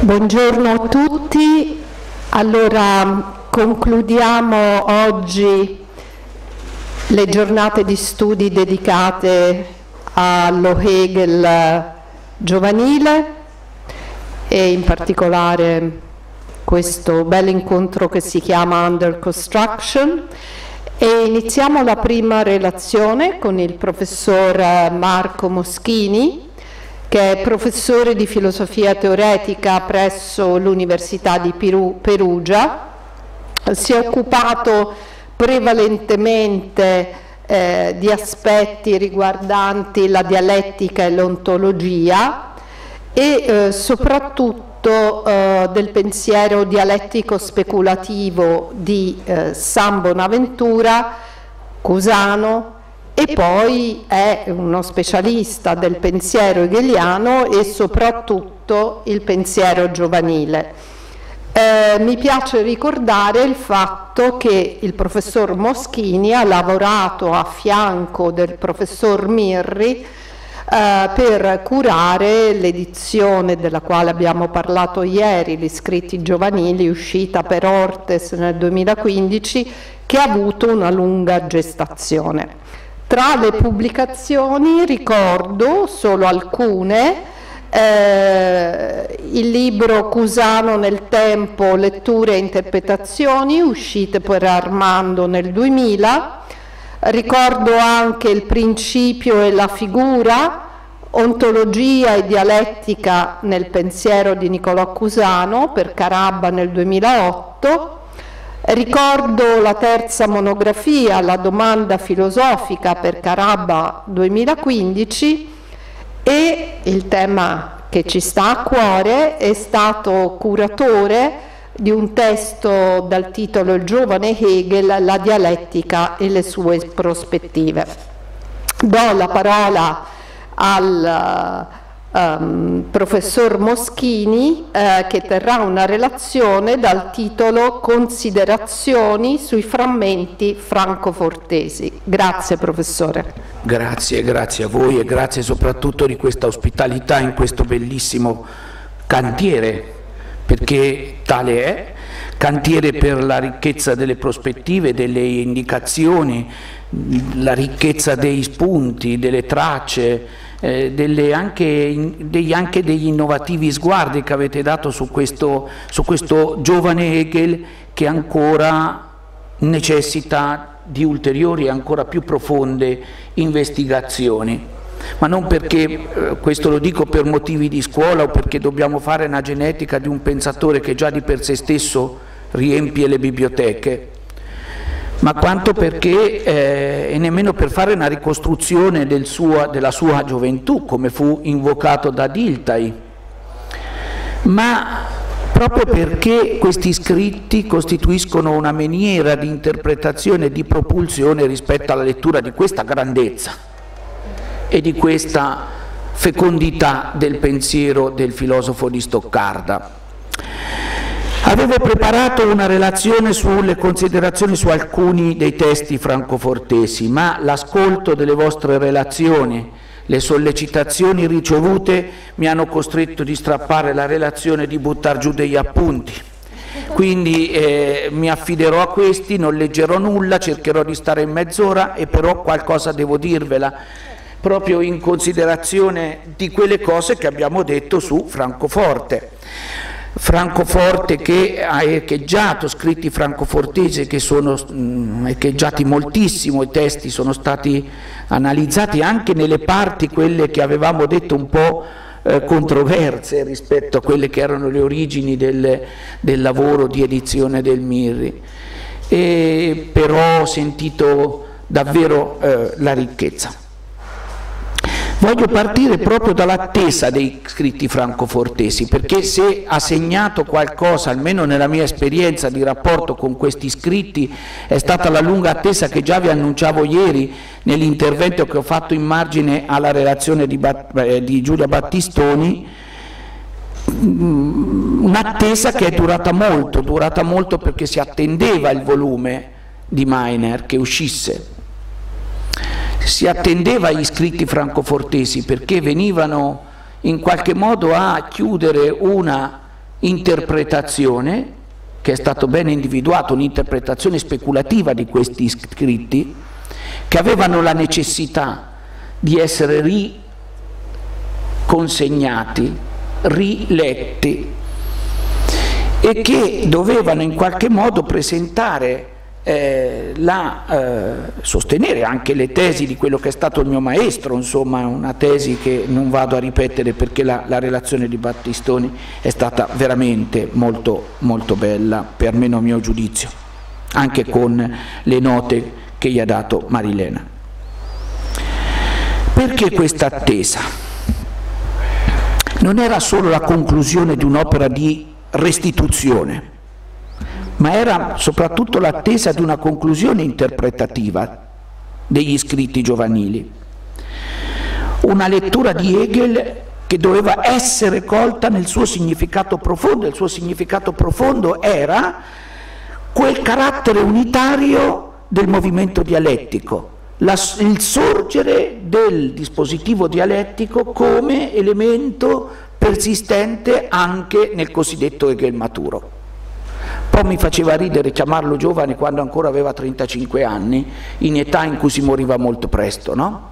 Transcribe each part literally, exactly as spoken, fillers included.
Buongiorno a tutti. Allora, concludiamo oggi le giornate di studi dedicate allo Hegel giovanile e in particolare questo bel incontro che si chiama Under Construction, e iniziamo la prima relazione con il professor Marco Moschini, che è professore di filosofia teoretica presso l'Università di Perugia. Si è occupato prevalentemente eh, di aspetti riguardanti la dialettica e l'ontologia e eh, soprattutto eh, del pensiero dialettico speculativo di eh, San Bonaventura, Cusano, e poi è uno specialista del pensiero hegeliano e soprattutto il pensiero giovanile. Eh, mi piace ricordare il fatto che il professor Moschini ha lavorato a fianco del professor Mirri eh, per curare l'edizione della quale abbiamo parlato ieri, gli scritti giovanili, uscita per Ortes nel duemilaquindici, che ha avuto una lunga gestazione. Tra le pubblicazioni ricordo solo alcune: eh, il libro Cusano nel tempo, letture e interpretazioni, uscite per Armando nel duemila, ricordo anche Il principio e la figura, ontologia e dialettica nel pensiero di Niccolò Cusano per Carabba nel duemilaotto. Ricordo la terza monografia, La domanda filosofica per Carabba duemilaquindici, e il tema che ci sta a cuore è stato curatore di un testo dal titolo Il giovane Hegel, la dialettica e le sue prospettive. Do la parola al Um, professor Moschini eh, che terrà una relazione dal titolo Considerazioni sui frammenti francofortesi. Grazie professore. Grazie, grazie a voi e grazie soprattutto di questa ospitalità in questo bellissimo cantiere, perché tale è, cantiere per la ricchezza delle prospettive, delle indicazioni, la ricchezza dei spunti, delle tracce, eh, delle anche, degli, anche degli innovativi sguardi che avete dato su questo, su questo giovane Hegel, che ancora necessita di ulteriori e ancora più profonde investigazioni. Ma non perché, eh, questo lo dico per motivi di scuola o perché dobbiamo fare una genetica di un pensatore che già di per sé stesso riempie le biblioteche, ma quanto perché, eh, e nemmeno per fare una ricostruzione del suo, della sua gioventù, come fu invocato da Dilthey, ma proprio perché questi scritti costituiscono una miniera di interpretazione e di propulsione rispetto alla lettura di questa grandezza e di questa fecondità del pensiero del filosofo di Stoccarda. Avevo preparato una relazione sulle considerazioni su alcuni dei testi francofortesi, ma l'ascolto delle vostre relazioni, le sollecitazioni ricevute mi hanno costretto di strappare la relazione e di buttar giù degli appunti. Quindi eh, mi affiderò a questi, non leggerò nulla, cercherò di stare in mezz'ora, e però qualcosa devo dirvela, proprio in considerazione di quelle cose che abbiamo detto su Francoforte. Francoforte che ha echeggiato scritti francofortesi che sono mh, echeggiati moltissimo, i testi sono stati analizzati anche nelle parti, quelle che avevamo detto un po' eh, controverse rispetto a quelle che erano le origini del, del lavoro di edizione del Mirri, e però ho sentito davvero eh, la ricchezza. Voglio partire proprio dall'attesa dei scritti francofortesi, perché se ha segnato qualcosa, almeno nella mia esperienza di rapporto con questi scritti, è stata la lunga attesa che già vi annunciavo ieri nell'intervento che ho fatto in margine alla relazione di, di Giulia Battistoni, un'attesa che è durata molto, durata molto perché si attendeva il volume di Meiner che uscisse. Si attendeva gli scritti francofortesi perché venivano in qualche modo a chiudere una interpretazione, che è stato ben individuato, un'interpretazione speculativa di questi scritti, che avevano la necessità di essere riconsegnati, riletti, e che dovevano in qualche modo presentare eh, la, eh, sostenere anche le tesi di quello che è stato il mio maestro, insomma una tesi che non vado a ripetere perché la, la relazione di Battistoni è stata veramente molto, molto bella, per almeno a mio giudizio, anche con le note che gli ha dato Marilena. Perché questa attesa? Non era solo la conclusione di un'opera di restituzione, ma era soprattutto l'attesa di una conclusione interpretativa degli scritti giovanili. Una lettura di Hegel che doveva essere colta nel suo significato profondo. Il suo significato profondo era quel carattere unitario del movimento dialettico, la, il sorgere del dispositivo dialettico come elemento persistente anche nel cosiddetto Hegel maturo. Poi mi faceva ridere chiamarlo giovane quando ancora aveva trentacinque anni, in età in cui si moriva molto presto, no?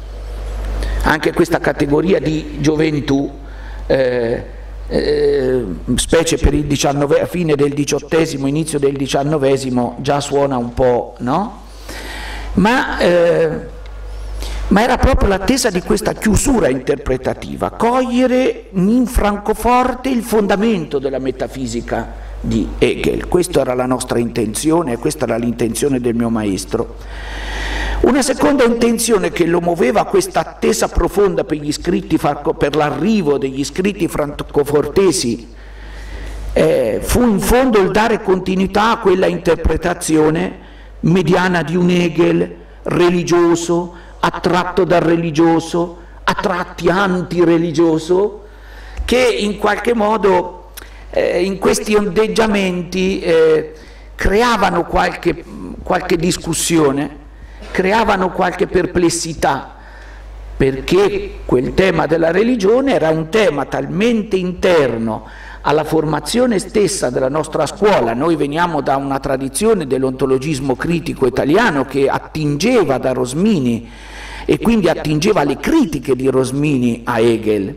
Anche questa categoria di gioventù, eh, eh, specie per il diciannove, fine del diciottesimo, inizio del diciannovesimo, già suona un po', no? Ma, eh, ma era proprio l'attesa di questa chiusura interpretativa, cogliere in Francoforte il fondamento della metafisica di Hegel. Questa era la nostra intenzione e questa era l'intenzione del mio maestro. Una seconda intenzione che lo muoveva a questa attesa profonda per gli scritti, per l'arrivo degli scritti francofortesi, eh, fu in fondo il dare continuità a quella interpretazione mediana di un Hegel religioso, attratto dal religioso, a tratti antireligioso, che in qualche modo Eh, in questi ondeggiamenti eh, creavano qualche, qualche discussione, creavano qualche perplessità, perché quel tema della religione era un tema talmente interno alla formazione stessa della nostra scuola. Noi veniamo da una tradizione dell'ontologismo critico italiano che attingeva da Rosmini e quindi attingeva alle critiche di Rosmini a Hegel,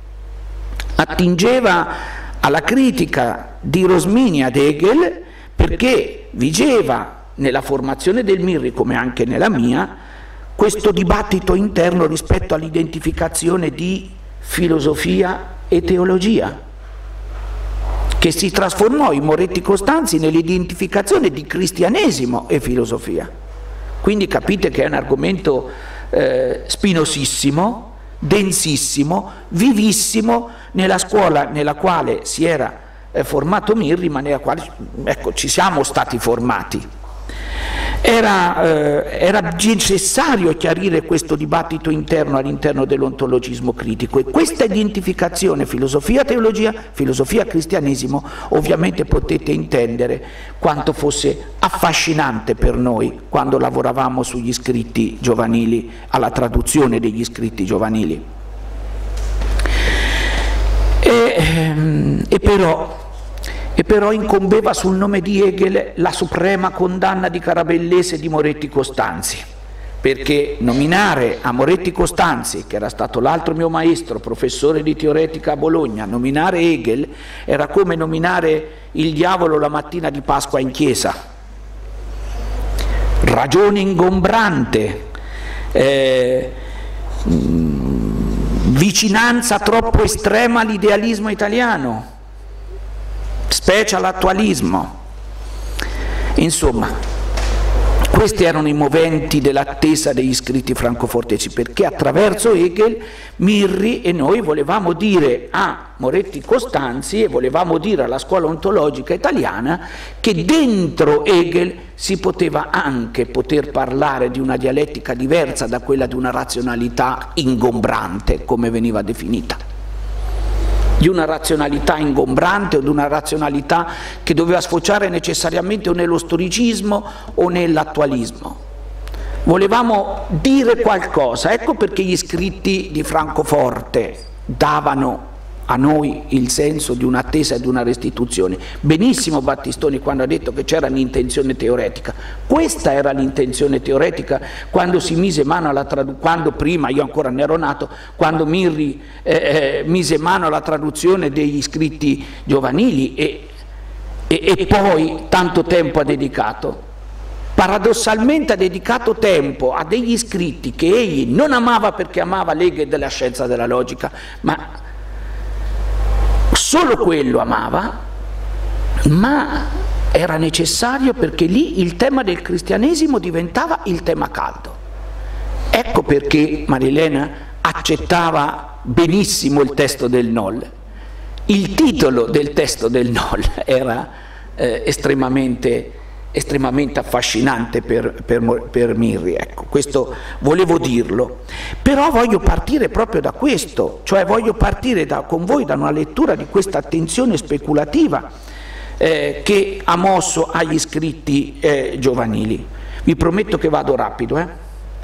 attingeva alla critica di Rosmini ad Hegel, perché vigeva nella formazione del Mirri, come anche nella mia, questo dibattito interno rispetto all'identificazione di filosofia e teologia, che si trasformò in Moretti Costanzi nell'identificazione di cristianesimo e filosofia. Quindi capite che è un argomento eh, spinosissimo, densissimo, vivissimo nella scuola nella quale si era eh, formato Mirri, ma nella quale ecco, ci siamo stati formati. Era, eh, era necessario chiarire questo dibattito interno all'interno dell'ontologismo critico, e questa identificazione filosofia-teologia, filosofia-cristianesimo, ovviamente potete intendere quanto fosse affascinante per noi quando lavoravamo sugli scritti giovanili, alla traduzione degli scritti giovanili. E, ehm, e però E però incombeva sul nome di Hegel la suprema condanna di Carabellese e di Moretti Costanzi, perché nominare a Moretti Costanzi, che era stato l'altro mio maestro, professore di teoretica a Bologna, nominare Hegel era come nominare il diavolo la mattina di Pasqua in chiesa. Ragione ingombrante, eh, vicinanza troppo estrema all'idealismo italiano, specie all'attualismo. Insomma, questi erano i moventi dell'attesa degli scritti francofortesi, perché attraverso Hegel, Mirri e noi volevamo dire a Moretti Costanzi e volevamo dire alla scuola ontologica italiana che dentro Hegel si poteva anche poter parlare di una dialettica diversa da quella di una razionalità ingombrante, come veniva definita, di una razionalità ingombrante o di una razionalità che doveva sfociare necessariamente o nello storicismo o nell'attualismo. Volevamo dire qualcosa, ecco perché gli scritti di Francoforte davano a noi il senso di un'attesa e di una restituzione. Benissimo Battistoni quando ha detto che c'era l'intenzione teoretica, questa era l'intenzione teoretica quando si mise mano alla traduzione, quando prima, io ancora ne ero nato, quando Mirri eh, eh, mise mano alla traduzione degli scritti giovanili e, e, e poi tanto tempo ha dedicato. Paradossalmente ha dedicato tempo a degli scritti che egli non amava perché amava l'Hegel della scienza della logica, ma solo quello amava, ma era necessario perché lì il tema del cristianesimo diventava il tema caldo. Ecco perché Marilena accettava benissimo il testo del Noll. Il titolo del testo del Noll era eh, estremamente estremamente affascinante per, per, per Mirri, ecco, questo volevo dirlo. Però voglio partire proprio da questo, cioè voglio partire da, con voi da una lettura di questa attenzione speculativa eh, che ha mosso agli scritti eh, giovanili. Vi prometto che vado rapido, eh?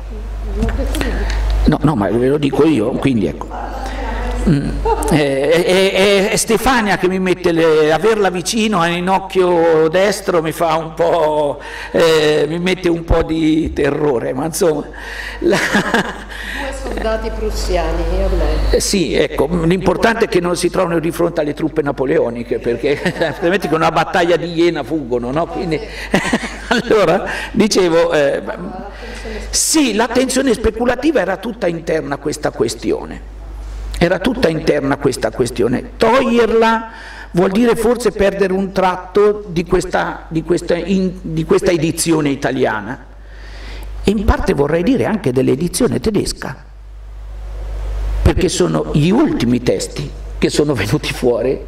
No, no, ma ve lo dico io, quindi ecco. Mm. Eh, è, è Stefania che mi mette le, averla vicino in occhio destro mi fa un po' eh, mi mette un po' di terrore, ma insomma la... due soldati prussiani, io lei. Sì, ecco, l'importante è che non si trovino di fronte alle truppe napoleoniche, perché altrimenti con una battaglia di Iena fuggono, no? Quindi, allora dicevo eh, sì, l'attenzione speculativa era tutta interna a questa questione. Era tutta interna questa questione. Toglierla vuol dire forse perdere un tratto di questa, di questa, in, di questa edizione italiana e in parte vorrei dire anche dell'edizione tedesca, perché sono gli ultimi testi che sono venuti fuori.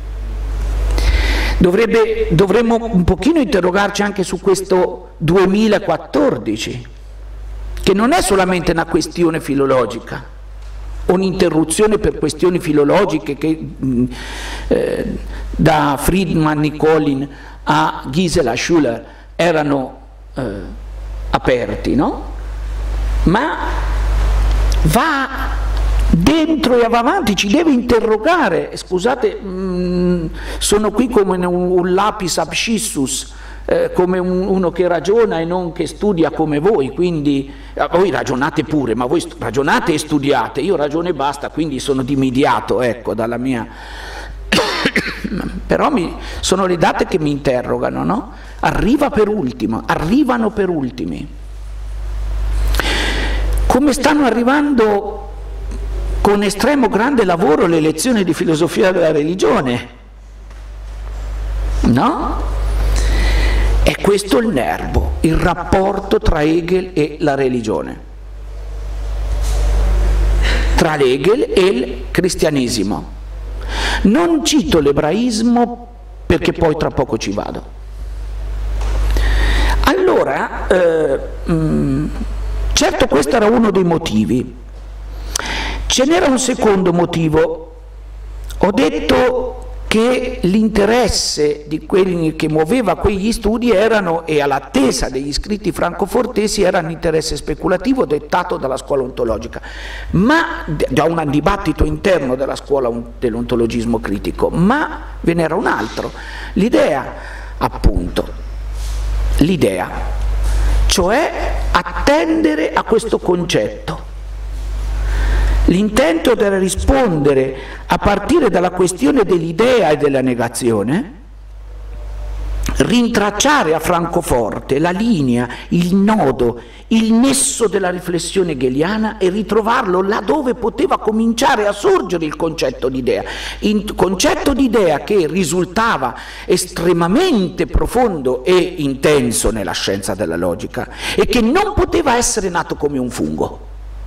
Dovrebbe, dovremmo un pochino interrogarci anche su questo duemilaquattordici, che non è solamente una questione filologica, un'interruzione per questioni filologiche che eh, da Friedman Nicolin a Gisela Schuller erano eh, aperti, no? Ma va dentro e va avanti, ci deve interrogare. Scusate, mh, sono qui come un, un lapis abscissus, eh, come un, uno che ragiona e non che studia come voi, quindi eh, voi ragionate pure, ma voi ragionate e studiate, io ragiono e basta, quindi sono dimidiato, ecco, dalla mia... Però mi, sono le date che mi interrogano, no? Arriva per ultimo, arrivano per ultimi. Come stanno arrivando con estremo grande lavoro le lezioni di filosofia della religione, no? È questo il nervo, il rapporto tra Hegel e la religione, tra Hegel e il cristianesimo. Non cito l'ebraismo perché poi tra poco ci vado. Allora, eh, mh, certo questo era uno dei motivi. Ce n'era un secondo motivo. Ho detto che l'interesse di quelli che muoveva quegli studi erano, e all'attesa degli scritti francofortesi, era un interesse speculativo dettato dalla scuola ontologica, ma da un dibattito interno della scuola dell'ontologismo critico, ma ve n'era un altro, l'idea appunto, l'idea, cioè attendere a questo concetto. L'intento era rispondere a partire dalla questione dell'idea e della negazione, rintracciare a Francoforte la linea, il nodo, il nesso della riflessione hegeliana e ritrovarlo laddove poteva cominciare a sorgere il concetto di idea, il concetto di idea che risultava estremamente profondo e intenso nella scienza della logica e che non poteva essere nato come un fungo.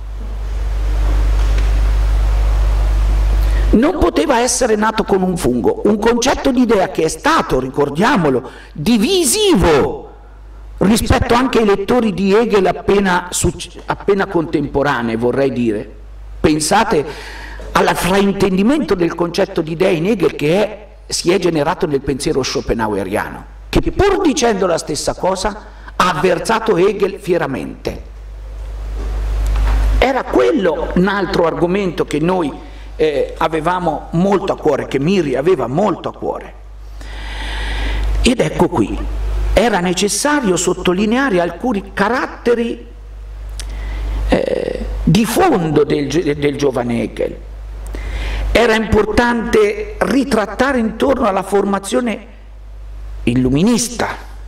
Non poteva essere nato con un fungo, un concetto di idea che è stato, ricordiamolo, divisivo rispetto anche ai lettori di Hegel appena, appena contemporanei, vorrei dire. Pensate al fraintendimento del concetto di idea in Hegel che è, si è generato nel pensiero schopenhaueriano, che pur dicendo la stessa cosa ha avversato Hegel fieramente. Era quello un altro argomento che noi eh, avevamo molto a cuore, che Miri aveva molto a cuore. Ed ecco qui, era necessario sottolineare alcuni caratteri eh, di fondo del, del giovane Hegel. Era importante ritrattare intorno alla formazione illuminista,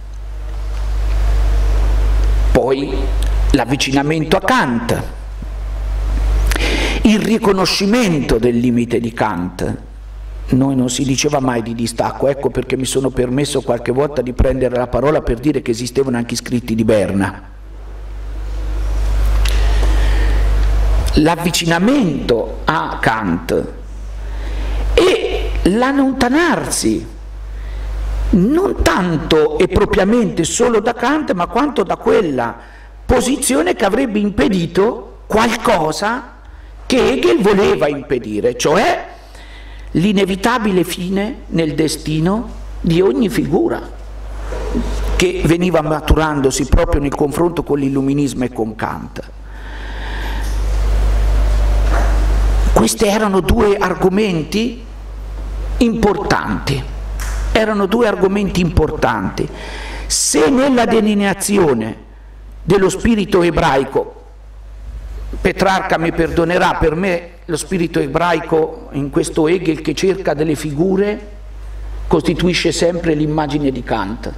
poi l'avvicinamento a Kant, il riconoscimento del limite di Kant. Noi non si diceva mai di distacco, ecco perché mi sono permesso qualche volta di prendere la parola per dire che esistevano anche scritti di Berna. L'avvicinamento a Kant e l'allontanarsi non tanto e propriamente solo da Kant, ma quanto da quella posizione che avrebbe impedito qualcosa che Hegel voleva impedire, cioè l'inevitabile fine nel destino di ogni figura che veniva maturandosi proprio nel confronto con l'illuminismo e con Kant. Questi erano due argomenti importanti, erano due argomenti importanti. Se nella delineazione dello spirito ebraico, Petrarca mi perdonerà, per me lo spirito ebraico in questo Hegel che cerca delle figure costituisce sempre l'immagine di Kant.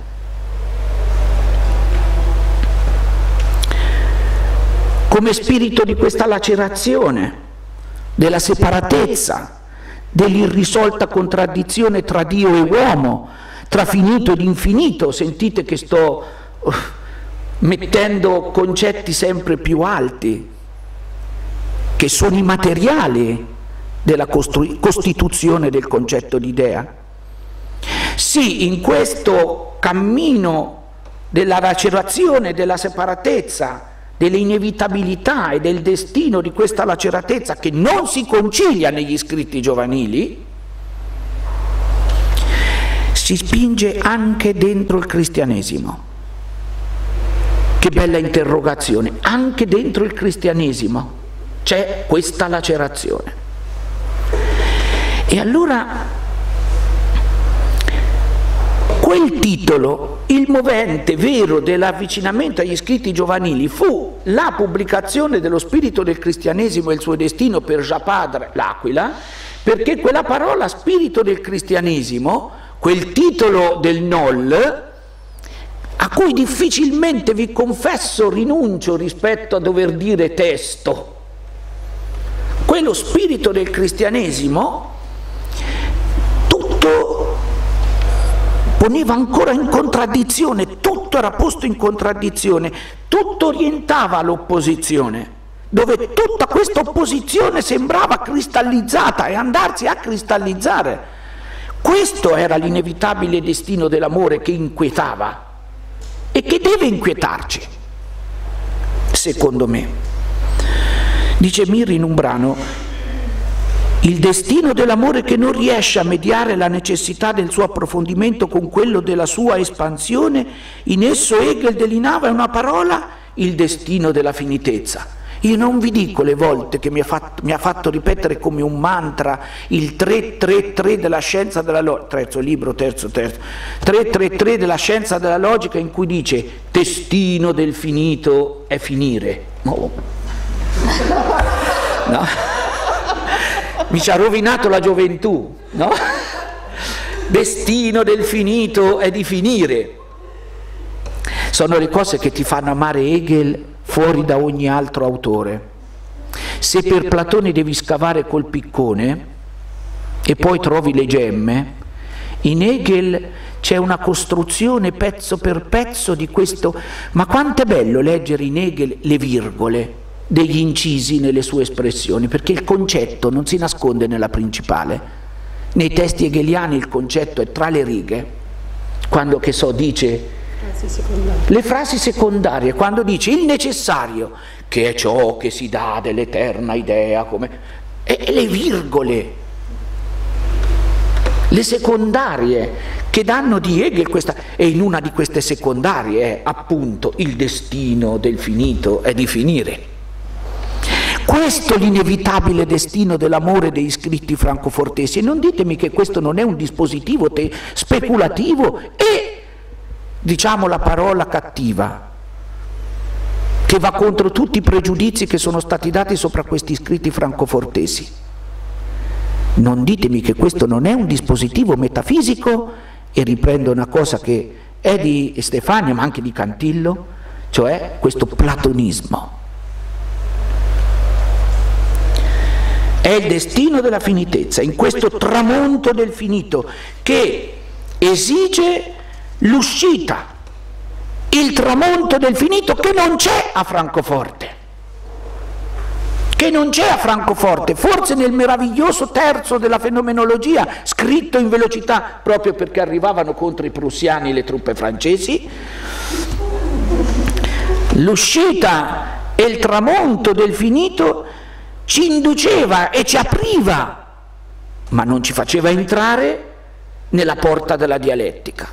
Come spirito di questa lacerazione, della separatezza, dell'irrisolta contraddizione tra Dio e uomo, tra finito ed infinito, sentite che sto uh, mettendo concetti sempre più alti, che sono i materiali della costituzione del concetto di idea. Sì, in questo cammino della lacerazione, della separatezza, delle inevitabilità e del destino di questa laceratezza che non si concilia negli scritti giovanili, si spinge anche dentro il cristianesimo. Che bella interrogazione, anche dentro il cristianesimo c'è questa lacerazione. E allora quel titolo, il movente vero dell'avvicinamento agli scritti giovanili, fu la pubblicazione dello spirito del cristianesimo e il suo destino per Japadre L'Aquila, perché quella parola spirito del cristianesimo, quel titolo del Noll, a cui difficilmente, vi confesso, rinuncio rispetto a dover dire testo, quello spirito del cristianesimo tutto poneva ancora in contraddizione, tutto era posto in contraddizione, tutto orientava all'opposizione, dove tutta questa opposizione sembrava cristallizzata e andarsi a cristallizzare. Questo era l'inevitabile destino dell'amore che inquietava e che deve inquietarci, secondo me. Dice Miri in un brano: il destino dell'amore che non riesce a mediare la necessità del suo approfondimento con quello della sua espansione, in esso Hegel delineava una parola: il destino della finitezza. Io non vi dico le volte che mi ha fatto, mi ha fatto ripetere come un mantra il tre tre tre della scienza della logica, terzo libro, terzo, terzo, tre tre tre della scienza della logica, in cui dice: destino del finito è finire. Oh. No? Mi ci ha rovinato la gioventù, no? Destino del finito è di finire. Sono le cose che ti fanno amare Hegel fuori da ogni altro autore. Se per Platone devi scavare col piccone e poi trovi le gemme, in Hegel c'è una costruzione pezzo per pezzo di questo. Ma quanto è bello leggere in Hegel le virgole degli incisi nelle sue espressioni, perché il concetto non si nasconde nella principale. Nei testi hegeliani il concetto è tra le righe, quando, che so, dice frasi le frasi secondarie, quando dice il necessario, che è ciò che si dà dell'eterna idea, come, e, e le virgole, le secondarie che danno di Hegel questa, e in una di queste secondarie è appunto il destino del finito è di finire. Questo è l'inevitabile destino dell'amore degli scritti francofortesi, e non ditemi che questo non è un dispositivo speculativo e, diciamo la parola cattiva, che va contro tutti i pregiudizi che sono stati dati sopra questi scritti francofortesi. Non ditemi che questo non è un dispositivo metafisico, e riprendo una cosa che è di Stefania ma anche di Cantillo, cioè questo platonismo. È il destino della finitezza, in questo tramonto del finito che esige l'uscita, il tramonto del finito che non c'è a Francoforte, che non c'è a Francoforte, forse nel meraviglioso terzo della fenomenologia, scritto in velocità proprio perché arrivavano contro i prussiani le truppe francesi. L'uscita e il tramonto del finito ci induceva e ci apriva, ma non ci faceva entrare nella porta della dialettica.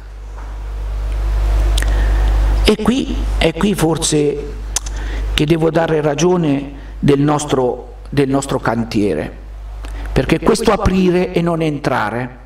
E qui, è qui forse che devo dare ragione del nostro, del nostro cantiere, perché questo aprire e non entrare,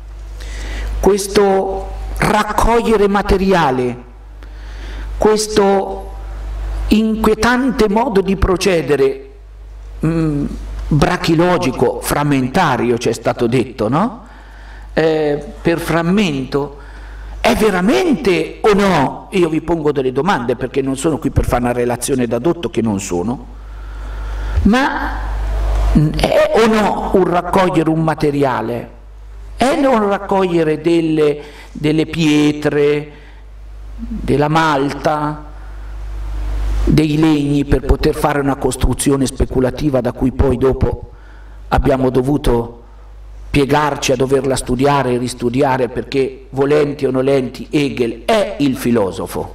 questo raccogliere materiale, questo inquietante modo di procedere, mh, brachilogico, frammentario ci è stato detto, no? Eh, per frammento, è veramente o no? Io vi pongo delle domande perché non sono qui per fare una relazione da dotto, che non sono, ma è o no un raccogliere un materiale? È non raccogliere delle, delle pietre, della malta, dei legni per poter fare una costruzione speculativa da cui poi dopo abbiamo dovuto piegarci a doverla studiare e ristudiare, perché volenti o nolenti Hegel è il filosofo.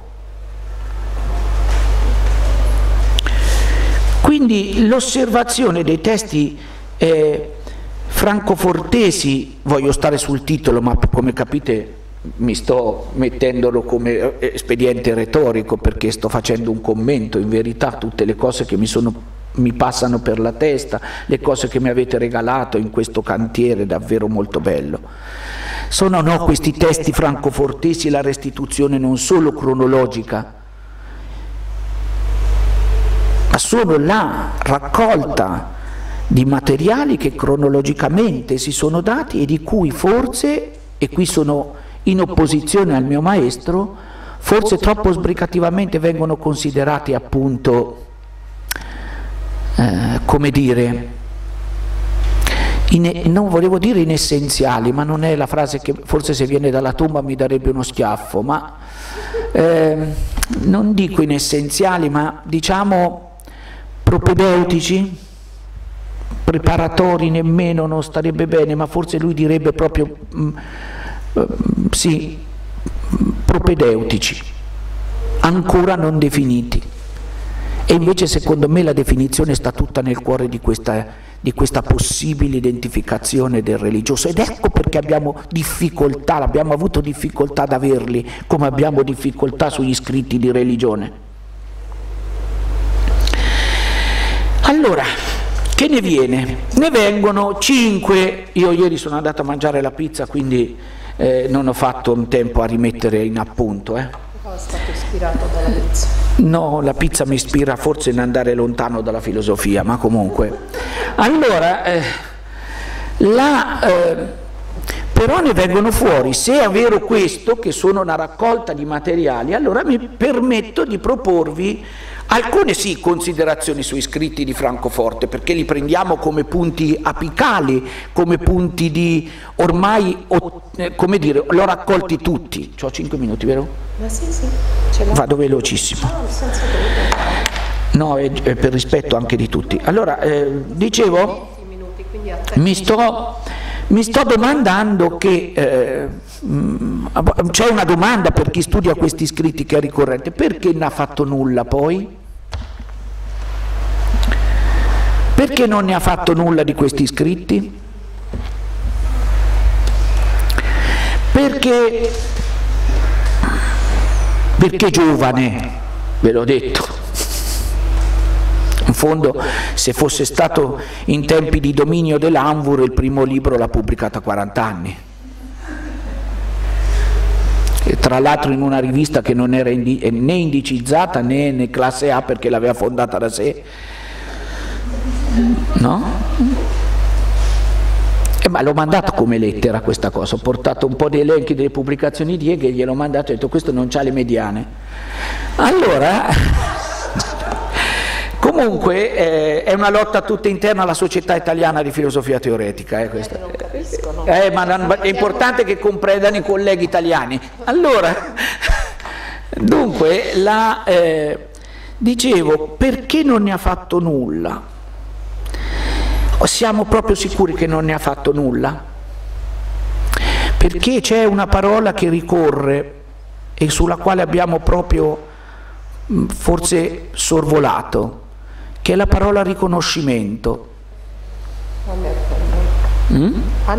Quindi l'osservazione dei testi eh, francofortesi, voglio stare sul titolo, ma come capite mi sto mettendolo come espediente retorico perché sto facendo un commento, in verità tutte le cose che mi, sono, mi passano per la testa, le cose che mi avete regalato in questo cantiere davvero molto bello. Sono no questi testi francofortesi la restituzione non solo cronologica, ma sono la raccolta di materiali che cronologicamente si sono dati e di cui forse, e qui sono in opposizione al mio maestro, forse troppo sbrigativamente vengono considerati appunto, eh, come dire, in, non volevo dire inessenziali, ma non è la frase che forse se viene dalla tomba mi darebbe uno schiaffo, ma eh, non dico inessenziali, ma diciamo propedeutici, preparatori nemmeno non starebbe bene, ma forse lui direbbe proprio mh, uh, sì, propedeutici, ancora non definiti. E invece secondo me la definizione sta tutta nel cuore di questa, di questa possibile identificazione del religioso, ed ecco perché abbiamo difficoltà, abbiamo avuto difficoltà ad averli, come abbiamo difficoltà sugli scritti di religione. Allora, che ne viene? Ne vengono cinque. Io ieri sono andato a mangiare la pizza, quindi eh, non ho fatto un tempo a rimettere in appunto. Eh. È stato ispirato dalla pizza? No, la pizza mi ispira forse in andare lontano dalla filosofia, ma comunque. Allora, eh, la, eh, però ne vengono fuori, se è vero questo, che sono una raccolta di materiali, allora mi permetto di proporvi alcune sì considerazioni sui scritti di Francoforte, perché li prendiamo come punti apicali, come punti di ormai, come dire, l'ho raccolti tutti. C'ho cinque minuti, vero? Ma sì, sì, ce l'ho. Vado velocissimo. No, senza dubbio. No, è, è per rispetto anche di tutti. Allora, eh, dicevo, minuti, quindi a te. mi sto, mi sto domandando che eh, c'è una domanda per chi studia questi scritti che è ricorrente: perché ne ha fatto nulla poi? Perché non ne ha fatto nulla di questi scritti? Perché perché giovane, ve l'ho detto, fondo, se fosse stato in tempi di dominio dell'Anvur, il primo libro l'ha pubblicato a quaranta anni. E tra l'altro in una rivista che non era indi né indicizzata né, né classe A, perché l'aveva fondata da sé. No? Eh, ma l'ho mandato come lettera questa cosa, ho portato un po' di elenchi delle pubblicazioni di Hegel, gliel'ho mandato e ho detto questo non c'ha le mediane. Allora, comunque eh, è una lotta tutta interna alla Società Italiana di Filosofia Teoretica. Eh, questa. Non capiscono. Eh, ma è importante che comprendano i colleghi italiani. Allora, dunque, la, eh, dicevo, perché non ne ha fatto nulla? Siamo proprio sicuri che non ne ha fatto nulla? Perché c'è una parola che ricorre e sulla quale abbiamo proprio forse sorvolato, che è la parola riconoscimento. Mm?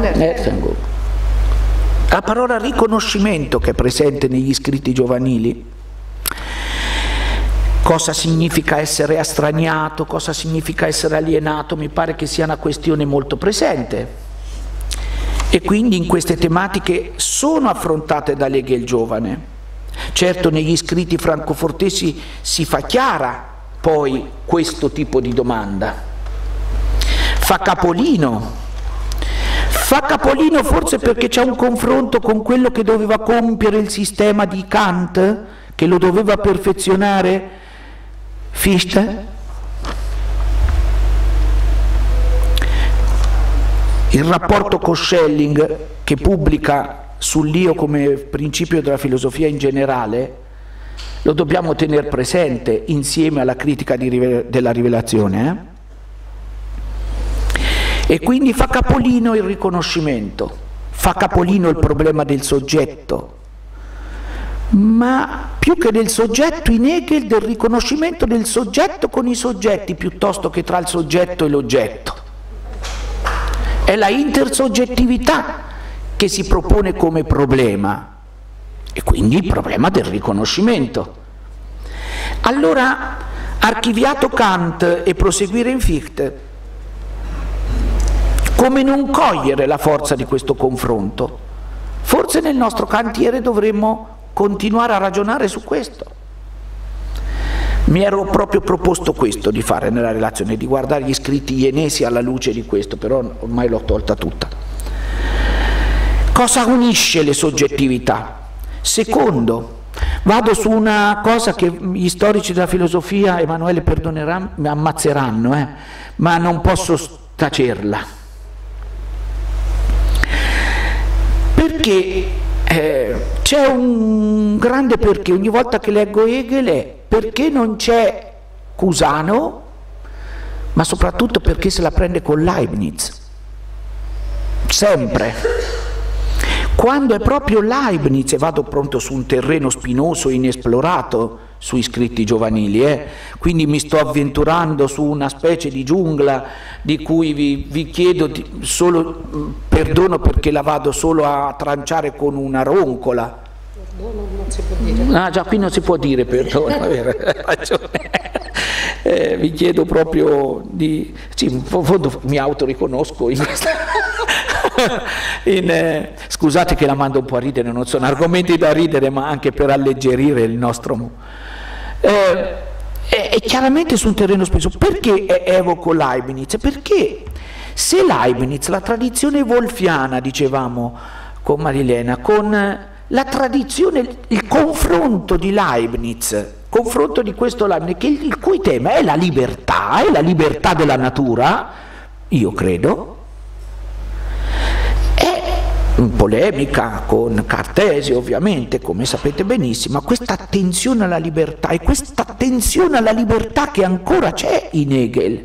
La parola riconoscimento che è presente negli scritti giovanili. Cosa significa essere astraniato, cosa significa essere alienato, mi pare che sia una questione molto presente. E quindi in queste tematiche sono affrontate da Hegel giovane. Certo, negli scritti francofortesi si fa chiara poi questo tipo di domanda. Fa capolino. Fa capolino forse perché c'è un confronto con quello che doveva compiere il sistema di Kant, che lo doveva perfezionare Fichte. Il rapporto con Schelling, che pubblica sull'io come principio della filosofia in generale, lo dobbiamo tenere presente insieme alla critica di rive- della rivelazione. Eh? E quindi fa capolino il riconoscimento, fa capolino il problema del soggetto, ma più che del soggetto in Hegel del riconoscimento del soggetto con i soggetti piuttosto che tra il soggetto e l'oggetto. È la intersoggettività che si propone come problema e quindi il problema del riconoscimento. Allora, archiviato Kant e proseguire in Fichte, come non cogliere la forza di questo confronto? Forse nel nostro cantiere dovremmo continuare a ragionare su questo. Mi ero proprio proposto questo di fare nella relazione, di guardare gli scritti ienesi alla luce di questo, però ormai l'ho tolta tutta. Cosa unisce le soggettività? Secondo, vado su una cosa che gli storici della filosofia, Emanuele perdonerà, mi ammazzeranno, eh, ma non posso tacerla. Perché eh, c'è un grande perché, ogni volta che leggo Hegel è perché non c'è Cusano, ma soprattutto perché se la prende con Leibniz, sempre. Quando è proprio Leibniz, e vado pronto su un terreno spinoso, inesplorato sui scritti giovanili, eh? Quindi mi sto avventurando su una specie di giungla di cui vi, vi chiedo di, solo perdono perché la vado solo a tranciare con una roncola. Perdono non si può dire. Ah già, qui non si può dire perdono, hai ragione. Eh, vi chiedo proprio di... Sì, in fondo mi autoriconosco in questa... In, eh, scusate che la mando un po' a ridere, non sono argomenti da ridere ma anche per alleggerire il nostro eh, è, è chiaramente su un terreno spesso. Perché evoco Leibniz? Perché se Leibniz, la tradizione wolfiana, dicevamo con Marilena, con la tradizione, il confronto di Leibniz, confronto di questo Leibniz, che il, il cui tema è la libertà, è la libertà della natura, io credo, in polemica con Cartesio ovviamente, come sapete benissimo, questa attenzione alla libertà e questa attenzione alla libertà che ancora c'è in Hegel,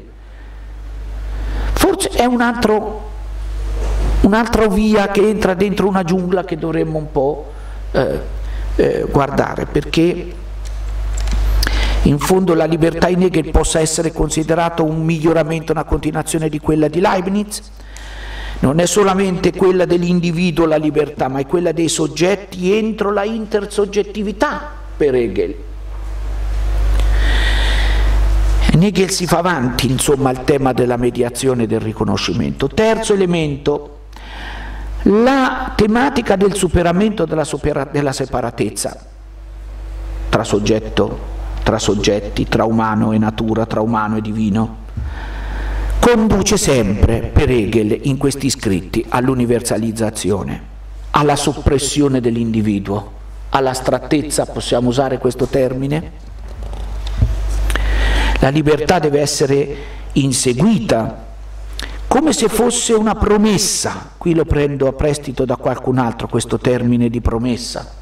forse è un altro, un'altra via che entra dentro una giungla che dovremmo un po' eh, eh, guardare, perché in fondo la libertà in Hegel possa essere considerata un miglioramento, una continuazione di quella di Leibniz. Non è solamente quella dell'individuo la libertà, ma è quella dei soggetti entro la intersoggettività per Hegel. Hegel si fa avanti, insomma, al tema della mediazione e del riconoscimento. Terzo elemento, la tematica del superamento della, supera, della separatezza tra soggetto, tra soggetti, tra umano e natura, tra umano e divino, conduce sempre, per Hegel, in questi scritti, all'universalizzazione, alla soppressione dell'individuo, all'astrattezza, possiamo usare questo termine? La libertà deve essere inseguita, come se fosse una promessa. Qui lo prendo a prestito da qualcun altro, questo termine di promessa.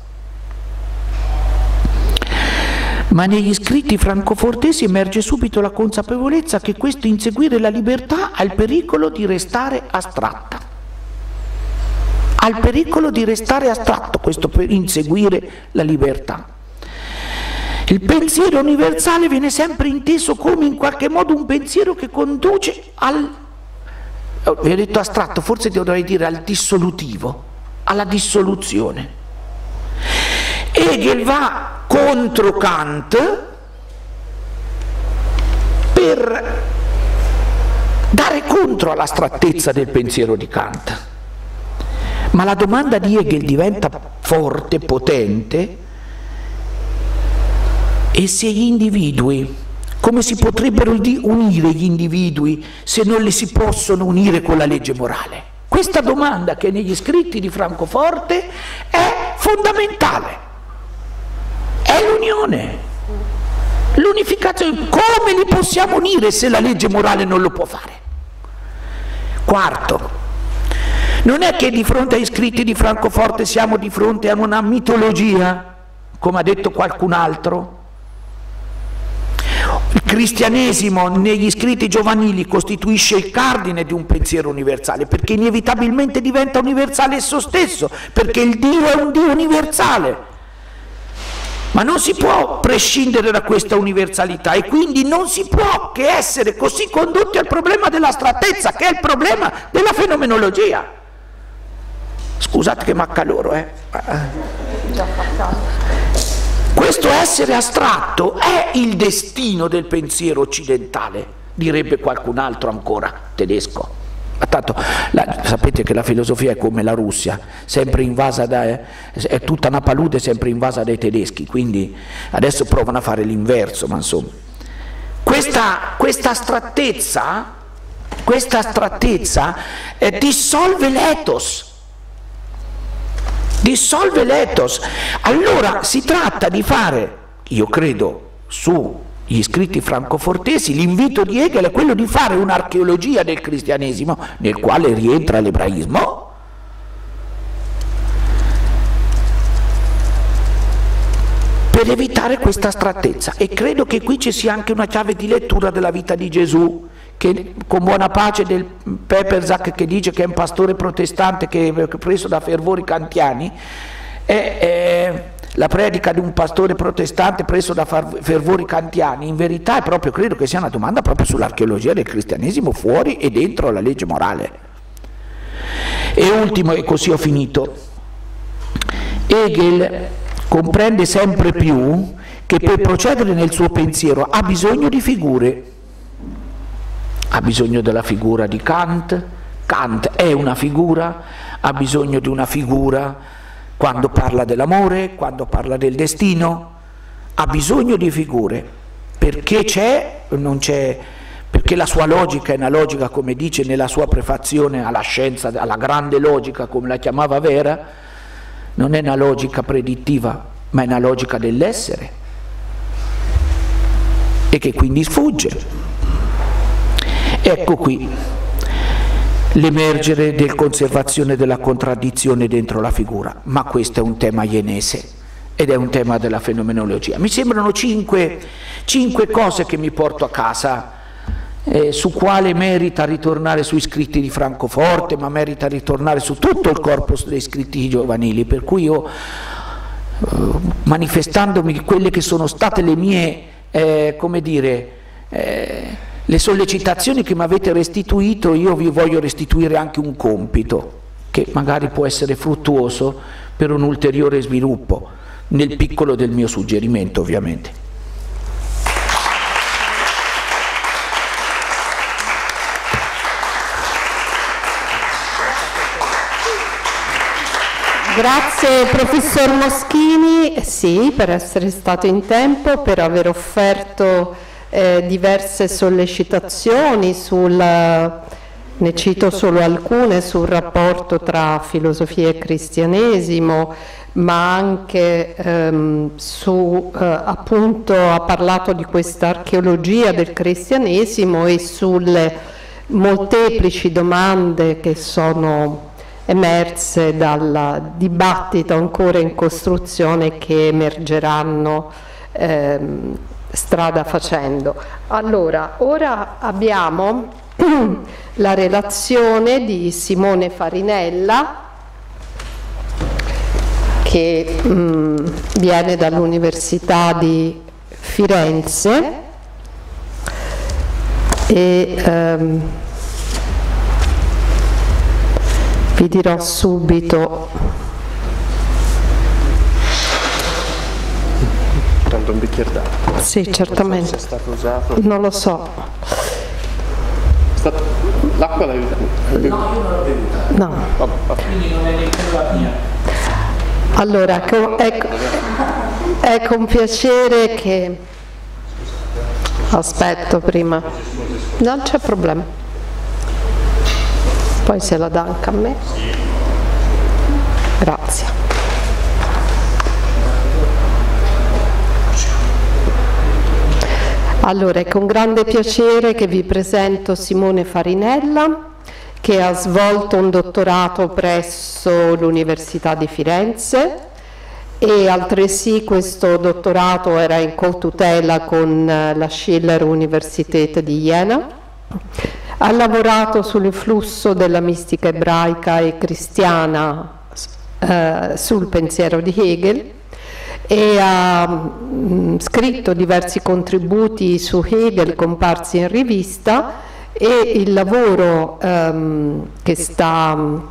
Ma negli scritti francofortesi emerge subito la consapevolezza che questo inseguire la libertà ha il pericolo di restare astratta. Ha il pericolo di restare astratto, questo per inseguire la libertà. Il pensiero universale viene sempre inteso come in qualche modo un pensiero che conduce al, vi ho detto astratto, forse dovrei dire al dissolutivo, alla dissoluzione. Hegel va contro Kant per dare contro all'astrattezza del pensiero di Kant. Ma la domanda di Hegel diventa forte, potente, e se gli individui, come si potrebbero unire gli individui se non li si possono unire con la legge morale? Questa domanda, che negli scritti di Francoforte è fondamentale. È l'unione, l'unificazione. Come li possiamo unire se la legge morale non lo può fare? Quarto, non è che di fronte ai scritti di Francoforte siamo di fronte a una mitologia, come ha detto qualcun altro. Il cristianesimo negli scritti giovanili costituisce il cardine di un pensiero universale, perché inevitabilmente diventa universale esso stesso, perché il Dio è un Dio universale. Ma non si può prescindere da questa universalità e quindi non si può che essere così condotti al problema dell'astrattezza, che è il problema della fenomenologia. Scusate che m'accaloro, eh. Questo essere astratto è il destino del pensiero occidentale, direbbe qualcun altro ancora, tedesco. Ma tanto la, sapete che la filosofia è come la Russia, sempre invasa da, è tutta una palude, sempre invasa dai tedeschi, quindi adesso provano a fare l'inverso, ma insomma. Questa, questa astrattezza, questa astrattezza eh, dissolve l'ethos. Dissolve l'ethos. Allora si tratta di fare, io credo, sugli scritti francofortesi, l'invito di Hegel è quello di fare un'archeologia del cristianesimo nel quale rientra l'ebraismo, per evitare questa astrattezza. E credo che qui ci sia anche una chiave di lettura della vita di Gesù, che con buona pace del Peperzak, che dice che è un pastore protestante che è preso da fervori kantiani, è, è la predica di un pastore protestante preso da fervori kantiani. In verità è proprio, credo che sia una domanda proprio sull'archeologia del cristianesimo fuori e dentro la legge morale. E ultimo, e così ho finito, Hegel comprende sempre più che per procedere nel suo pensiero ha bisogno di figure. Ha bisogno della figura di Kant, Kant è una figura, ha bisogno di una figura quando parla dell'amore, quando parla del destino, ha bisogno di figure, perché c'è, non c'è, perché la sua logica è una logica, come dice nella sua prefazione alla scienza, alla grande logica, come la chiamava Vera, non è una logica predittiva, ma è una logica dell'essere, e che quindi sfugge. Ecco qui l'emergere del conservazione della contraddizione dentro la figura, ma questo è un tema jenese ed è un tema della fenomenologia. Mi sembrano cinque, cinque cose che mi porto a casa, eh, su quale merita ritornare sui scritti di Francoforte, ma merita ritornare su tutto il corpus dei scritti giovanili, per cui io, eh, manifestandomi quelle che sono state le mie, eh, come dire, eh, le sollecitazioni che mi avete restituito, io vi voglio restituire anche un compito che magari può essere fruttuoso per un ulteriore sviluppo, nel piccolo del mio suggerimento ovviamente. Grazie professor Moschini, sì, per essere stato in tempo, per aver offerto eh, diverse sollecitazioni sul, ne cito solo alcune, sul rapporto tra filosofia e cristianesimo, ma anche ehm, su, eh, appunto ha parlato di questa archeologia del cristianesimo e sulle molteplici domande che sono emerse dal dibattito ancora in costruzione, che emergeranno ehm, strada facendo. Allora, ora abbiamo la relazione di Simone Farinella, che mh, viene dall'Università di Firenze e ehm, vi dirò subito. Prendo un bicchiere d'acqua. Sì, certamente. Non so se è stato usato. Non lo so. L'acqua l'hai bevuta? No, io non l'ho bevuta. No. Vabbè, vabbè. Quindi non è neanche la mia. Allora, ecco, ecco, è con piacere che... Aspetto prima. Non c'è problema. Poi se la dà anche a me. Grazie. Allora, è con grande piacere che vi presento Simone Farinella, che ha svolto un dottorato presso l'Università di Firenze e altresì questo dottorato era in cotutela con la Schiller Universität di Jena. Ha lavorato sull'influsso della mistica ebraica e cristiana eh, sul pensiero di Hegel e ha mh, scritto diversi contributi su Hegel comparsi in rivista, e il lavoro ehm, che sta mh,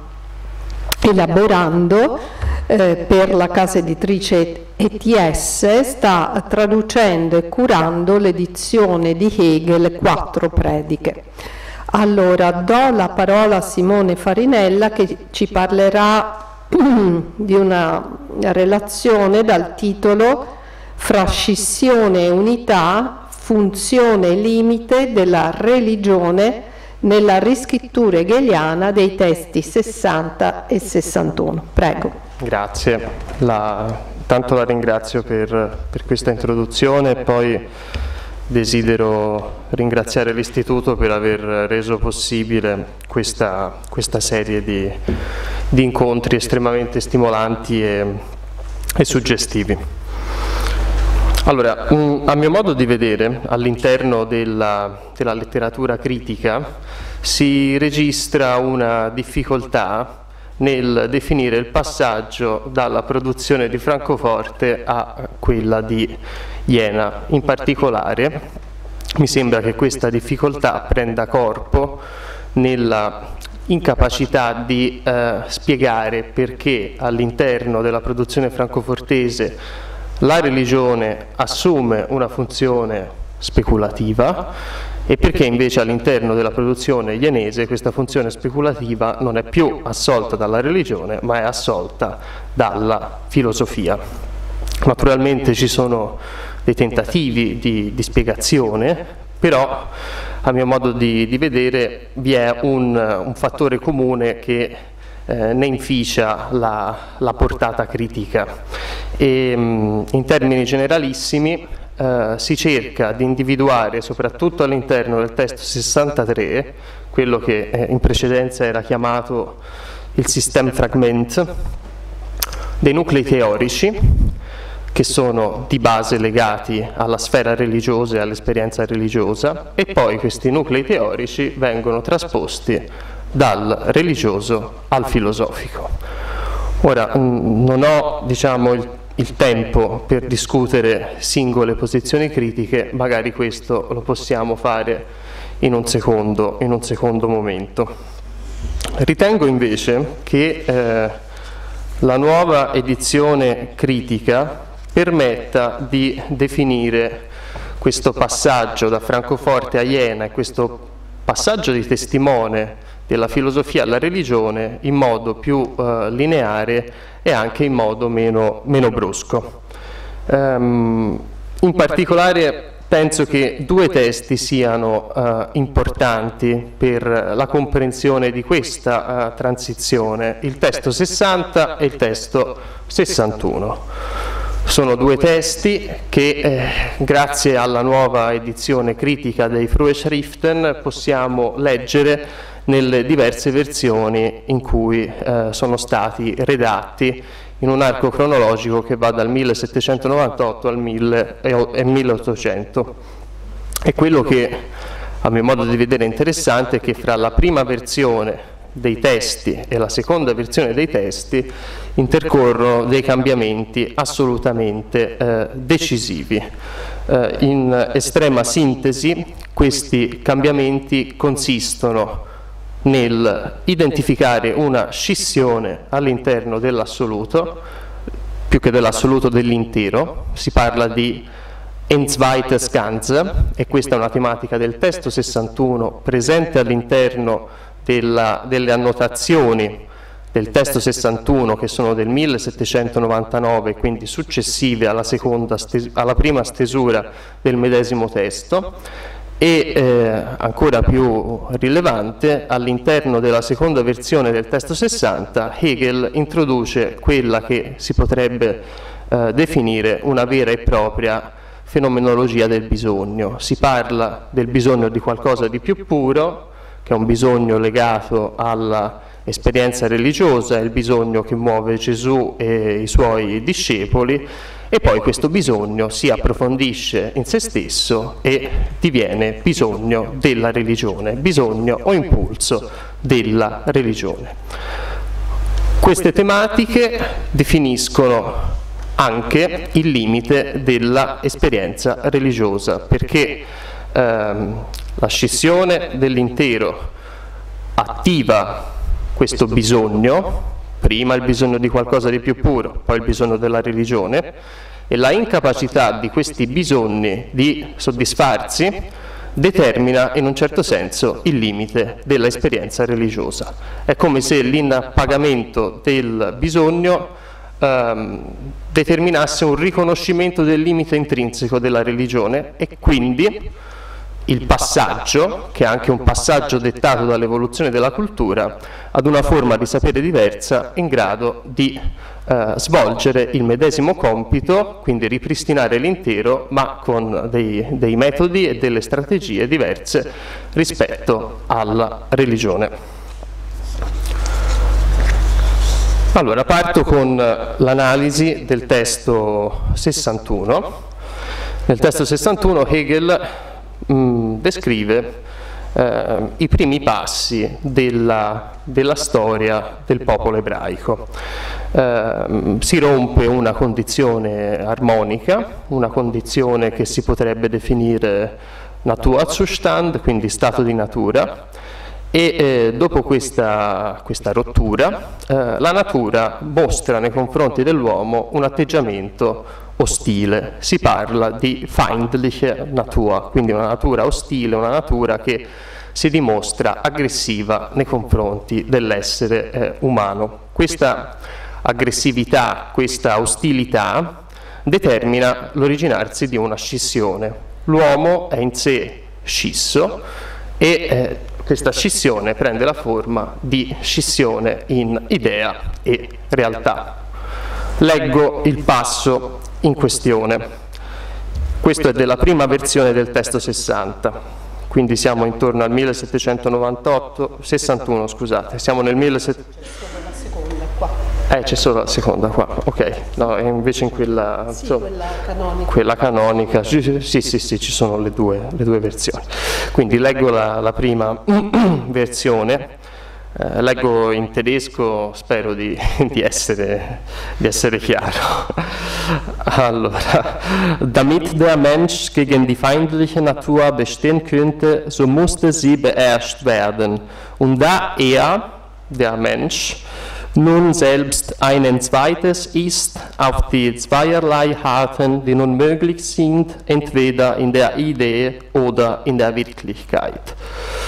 elaborando eh, per la casa editrice E T S sta traducendo e curando l'edizione di Hegel Quattro prediche. Allora, do la parola a Simone Farinella, che ci parlerà di una relazione dal titolo Fra scissione e unità, funzione e limite della religione nella riscrittura hegeliana dei testi sessanta e sessantuno. Prego. Grazie. La, tanto la ringrazio per, per questa introduzione, e poi desidero ringraziare l'Istituto per aver reso possibile questa, questa serie di, di incontri estremamente stimolanti e, e suggestivi. Allora, a mio modo di vedere, all'interno della, della letteratura critica si registra una difficoltà nel definire il passaggio dalla produzione di Francoforte a quella di Jena. In particolare, mi sembra che questa difficoltà prenda corpo nella incapacità di eh, spiegare perché all'interno della produzione francofortese la religione assume una funzione speculativa e perché invece all'interno della produzione jenese questa funzione speculativa non è più assolta dalla religione, ma è assolta dalla filosofia. Naturalmente ci sono dei tentativi di, di spiegazione, però a mio modo di, di vedere vi è un, un fattore comune che eh, ne inficia la, la portata critica. E, mh, in termini generalissimi eh, si cerca di individuare, soprattutto all'interno del testo sessantatré, quello che eh, in precedenza era chiamato il Systemfragment, dei nuclei teorici che sono di base legati alla sfera religiosa e all'esperienza religiosa, e poi questi nuclei teorici vengono trasposti dal religioso al filosofico. Ora, non ho, diciamo, il, il tempo per discutere singole posizioni critiche, magari questo lo possiamo fare in un secondo, in un secondo momento. Ritengo invece che eh, la nuova edizione critica permetta di definire questo passaggio da Francoforte a Jena e questo passaggio di testimone della filosofia alla religione in modo più eh, lineare e anche in modo meno, meno brusco. Um, in particolare penso che due testi siano uh, importanti per la comprensione di questa uh, transizione, il testo sessanta e il testo sessantuno. Sono due testi che eh, grazie alla nuova edizione critica dei Frühe Schriften possiamo leggere nelle diverse versioni in cui eh, sono stati redatti in un arco cronologico che va dal millesettecentonovantotto al milleottocento. E quello che a mio modo di vedere interessante è che fra la prima versione dei testi e la seconda versione dei testi intercorrono dei cambiamenti assolutamente eh, decisivi. Eh, in estrema sintesi, questi cambiamenti consistono nel identificare una scissione all'interno dell'assoluto, più che dell'assoluto dell'intero. Si parla di ein zweites Ganze, e questa è una tematica del testo sessantuno presente all'interno della, delle annotazioni del testo sessantuno, che sono del millesettecentonovantanove, quindi successive alla, seconda alla prima stesura del medesimo testo. E eh, ancora più rilevante, all'interno della seconda versione del testo sessanta, Hegel introduce quella che si potrebbe eh, definire una vera e propria fenomenologia del bisogno. Si parla del bisogno di qualcosa di più puro, che è un bisogno legato alla esperienza religiosa, è il bisogno che muove Gesù e i suoi discepoli, e poi questo bisogno si approfondisce in se stesso e diviene bisogno della religione, bisogno o impulso della religione. Queste tematiche definiscono anche il limite dell'esperienza religiosa, perché ehm, la scissione dell'intero attiva questo bisogno, prima il bisogno di qualcosa di più puro, poi il bisogno della religione, e la incapacità di questi bisogni di soddisfarsi determina in un certo senso il limite dell'esperienza religiosa. È come se l'inapagamento del bisogno ehm, determinasse un riconoscimento del limite intrinseco della religione, e quindi il passaggio, che è anche un passaggio dettato dall'evoluzione della cultura, ad una forma di sapere diversa in grado di eh, svolgere il medesimo compito, quindi ripristinare l'intero, ma con dei, dei metodi e delle strategie diverse rispetto alla religione. Allora, parto con l'analisi del testo sessantuno. Nel testo sessantuno Hegel mh, descrive eh, i primi passi della, della storia del popolo ebraico. Eh, si rompe una condizione armonica, una condizione che si potrebbe definire Naturzustand, quindi stato di natura, e eh, dopo questa, questa rottura eh, la natura mostra nei confronti dell'uomo un atteggiamento ostile. Si parla di feindliche Natur, quindi una natura ostile, una natura che si dimostra aggressiva nei confronti dell'essere eh, umano. Questa aggressività, questa ostilità determina l'originarsi di una scissione. L'uomo è in sé scisso e eh, questa scissione prende la forma di scissione in idea e realtà. Leggo il passo in questione. Questo è della prima versione del testo sessanta, quindi siamo intorno al millesettecentonovantotto, sessantuno scusate, siamo nel millesettecento. Eh, c'è solo la seconda qua, ok, no, e invece in quella, sì, so, quella canonica, quella canonica sì, sì, sì, sì, ci sono le due, le due versioni. Quindi leggo la, la prima versione, eh, leggo in tedesco, spero di, di, essere, di essere chiaro. Allora, damit der Mensch gegen die feindliche Natur bestehen könnte, so musste sie beherrscht werden. Und da er, der Mensch, nun selbst ein zweites ist, auf die zweierlei Arten, die nun möglich sind, entweder in der Idee oder in der Wirklichkeit.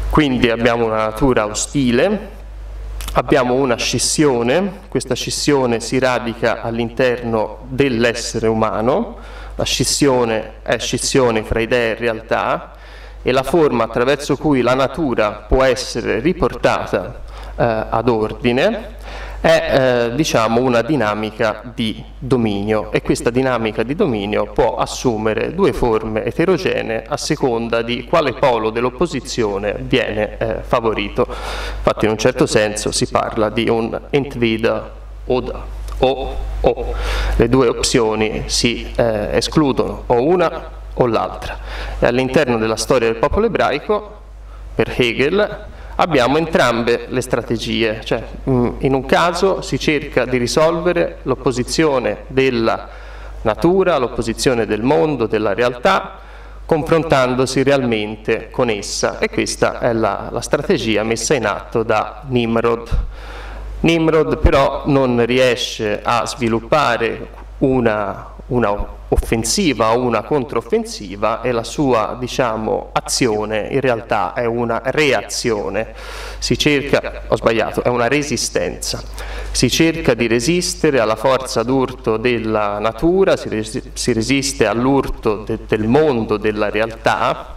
Quindi abbiamo una natura ostile, abbiamo una scissione, questa scissione si radica all'interno dell'essere umano, la scissione è scissione fra idea e realtà, e la forma attraverso cui la natura può essere riportata eh, ad ordine è eh, diciamo una dinamica di dominio, e questa dinamica di dominio può assumere due forme eterogenee a seconda di quale polo dell'opposizione viene eh, favorito. Infatti in un certo senso si parla di un entweder oder, o o, le due opzioni si eh, escludono, o una o l'altra, e all'interno della storia del popolo ebraico, per Hegel, abbiamo entrambe le strategie, cioè in un caso si cerca di risolvere l'opposizione della natura, l'opposizione del mondo, della realtà, confrontandosi realmente con essa, e questa è la, la strategia messa in atto da Nimrod. Nimrod però non riesce a sviluppare una, una offensiva o una controffensiva, e la sua, diciamo, azione in realtà è una reazione. Si cerca, ho sbagliato, è una resistenza. Si cerca di resistere alla forza d'urto della natura, si, resi si resiste all'urto de del mondo, della realtà,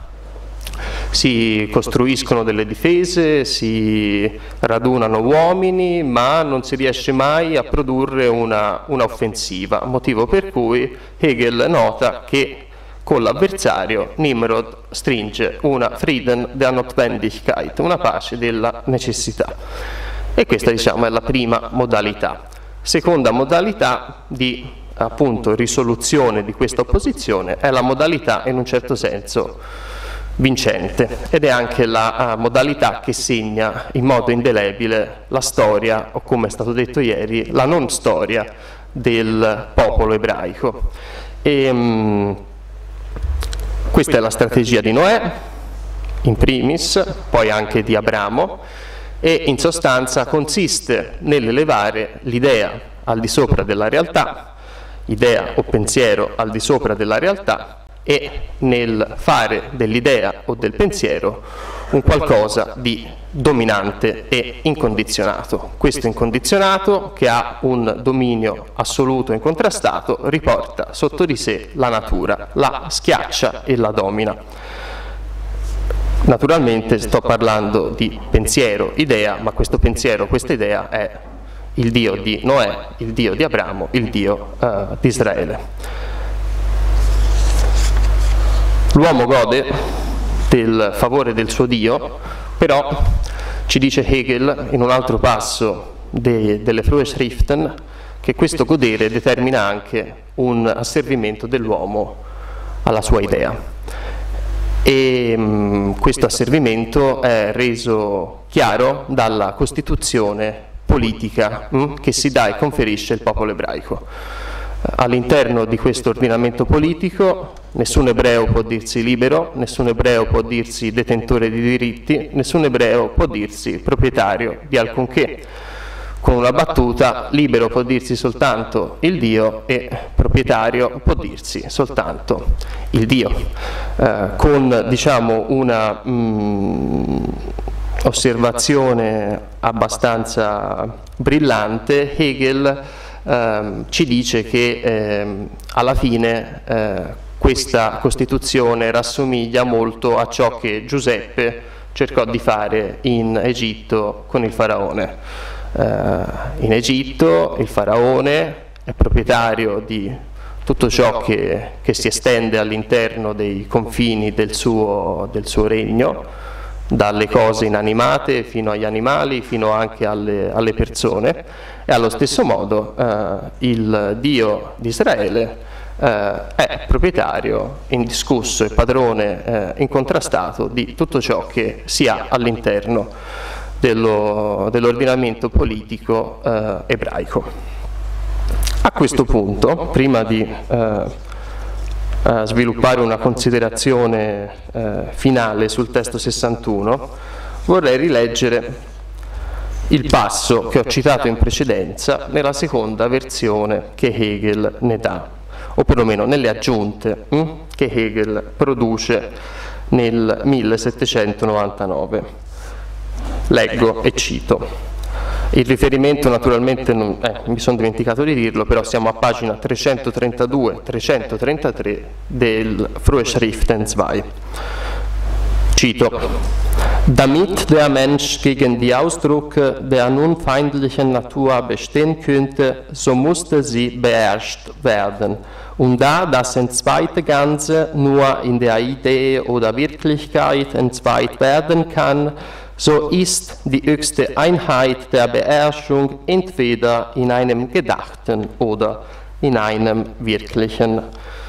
si costruiscono delle difese, si radunano uomini, ma non si riesce mai a produrre una, una offensiva, motivo per cui Hegel nota che con l'avversario Nimrod stringe una Frieden der Notwendigkeit, una pace della necessità. E questa, diciamo, è la prima modalità. Seconda modalità di appunto risoluzione di questa opposizione è la modalità in un certo senso vincente, ed è anche la uh, modalità che segna in modo indelebile la storia, o come è stato detto ieri, la non storia del popolo ebraico. E, um, questa è la strategia di Noè, in primis, poi anche di Abramo, e in sostanza consiste nell'elevare l'idea al di sopra della realtà, idea o pensiero al di sopra della realtà, e nel fare dell'idea o del pensiero un qualcosa di dominante e incondizionato. Questo incondizionato, che ha un dominio assoluto e incontrastato, riporta sotto di sé la natura, la schiaccia e la domina. Naturalmente sto parlando di pensiero, idea, ma questo pensiero, questa idea è il Dio di Noè, il Dio di Abramo, il Dio uh, di Israele. L'uomo gode del favore del suo Dio, però ci dice Hegel in un altro passo de, delle Frohe Schriften che questo godere determina anche un asservimento dell'uomo alla sua idea. E mh, questo asservimento è reso chiaro dalla Costituzione politica mh, che si dà e conferisce il popolo ebraico. All'interno di questo ordinamento politico nessun ebreo può dirsi libero, nessun ebreo può dirsi detentore di diritti, nessun ebreo può dirsi proprietario di alcunché. Con una battuta, libero può dirsi soltanto il Dio e proprietario può dirsi soltanto il Dio. Eh, con, diciamo, una mh, osservazione abbastanza brillante, Hegel Uh, ci dice che uh, alla fine uh, questa Costituzione rassomiglia molto a ciò che Giuseppe cercò di fare in Egitto con il faraone. Uh, in Egitto il faraone è proprietario di tutto ciò che, che si estende all'interno dei confini del suo, del suo regno, dalle cose inanimate fino agli animali, fino anche alle, alle persone, e allo stesso modo eh, il Dio di Israele eh, è proprietario, indiscusso e padrone eh, incontrastato di tutto ciò che si ha all'interno dell'ordinamento politico eh, ebraico. A questo punto, prima di eh, Uh, sviluppare una considerazione uh, finale sul testo sessantuno, vorrei rileggere il passo che ho citato in precedenza nella seconda versione che Hegel ne dà, o perlomeno nelle aggiunte hm, che Hegel produce nel millesettecentonovantanove. Leggo e cito. Il riferimento naturalmente, non, eh, mi sono dimenticato di dirlo, però siamo a pagina trecentotrentadue trecentotrentatré del Frohe Schriften due. Cito: Damit der Mensch gegen die Ausdruck der nun feindlichen Natur bestehen könnte, so musste sie beherrscht werden. Und da das entzweite Ganze nur in der Idee oder Wirklichkeit entzweit werden kann, so ist die höchste Einheit der Beherrschung entweder in einem gedachten oder in einem wirklichen.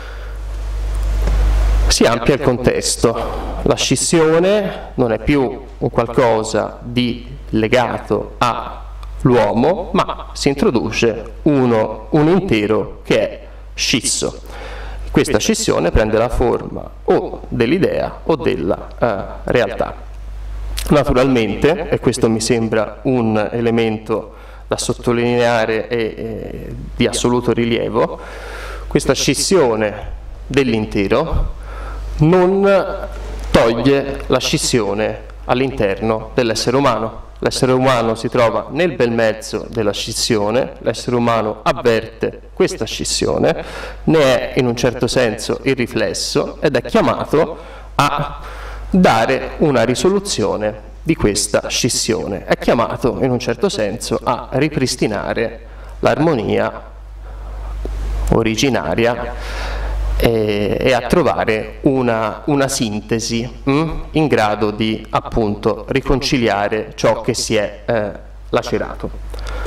Si amplia il contesto. La scissione non è più un qualcosa di legato all'uomo, ma si introduce uno, un intero che è scisso. Questa scissione prende la forma o dell'idea o della eh, realtà. Naturalmente, e questo mi sembra un elemento da sottolineare e, e di assoluto rilievo, questa scissione dell'intero non toglie la scissione all'interno dell'essere umano. L'essere umano si trova nel bel mezzo della scissione, l'essere umano avverte questa scissione, ne è in un certo senso il riflesso ed è chiamato a dare una risoluzione di questa scissione. È chiamato in un certo senso a ripristinare l'armonia originaria e, e a trovare una, una sintesi mh, in grado di appunto riconciliare ciò che si è eh, lacerato.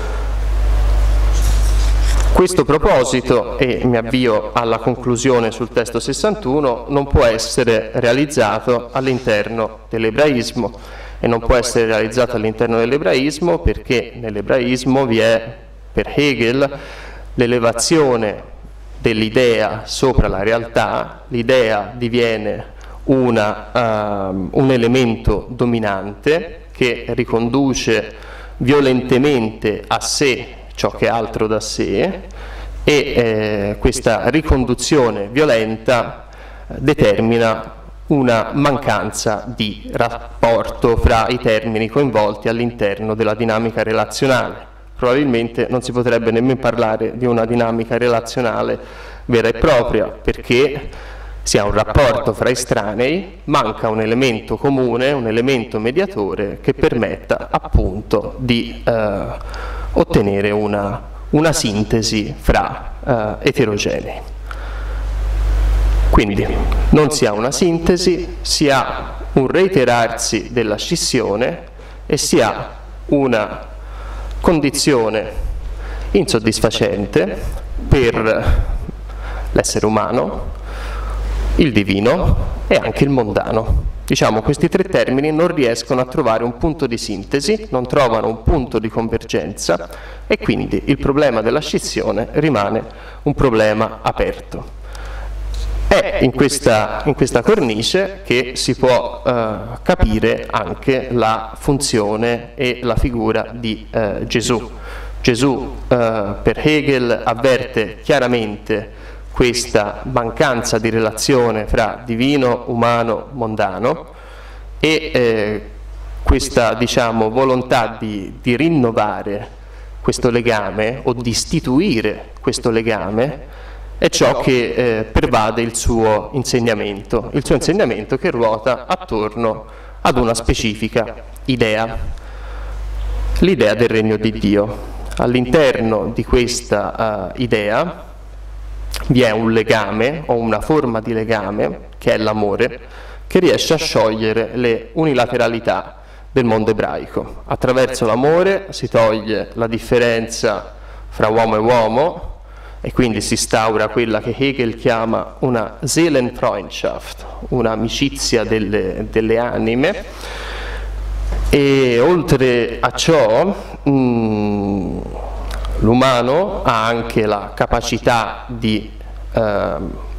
Questo proposito, e mi avvio alla conclusione sul testo sessantuno, non può essere realizzato all'interno dell'ebraismo e non può essere realizzato all'interno dell'ebraismo perché nell'ebraismo vi è, per Hegel, l'elevazione dell'idea sopra la realtà, l'idea diviene una, uh, un elemento dominante che riconduce violentemente a sé ciò che è altro da sé e eh, questa riconduzione violenta eh, determina una mancanza di rapporto fra i termini coinvolti all'interno della dinamica relazionale. Probabilmente non si potrebbe nemmeno parlare di una dinamica relazionale vera e propria perché si ha un rapporto fra estranei, manca un elemento comune, un elemento mediatore che permetta appunto di eh, ottenere una, una sintesi fra uh, eterogenei. Quindi non si ha una sintesi, si ha un reiterarsi della scissione e si ha una condizione insoddisfacente per l'essere umano, il divino e anche il mondano. Diciamo, questi tre termini non riescono a trovare un punto di sintesi, non trovano un punto di convergenza e quindi il problema della scissione rimane un problema aperto. È in questa, in questa cornice che si può eh, capire anche la funzione e la figura di eh, Gesù. Gesù eh, per Hegel avverte chiaramente questa mancanza di relazione fra divino, umano, mondano e eh, questa diciamo, volontà di, di rinnovare questo legame o di istituire questo legame è ciò che eh, pervade il suo insegnamento, il suo insegnamento che ruota attorno ad una specifica idea, l'idea del regno di Dio. All'interno di questa uh, idea vi è un legame o una forma di legame che è l'amore che riesce a sciogliere le unilateralità del mondo ebraico. Attraverso l'amore si toglie la differenza fra uomo e uomo e quindi si instaura quella che Hegel chiama una Seelenfreundschaft, un'amicizia delle, delle anime e oltre a ciò mh, l'umano ha anche la capacità di eh,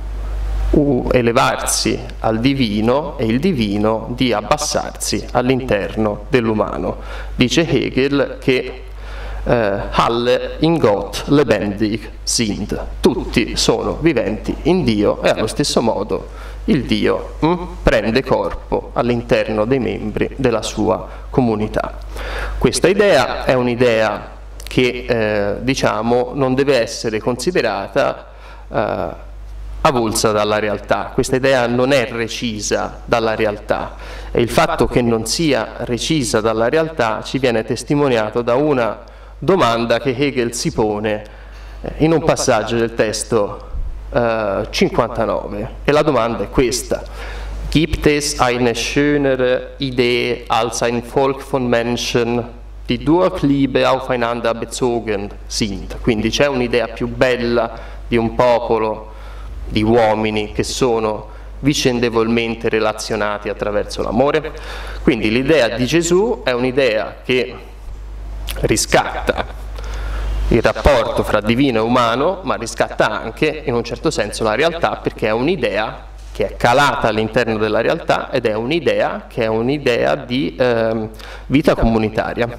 elevarsi al divino e il divino di abbassarsi all'interno dell'umano. Dice Hegel che eh, alle in Gott lebendig sind. Tutti sono viventi in Dio e allo stesso modo il Dio hm, prende corpo all'interno dei membri della sua comunità. Questa idea è un'idea che eh, diciamo non deve essere considerata eh, avulsa dalla realtà. Questa idea non è recisa dalla realtà e il fatto che non sia recisa dalla realtà ci viene testimoniato da una domanda che Hegel si pone in un passaggio del testo eh, cinquantanove, e la domanda è questa: Gibt es eine schönere Idee als ein Volk von Menschen, die durch Liebe aufeinander bezogen sind? Quindi c'è un'idea più bella di un popolo di uomini che sono vicendevolmente relazionati attraverso l'amore? Quindi l'idea di Gesù è un'idea che riscatta il rapporto fra divino e umano, ma riscatta anche in un certo senso la realtà, perché è un'idea che è calata all'interno della realtà ed è un'idea che è un'idea di eh, vita comunitaria.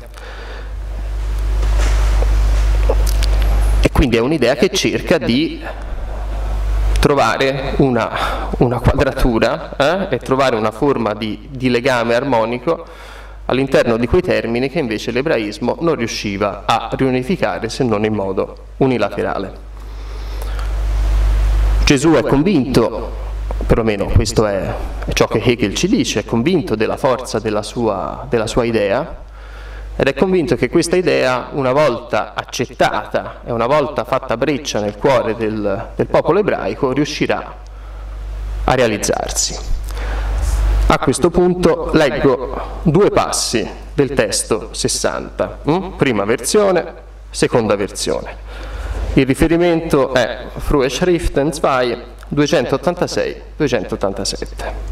E quindi è un'idea che cerca di trovare una, una quadratura eh, e trovare una forma di, di legame armonico all'interno di quei termini che invece l'ebraismo non riusciva a riunificare, se non in modo unilaterale. Gesù è convinto, perlomeno questo è ciò che Hegel ci dice, è convinto della forza della sua, della sua idea, ed è convinto che questa idea, una volta accettata e una volta fatta breccia nel cuore del, del popolo ebraico, riuscirà a realizzarsi. A questo punto leggo due passi del testo sessanta, hm? Prima versione, seconda versione. Il riferimento è Frühe Schriften due, duecentottantasei duecentottantasette.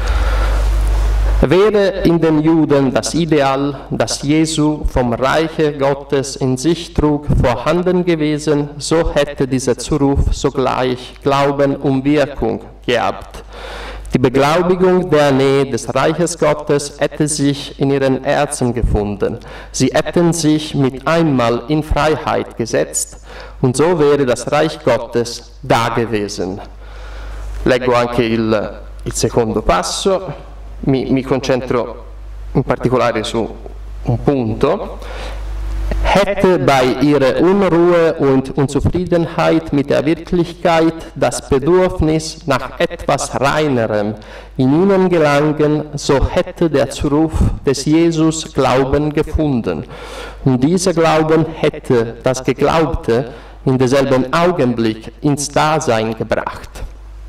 Wäre in den Juden das Ideal, das Jesu vom Reiche Gottes in sich trug, vorhanden gewesen, so hätte dieser Zuruf sogleich Glauben und Wirkung gehabt. Die Beglaubigung der Nähe des Reiches Gottes hätte sich in ihren Herzen gefunden. Sie hätten sich mit einmal in Freiheit gesetzt und so wäre das Reich Gottes da gewesen. Leggo anche il, il secondo passo. Mi, mi concentro in particolare su un punto. Hätte bei ihrer Unruhe und Unzufriedenheit mit der Wirklichkeit das Bedürfnis nach etwas Reinerem in ihnen gelangen, so hätte der Zuruf des Jesus Glauben gefunden. Und dieser Glauben hätte das Geglaubte in derselben Augenblick ins Dasein gebracht.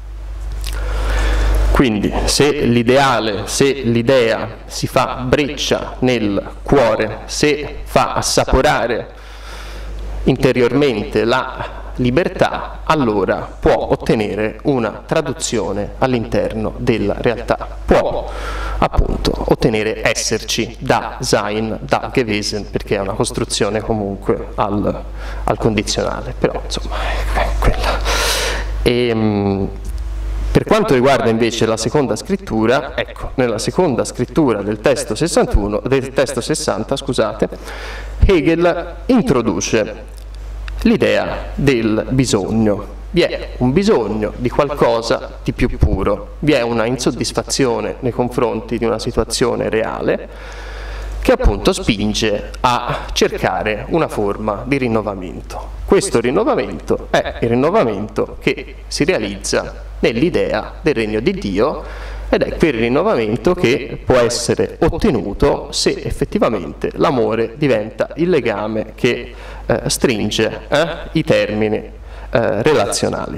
Quindi se l'ideale, se l'idea si fa breccia nel cuore, se fa assaporare interiormente la libertà, allora può ottenere una traduzione all'interno della realtà, può appunto ottenere esserci da sein, da gewesen, perché è una costruzione comunque al, al condizionale, però insomma è quella. E, per quanto riguarda invece la seconda scrittura, ecco, nella seconda scrittura del testo sessantuno, del testo sessanta, scusate, Hegel introduce l'idea del bisogno. Vi è un bisogno di qualcosa di più puro, vi è una insoddisfazione nei confronti di una situazione reale che appunto spinge a cercare una forma di rinnovamento. Questo rinnovamento è il rinnovamento che si realizza nell'idea del regno di Dio ed è quel rinnovamento che può essere ottenuto se effettivamente l'amore diventa il legame che eh, stringe eh, i termini eh, relazionali.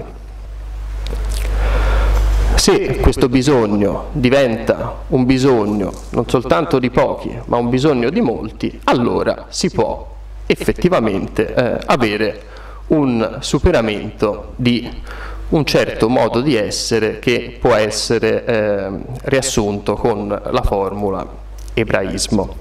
Se questo bisogno diventa un bisogno non soltanto di pochi, ma un bisogno di molti, allora si può effettivamente eh, avere un superamento di un certo modo di essere che può essere eh, riassunto con la formula ebraismo.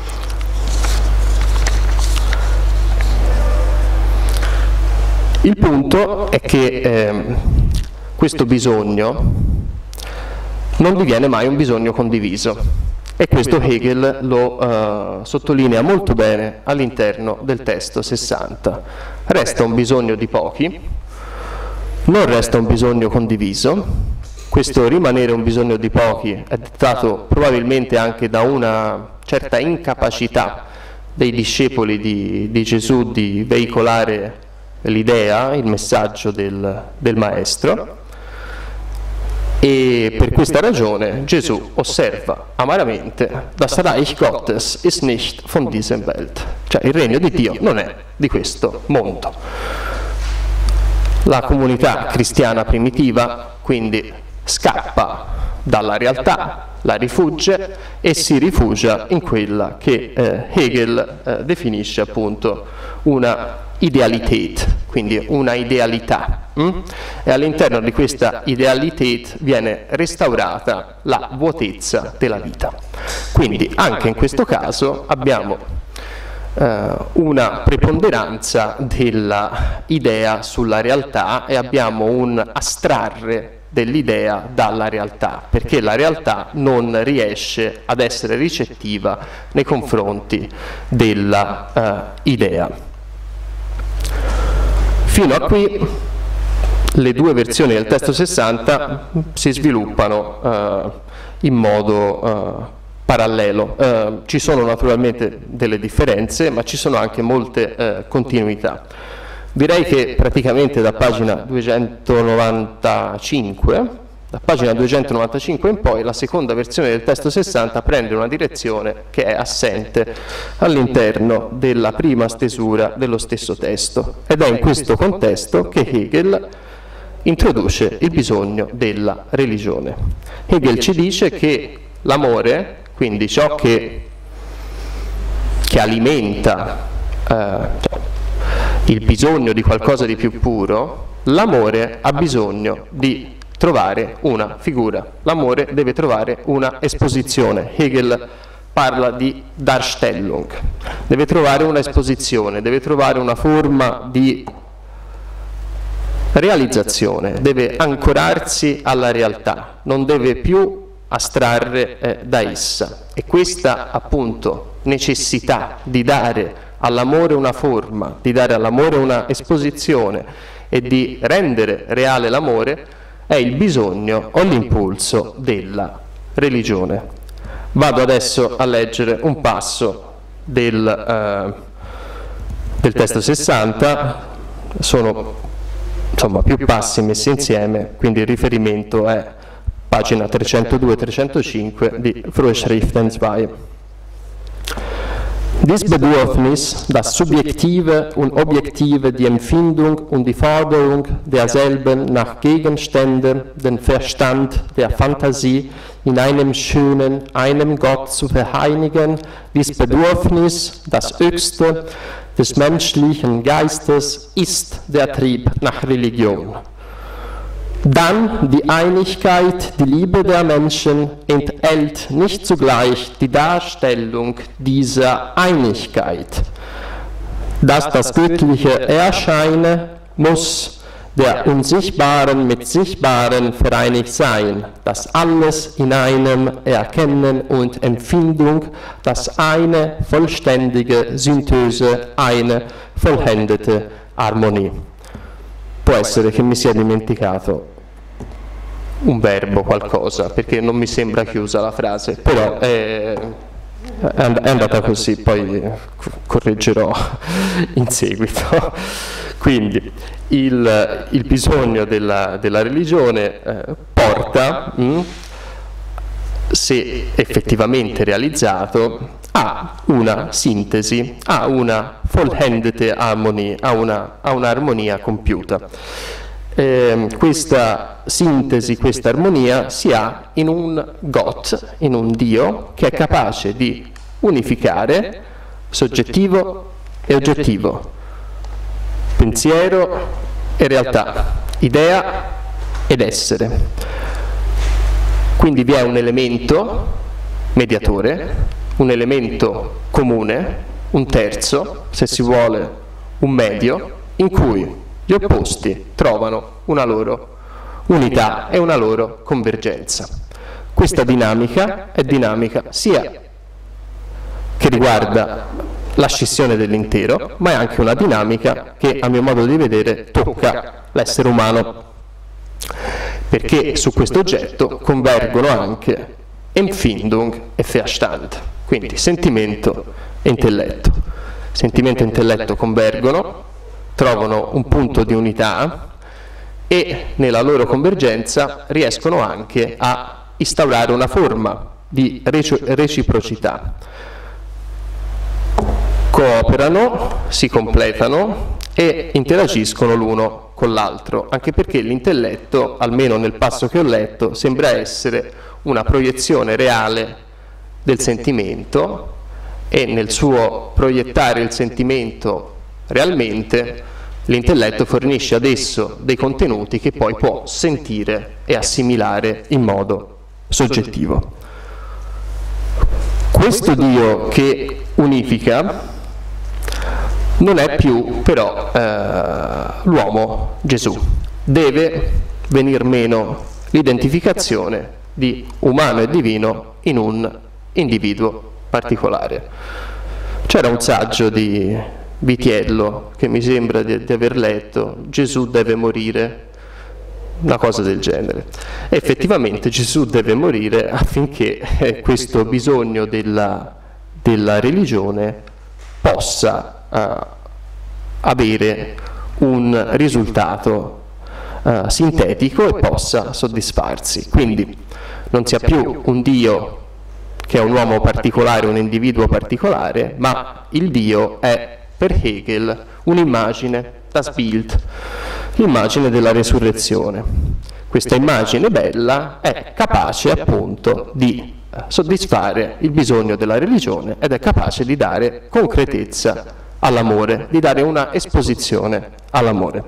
Il punto è che eh, questo bisogno non diviene mai un bisogno condiviso. E questo Hegel lo eh, sottolinea molto bene all'interno del testo sessanta. Resta un bisogno di pochi, non resta un bisogno condiviso. Questo rimanere un bisogno di pochi è dettato probabilmente anche da una certa incapacità dei discepoli di, di Gesù di veicolare l'idea, il messaggio del, del Maestro. E per questa ragione Gesù osserva amaramente: Das Reich Gottes ist nicht von dieser Welt. Cioè il regno di Dio non è di questo mondo. La comunità cristiana primitiva quindi scappa dalla realtà, la rifugge e si rifugia in quella che eh, Hegel eh, definisce appunto una Idealität, quindi una idealità. Mm? E all'interno di questa Idealität viene restaurata la vuotezza della vita. Quindi anche in questo caso abbiamo eh, una preponderanza della idea sulla realtà e abbiamo un astrarre dell'idea dalla realtà, perché la realtà non riesce ad essere ricettiva nei confronti della eh, idea. Fino a qui le due versioni del testo sessanta si sviluppano eh, in modo eh, parallelo. Eh, ci sono naturalmente delle differenze, ma ci sono anche molte eh, continuità. Direi che praticamente da pagina duecentonovantacinque, da pagina duecentonovantacinque in poi, la seconda versione del testo sessanta prende una direzione che è assente all'interno della prima stesura dello stesso testo, ed è in questo contesto che Hegel introduce il bisogno della religione. Hegel ci dice che l'amore, quindi ciò che, che alimenta eh, il bisogno di qualcosa di più puro, l'amore ha bisogno di trovare una figura, l'amore deve trovare una esposizione. Hegel parla di Darstellung, deve trovare una esposizione, deve trovare una forma di realizzazione, deve ancorarsi alla realtà, non deve più astrarre eh, da essa. E questa appunto necessità di dare all'amore una forma, di dare all'amore una esposizione e di rendere reale l'amore è il bisogno o l'impulso della religione. Vado adesso a leggere un passo del, eh, del testo sessanta, sono insomma più passi messi insieme, quindi il riferimento è pagina trecentodue trecentocinque di Frohe Schriften due. Dies Bedürfnis, das Subjektive und Objektive, die Empfindung und die Forderung derselben nach Gegenständen, den Verstand der Fantasie in einem schönen, einem Gott zu vereinigen, dies Bedürfnis, das höchste des menschlichen Geistes, ist der Trieb nach Religion. Dann die Einigkeit, die Liebe der Menschen enthält nicht zugleich die Darstellung dieser Einigkeit. Dass das Göttliche erscheine, muss der Unsichtbaren mit Sichtbaren vereinigt sein, dass alles in einem Erkennen und Empfindung, das eine vollständige Synthese, eine vollendete Armonie. Può essere che mi sia dimenticato un verbo, qualcosa, perché non mi sembra chiusa la frase, però è, è andata così, poi correggerò in seguito. Quindi il, il bisogno della, della religione eh, porta, mh, se effettivamente realizzato, a una sintesi, a una vollendete Harmonie, a una, a un'armonia compiuta. Eh, questa sintesi, questa armonia si ha in un Gott, in un Dio che è capace di unificare soggettivo e oggettivo, pensiero e realtà, idea ed essere. Quindi vi è un elemento mediatore, un elemento comune, un terzo, se si vuole un medio, in cui gli opposti trovano una loro unità e una loro convergenza. Questa dinamica è dinamica sia che riguarda la scissione dell'intero, ma è anche una dinamica che, a mio modo di vedere, tocca l'essere umano, perché su questo oggetto convergono anche Empfindung e Verstand, quindi sentimento e intelletto. Sentimento e intelletto convergono, trovano un punto di unità e nella loro convergenza riescono anche a instaurare una forma di reciprocità. Cooperano, si completano e interagiscono l'uno con l'altro, anche perché l'intelletto, almeno nel passo che ho letto, sembra essere una proiezione reale del sentimento, e nel suo proiettare il sentimento realmente l'intelletto fornisce ad esso dei contenuti che poi può sentire e assimilare in modo soggettivo. Questo Dio che unifica non è più però eh, l'uomo Gesù. Deve venir meno l'identificazione di umano e divino in un individuo particolare. C'era un saggio di Vitiello che mi sembra di, di aver letto: Gesù deve morire, una cosa del genere. E effettivamente Gesù deve morire affinché eh, questo bisogno della, della religione possa uh, avere un risultato uh, sintetico e possa soddisfarsi. Quindi non sia più un Dio che è un uomo particolare, un individuo particolare, ma il Dio è per Hegel un'immagine, das Bild, l'immagine della resurrezione. Questa immagine bella è capace appunto di soddisfare il bisogno della religione ed è capace di dare concretezza all'amore, di dare una esposizione all'amore.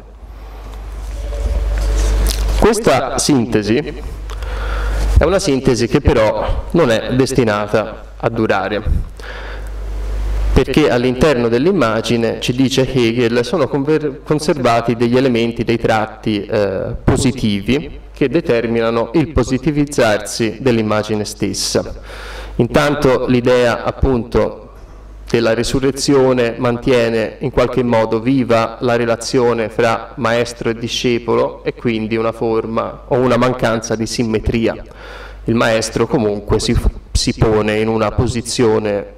Questa sintesi è una sintesi che però non è destinata a durare, perché all'interno dell'immagine, ci dice Hegel, sono conservati degli elementi, dei tratti eh, positivi che determinano il positivizzarsi dell'immagine stessa. Intanto l'idea appunto della risurrezione mantiene in qualche modo viva la relazione fra maestro e discepolo e quindi una forma o una mancanza di simmetria. Il maestro comunque si, si pone in una posizione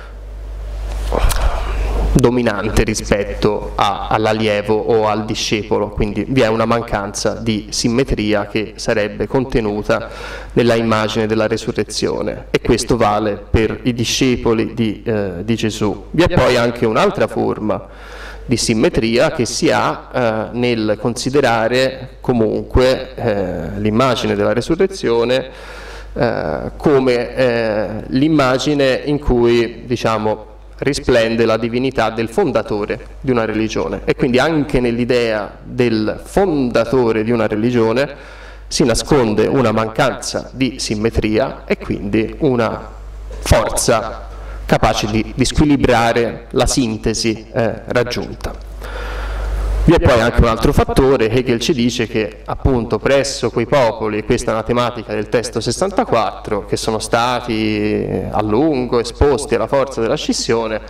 dominante rispetto all'allievo o al discepolo, quindi vi è una mancanza di simmetria che sarebbe contenuta nella immagine della resurrezione, e questo vale per i discepoli di, eh, di Gesù. Vi è poi anche un'altra forma di simmetria che si ha eh, nel considerare comunque eh, l'immagine della resurrezione eh, come eh, l'immagine in cui, diciamo, risplende la divinità del fondatore di una religione, e quindi anche nell'idea del fondatore di una religione si nasconde una mancanza di simmetria e quindi una forza capace di, di squilibrare la sintesi eh, raggiunta. Vi è poi anche un altro fattore. Hegel ci dice che appunto presso quei popoli, questa è una tematica del testo sessantaquattro, che sono stati a lungo esposti alla forza della scissione,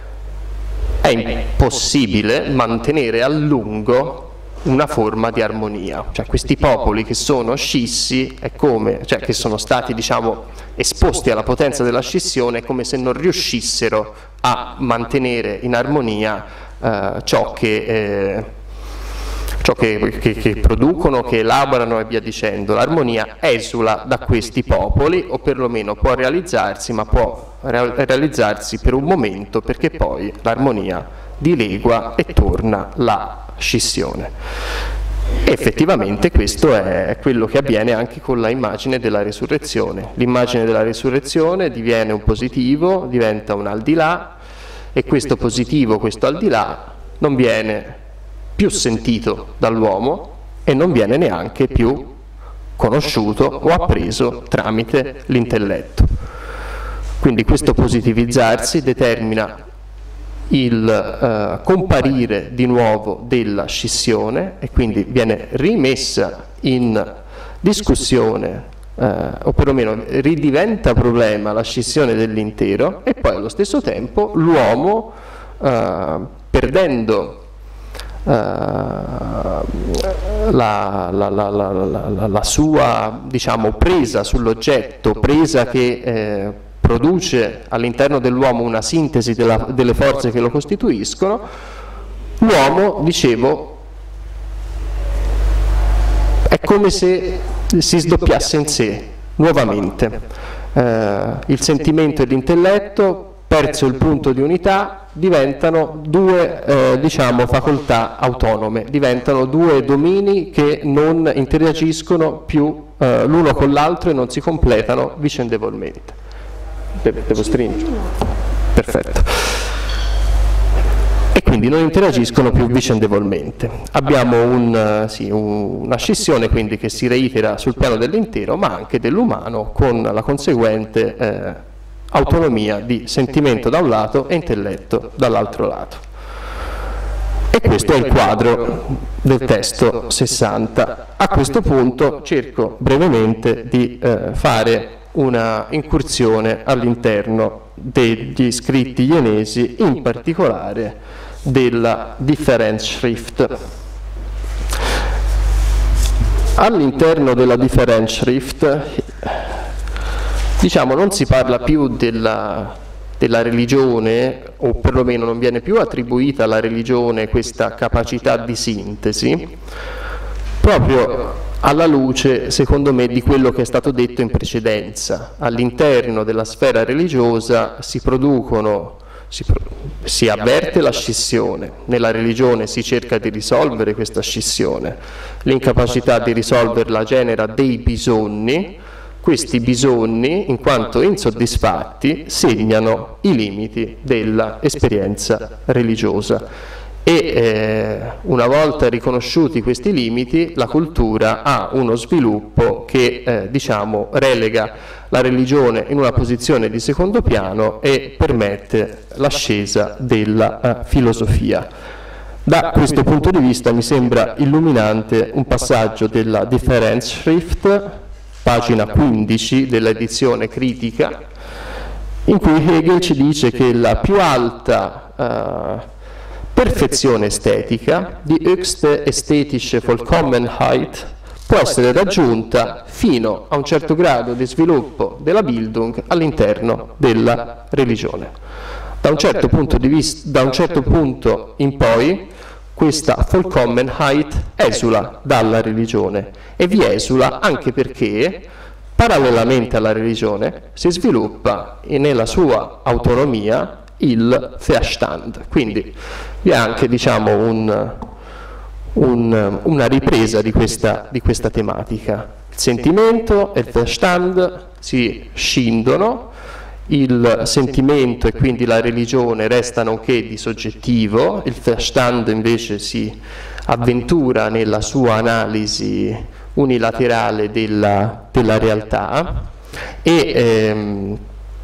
è impossibile mantenere a lungo una forma di armonia. Cioè questi popoli che sono scissi, è come, cioè che sono stati, diciamo, esposti alla potenza della scissione, è come se non riuscissero a mantenere in armonia Uh, ciò, che, eh, ciò che, che, che producono, che elaborano e via dicendo. L'armonia esula da questi popoli, o perlomeno può realizzarsi, ma può realizzarsi per un momento, perché poi l'armonia dilegua e torna la scissione. E effettivamente questo è quello che avviene anche con la immagine della resurrezione. L'immagine della resurrezione diviene un positivo, diventa un al di là, e questo positivo, questo al di là, non viene più sentito dall'uomo e non viene neanche più conosciuto o appreso tramite l'intelletto. Quindi questo positivizzarsi determina il eh, comparire di nuovo della scissione, e quindi viene rimessa in discussione eh, o perlomeno ridiventa problema la scissione dell'intero, e poi allo stesso tempo l'uomo, eh, perdendo Uh, la, la, la, la, la, la sua, diciamo, presa sull'oggetto, presa che eh, produce all'interno dell'uomo una sintesi della, delle forze che lo costituiscono, l'uomo, dicevo, è come se si sdoppiasse in sé nuovamente. Uh, il sentimento e l'intelletto, perso il punto di unità, diventano due eh, diciamo, facoltà autonome, diventano due domini che non interagiscono più eh, l'uno con l'altro e non si completano vicendevolmente. Devo stringere? Perfetto. E quindi non interagiscono più vicendevolmente. Abbiamo un, sì, un, una scissione quindi che si reitera sul piano dell'intero, ma anche dell'umano, con la conseguente eh, autonomia di sentimento da un lato e intelletto dall'altro lato. E questo è il quadro del testo sessanta. A questo punto cerco brevemente di eh, fare una incursione all'interno degli scritti ienesi, in particolare della Differenzschrift. All'interno della Differenzschrift, diciamo, non si parla più della, della religione, o perlomeno non viene più attribuita alla religione questa capacità di sintesi, proprio alla luce, secondo me, di quello che è stato detto in precedenza. All'interno della sfera religiosa si producono, si, si avverte la scissione, nella religione si cerca di risolvere questa scissione, l'incapacità di risolverla genera dei bisogni. Questi bisogni, in quanto insoddisfatti, segnano i limiti dell'esperienza religiosa e eh, una volta riconosciuti questi limiti, la cultura ha uno sviluppo che eh, diciamo, relega la religione in una posizione di secondo piano e permette l'ascesa della eh, filosofia. Da questo punto di vista mi sembra illuminante un passaggio della Differenzschrift, pagina quindici dell'edizione critica, in cui Hegel ci dice che la più alta uh, perfezione estetica, die höchste ästhetische Vollkommenheit, può essere raggiunta fino a un certo grado di sviluppo della Bildung all'interno della religione. Da un certo punto di vista, da un certo punto in poi, questa Vollkommenheit esula dalla religione, e vi esula anche perché, parallelamente alla religione, si sviluppa nella sua autonomia il Verstand. Quindi vi è anche, diciamo, un, un, una ripresa di questa, di questa tematica. Il sentimento e il Verstand si scindono, il sentimento e quindi la religione restano che di soggettivo, il Verstand invece si avventura nella sua analisi unilaterale della, della realtà, e ehm,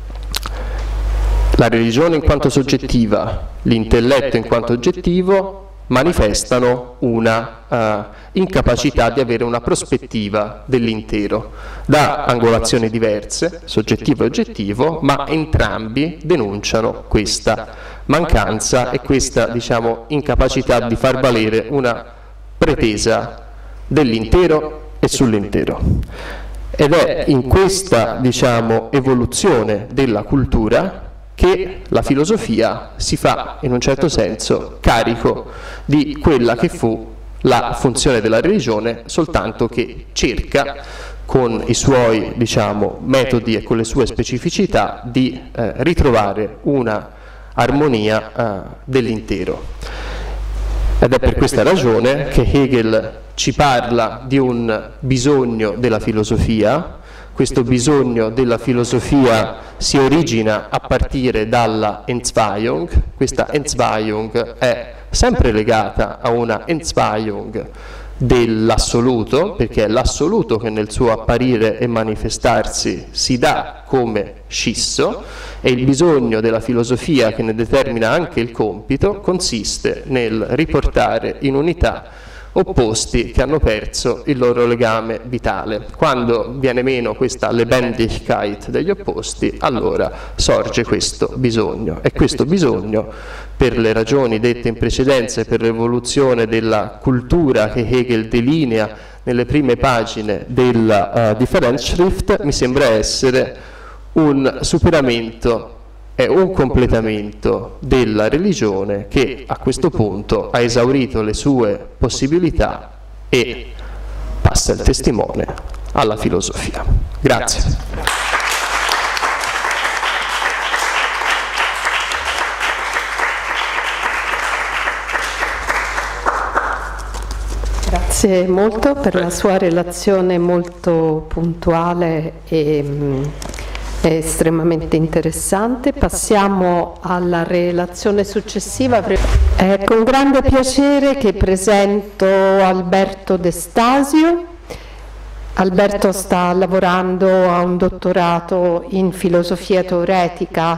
la religione in quanto soggettiva, l'intelletto in quanto oggettivo manifestano una uh, incapacità di avere una prospettiva dell'intero, da angolazioni diverse, soggettivo e oggettivo, ma entrambi denunciano questa mancanza e questa, diciamo, incapacità di far valere una pretesa dell'intero e sull'intero. Ed è in questa, diciamo, evoluzione della cultura che la filosofia si fa, in un certo senso, carico di quella che fu la funzione della religione, soltanto che cerca, con i suoi, diciamo, metodi e con le sue specificità, di eh, ritrovare una armonia eh, dell'intero. Ed è per questa ragione che Hegel ci parla di un bisogno della filosofia. Questo bisogno della filosofia si origina a partire dalla Entzweiung. Questa Entzweiung è sempre legata a una Entzweiung dell'assoluto, perché è l'assoluto che nel suo apparire e manifestarsi si dà come scisso, e il bisogno della filosofia, che ne determina anche il compito, consiste nel riportare in unità opposti che hanno perso il loro legame vitale. Quando viene meno questa Lebendigkeit degli opposti, allora sorge questo bisogno, e questo bisogno, per le ragioni dette in precedenza e per l'evoluzione della cultura che Hegel delinea nelle prime pagine della uh, Differenzschrift, mi sembra essere un superamento è un completamento della religione che a questo punto ha esaurito le sue possibilità e passa il testimone alla filosofia. Grazie. Grazie molto per la sua relazione molto puntuale e è estremamente interessante. Passiamo alla relazione successiva. È con grande piacere che presento Alberto De Stasio. Alberto sta lavorando a un dottorato in filosofia teoretica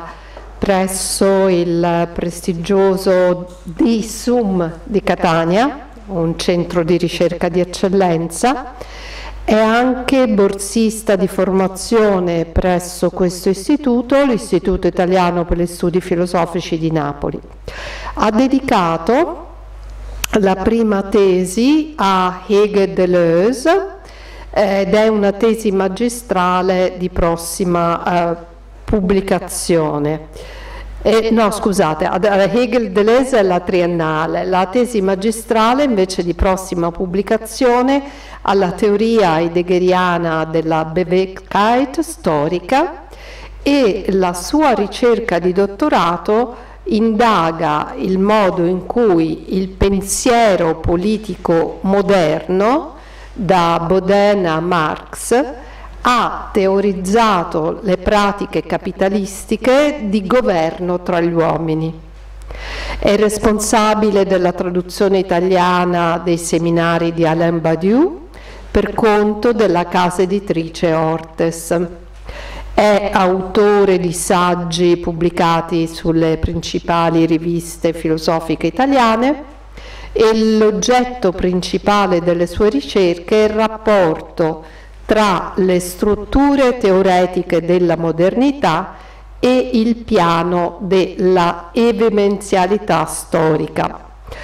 presso il prestigioso D I S U M di Catania, un centro di ricerca di eccellenza. È anche borsista di formazione presso questo istituto, l'Istituto Italiano per gli Studi Filosofici di Napoli. Ha dedicato la prima tesi a Hege Deleuze ed è una tesi magistrale di prossima eh, pubblicazione. Eh, no, scusate, Hegel Deleuze è la triennale, la tesi magistrale invece di prossima pubblicazione alla teoria heideggeriana della Bewegtheit storica, e la sua ricerca di dottorato indaga il modo in cui il pensiero politico moderno, da Baudin a Marx, ha teorizzato le pratiche capitalistiche di governo tra gli uomini. È responsabile della traduzione italiana dei seminari di Alain Badiou per conto della casa editrice Ortes. È autore di saggi pubblicati sulle principali riviste filosofiche italiane e l'oggetto principale delle sue ricerche è il rapporto tra le strutture teoretiche della modernità e il piano della evidenzialità storica.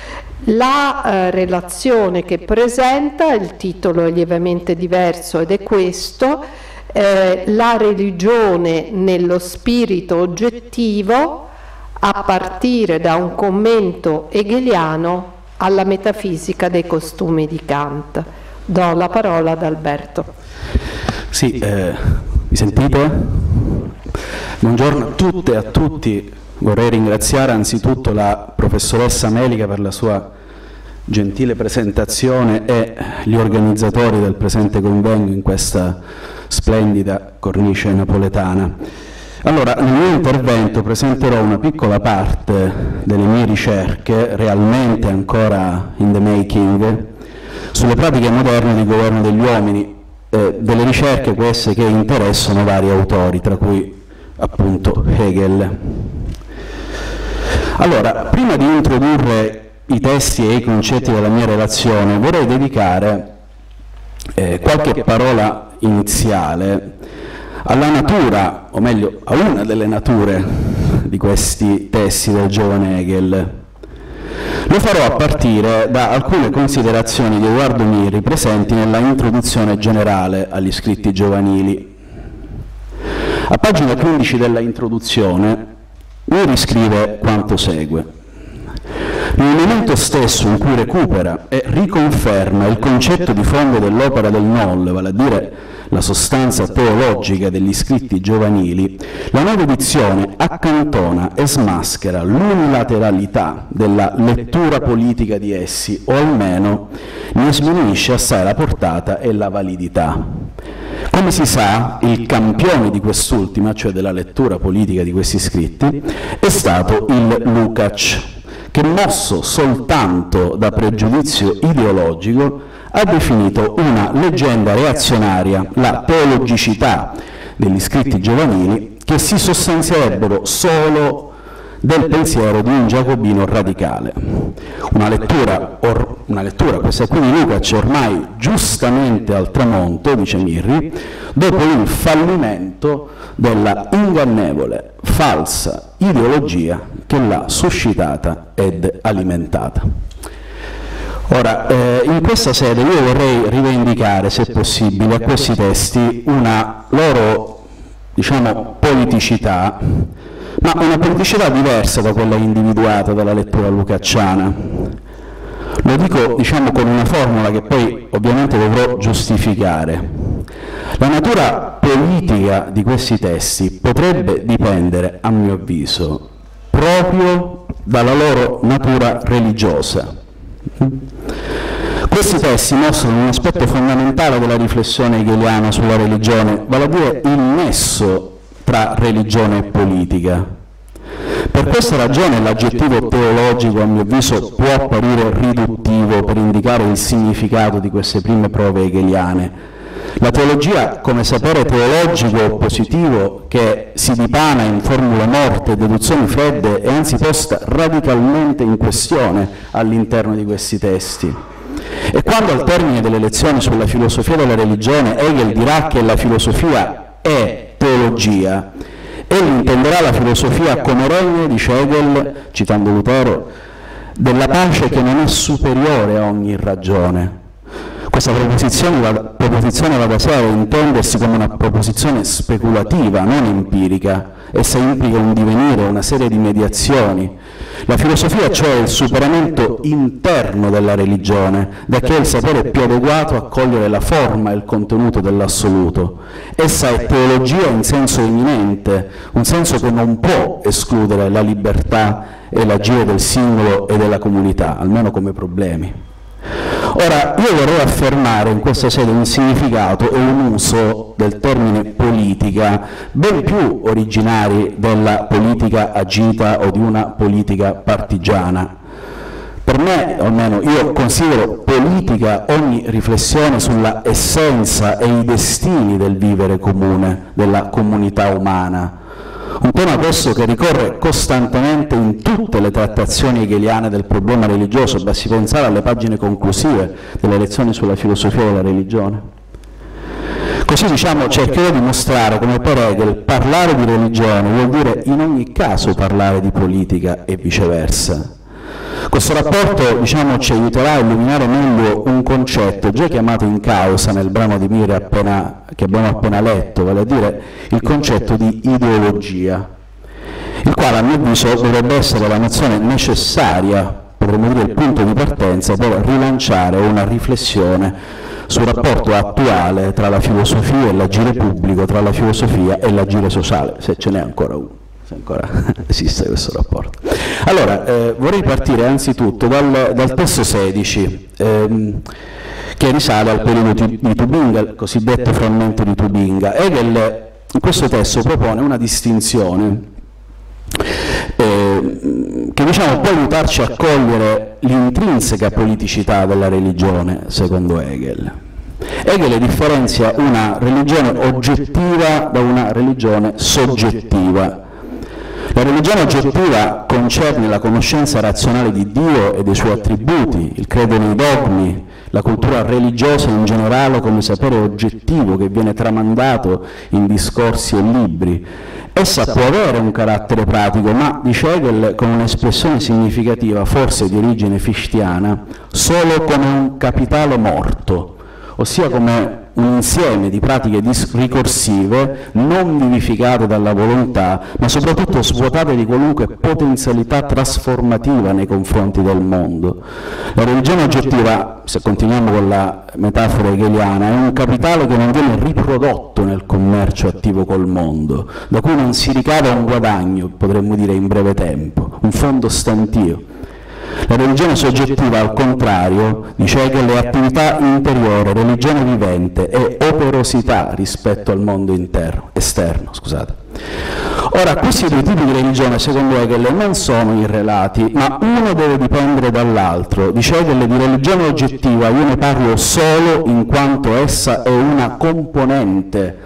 La eh, relazione che presenta, il titolo è lievemente diverso ed è questo, eh, la religione nello spirito oggettivo a partire da un commento hegeliano alla metafisica dei costumi di Kant. Do la parola ad Alberto. Sì, eh, mi sentite? Buongiorno a tutte e a tutti. Vorrei ringraziare anzitutto la professoressa Melica per la sua gentile presentazione e gli organizzatori del presente convegno in questa splendida cornice napoletana. Allora, nel mio intervento presenterò una piccola parte delle mie ricerche, realmente ancora in the making, sulle pratiche moderne di governo degli uomini, eh, delle ricerche queste che interessano vari autori, tra cui appunto Hegel. Allora, prima di introdurre i testi e i concetti della mia relazione, vorrei dedicare eh, qualche parola iniziale alla natura, o meglio a una delle nature di questi testi del giovane Hegel. Lo farò a partire da alcune considerazioni di Edoardo Miri presenti nella introduzione generale agli scritti giovanili. A pagina quindici della introduzione, Miri scrive quanto segue. Nel momento stesso in cui recupera e riconferma il concetto di fondo dell'opera del Noll, vale a dire la sostanza teologica degli scritti giovanili, la nuova edizione accantona e smaschera l'unilateralità della lettura politica di essi, o almeno ne sminuisce assai la portata e la validità. Come si sa, il campione di quest'ultima, cioè della lettura politica di questi scritti, è stato il Lukács, che mosso soltanto da pregiudizio ideologico ha definito una leggenda reazionaria la teologicità degli scritti giovanili che si sostanzierebbero solo del pensiero di un giacobino radicale. Una lettura, or, una lettura questa qui di Lukács, ormai giustamente al tramonto, dice Mirri, dopo il fallimento della ingannevole, falsa ideologia che l'ha suscitata ed alimentata. Ora, eh, in questa sede io vorrei rivendicare, se possibile, a questi testi una loro, diciamo, politicità, ma una politicità diversa da quella individuata dalla lettura lucacciana. Lo dico, diciamo, con una formula che poi ovviamente dovrò giustificare. La natura politica di questi testi potrebbe dipendere, a mio avviso, proprio dalla loro natura religiosa. Questi testi mostrano un aspetto fondamentale della riflessione hegeliana sulla religione, vale a dire il nesso tra religione e politica. Per questa ragione l'aggettivo teologico, a mio avviso, può apparire riduttivo per indicare il significato di queste prime prove hegeliane. La teologia come sapere teologico positivo che si dipana in formule morte e deduzioni fredde è anzi posta radicalmente in questione all'interno di questi testi. E quando al termine delle lezioni sulla filosofia della religione Hegel dirà che la filosofia è teologia, egli intenderà la filosofia come regno, dice Hegel, citando Lutero, della pace che non è superiore a ogni ragione. Questa proposizione va, proposizione va da sé a intendersi come una proposizione speculativa, non empirica. Essa implica un divenire, una serie di mediazioni. La filosofia, cioè, è il superamento interno della religione, da che è il sapere più adeguato a cogliere la forma e il contenuto dell'assoluto. Essa è teologia in senso eminente, un senso che non può escludere la libertà e l'agire del singolo e della comunità, almeno come problemi. Ora, io vorrei affermare in questa sede un significato e un uso del termine politica ben più originari della politica agita o di una politica partigiana. Per me, o almeno io considero politica ogni riflessione sulla essenza e i destini del vivere comune, della comunità umana. Un tema questo che ricorre costantemente in tutte le trattazioni hegeliane del problema religioso, basti pensare alle pagine conclusive delle lezioni sulla filosofia della religione. Così, diciamo, cercherò di mostrare come per Hegel parlare di religione vuol dire in ogni caso parlare di politica e viceversa. Questo rapporto, diciamo, ci aiuterà a illuminare meglio un concetto già chiamato in causa nel brano di Mire appena, che abbiamo appena letto, vale a dire il concetto di ideologia, il quale a mio avviso dovrebbe essere la nozione necessaria, potremmo dire il punto di partenza per rilanciare una riflessione sul rapporto attuale tra la filosofia e l'agire pubblico, tra la filosofia e l'agire sociale, se ce n'è ancora uno. Se ancora esiste questo rapporto. Allora, eh, vorrei partire anzitutto dal, dal testo sedici, ehm, che risale al periodo di, di Tubinga, il cosiddetto frammento di Tubinga. Hegel in questo testo propone una distinzione eh, che, diciamo, può aiutarci a cogliere l'intrinseca politicità della religione, secondo Hegel. Hegel differenzia una religione oggettiva da una religione soggettiva. La religione oggettiva concerne la conoscenza razionale di Dio e dei suoi attributi, il credo nei dogmi, la cultura religiosa in generale come sapere oggettivo che viene tramandato in discorsi e libri. Essa può avere un carattere pratico, ma, dice Hegel con un'espressione significativa, forse di origine fichtiana, solo come un capitale morto, ossia come un insieme di pratiche ricorsive, non vivificate dalla volontà, ma soprattutto svuotate di qualunque potenzialità trasformativa nei confronti del mondo. La religione oggettiva, se continuiamo con la metafora hegeliana, è un capitale che non viene riprodotto nel commercio attivo col mondo, da cui non si ricava un guadagno, potremmo dire in breve tempo, un fondo stantio. La religione soggettiva, al contrario, dice Hegel, è attività interiore, religione vivente e operosità rispetto al mondo interno, esterno. Scusate. Ora, questi due tipi di religione, secondo Hegel, non sono irrelati, ma uno deve dipendere dall'altro. Dice Hegel, di religione oggettiva io ne parlo solo in quanto essa è una componente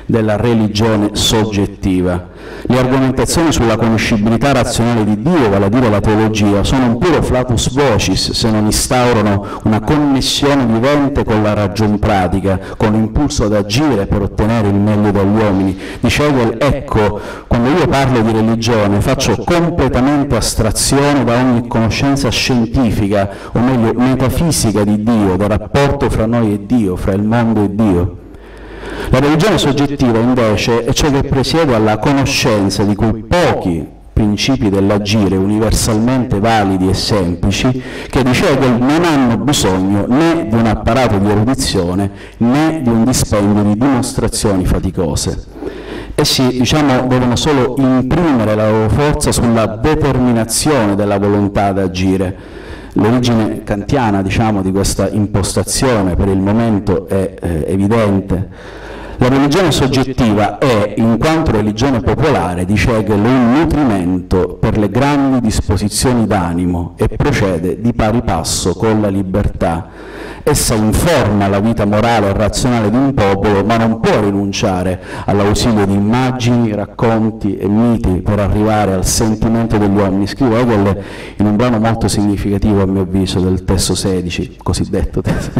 della religione soggettiva. Le argomentazioni sulla conoscibilità razionale di Dio, vale a dire la teologia, sono un puro flatus vocis se non instaurano una connessione vivente con la ragion pratica, con l'impulso ad agire per ottenere il meglio dagli uomini. Dice Hegel, ecco, quando io parlo di religione faccio completamente astrazione da ogni conoscenza scientifica, o meglio metafisica di Dio, del rapporto fra noi e Dio, fra il mondo e Dio. La religione soggettiva invece è ciò che presiede alla conoscenza di quei pochi principi dell'agire universalmente validi e semplici che, dice Hegel, non hanno bisogno né di un apparato di erudizione né di un dispendio di dimostrazioni faticose. Essi, diciamo, devono solo imprimere la loro forza sulla determinazione della volontà ad agire. L'origine kantiana, diciamo, di questa impostazione per il momento è eh, evidente. La religione soggettiva è, in quanto religione popolare, dice Hegel, un nutrimento per le grandi disposizioni d'animo e procede di pari passo con la libertà. Essa informa la vita morale e razionale di un popolo, ma non può rinunciare all'ausilio di immagini, racconti e miti per arrivare al sentimento degli uomini. Scrive Hegel in un brano molto significativo, a mio avviso, del testo sedici, cosiddetto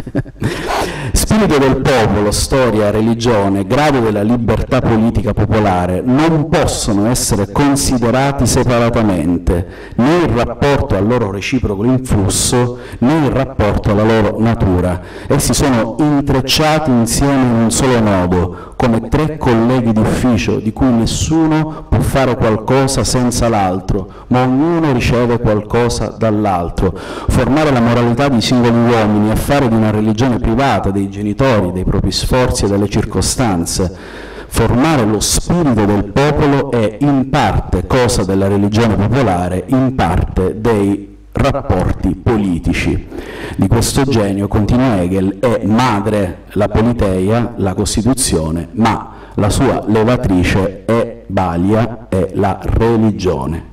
spirito del popolo, storia, religione, grado della libertà politica popolare non possono essere considerati separatamente, né in rapporto al loro reciproco influsso, né in rapporto alla loro natura. Essi sono intrecciati insieme in un solo nodo, come tre colleghi d'ufficio di cui nessuno può fare qualcosa senza l'altro, ma ognuno riceve qualcosa dall'altro. Formare la moralità di singoli uomini, affare di una religione privata, dei genitori, dei propri sforzi e delle circostanze. Formare lo spirito del popolo è in parte cosa della religione popolare, in parte dei rapporti politici. Di questo genio, continua Hegel, è madre la politeia, la Costituzione, ma la sua levatrice è balia, è la religione.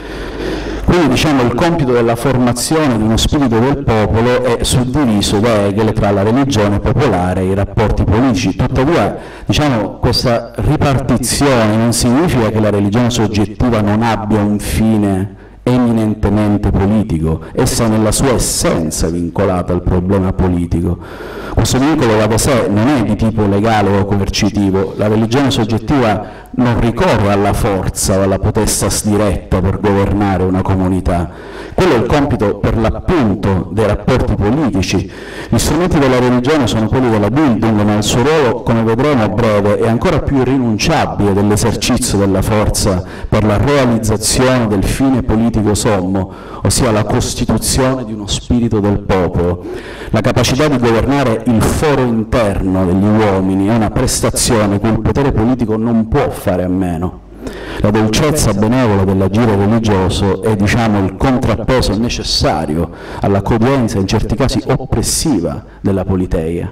Quindi, diciamo, il compito della formazione di uno spirito del popolo è suddiviso da Hegel tra la religione popolare e i rapporti politici. Tuttavia, diciamo, questa ripartizione non significa che la religione soggettiva non abbia un fine eminentemente politico, essa nella sua essenza vincolata al problema politico. Questo vincolo va da sé, non è di tipo legale o coercitivo. La religione soggettiva non ricorre alla forza o alla potestas diretta per governare una comunità. Quello è il compito, per l'appunto, dei rapporti politici. Gli strumenti della religione sono quelli della Bildung, ma il suo ruolo, come vedremo a breve, è ancora più irrinunciabile dell'esercizio della forza per la realizzazione del fine politico sommo, ossia la costituzione di uno spirito del popolo. La capacità di governare il foro interno degli uomini è una prestazione cui il potere politico non può fare a meno. La dolcezza benevola dell'agire religioso è, diciamo, il contrappeso necessario all'accoglienza, in certi casi oppressiva, della politeia.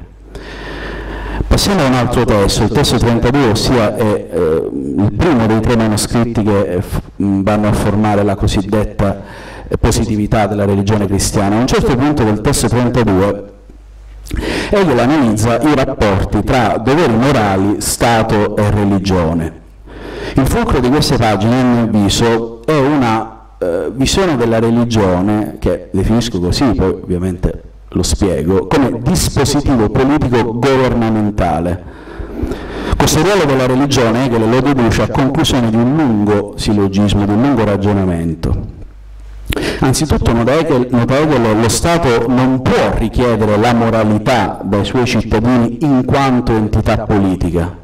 Passiamo a un altro testo, il testo trentadue, ossia è eh, il primo dei tre manoscritti che eh, vanno a formare la cosiddetta eh, positività della religione cristiana. A un certo punto del testo trentadue Hegel analizza i rapporti tra doveri morali, Stato e religione. Il fulcro di queste pagine, a mio avviso, è una eh, visione della religione, che definisco così, poi ovviamente lo spiego, come dispositivo politico governamentale. Questo ruolo della religione Hegel lo deduce a conclusione di un lungo sillogismo, di un lungo ragionamento. Anzitutto, nota Hegel, nota Hegel, lo Stato non può richiedere la moralità dai suoi cittadini in quanto entità politica.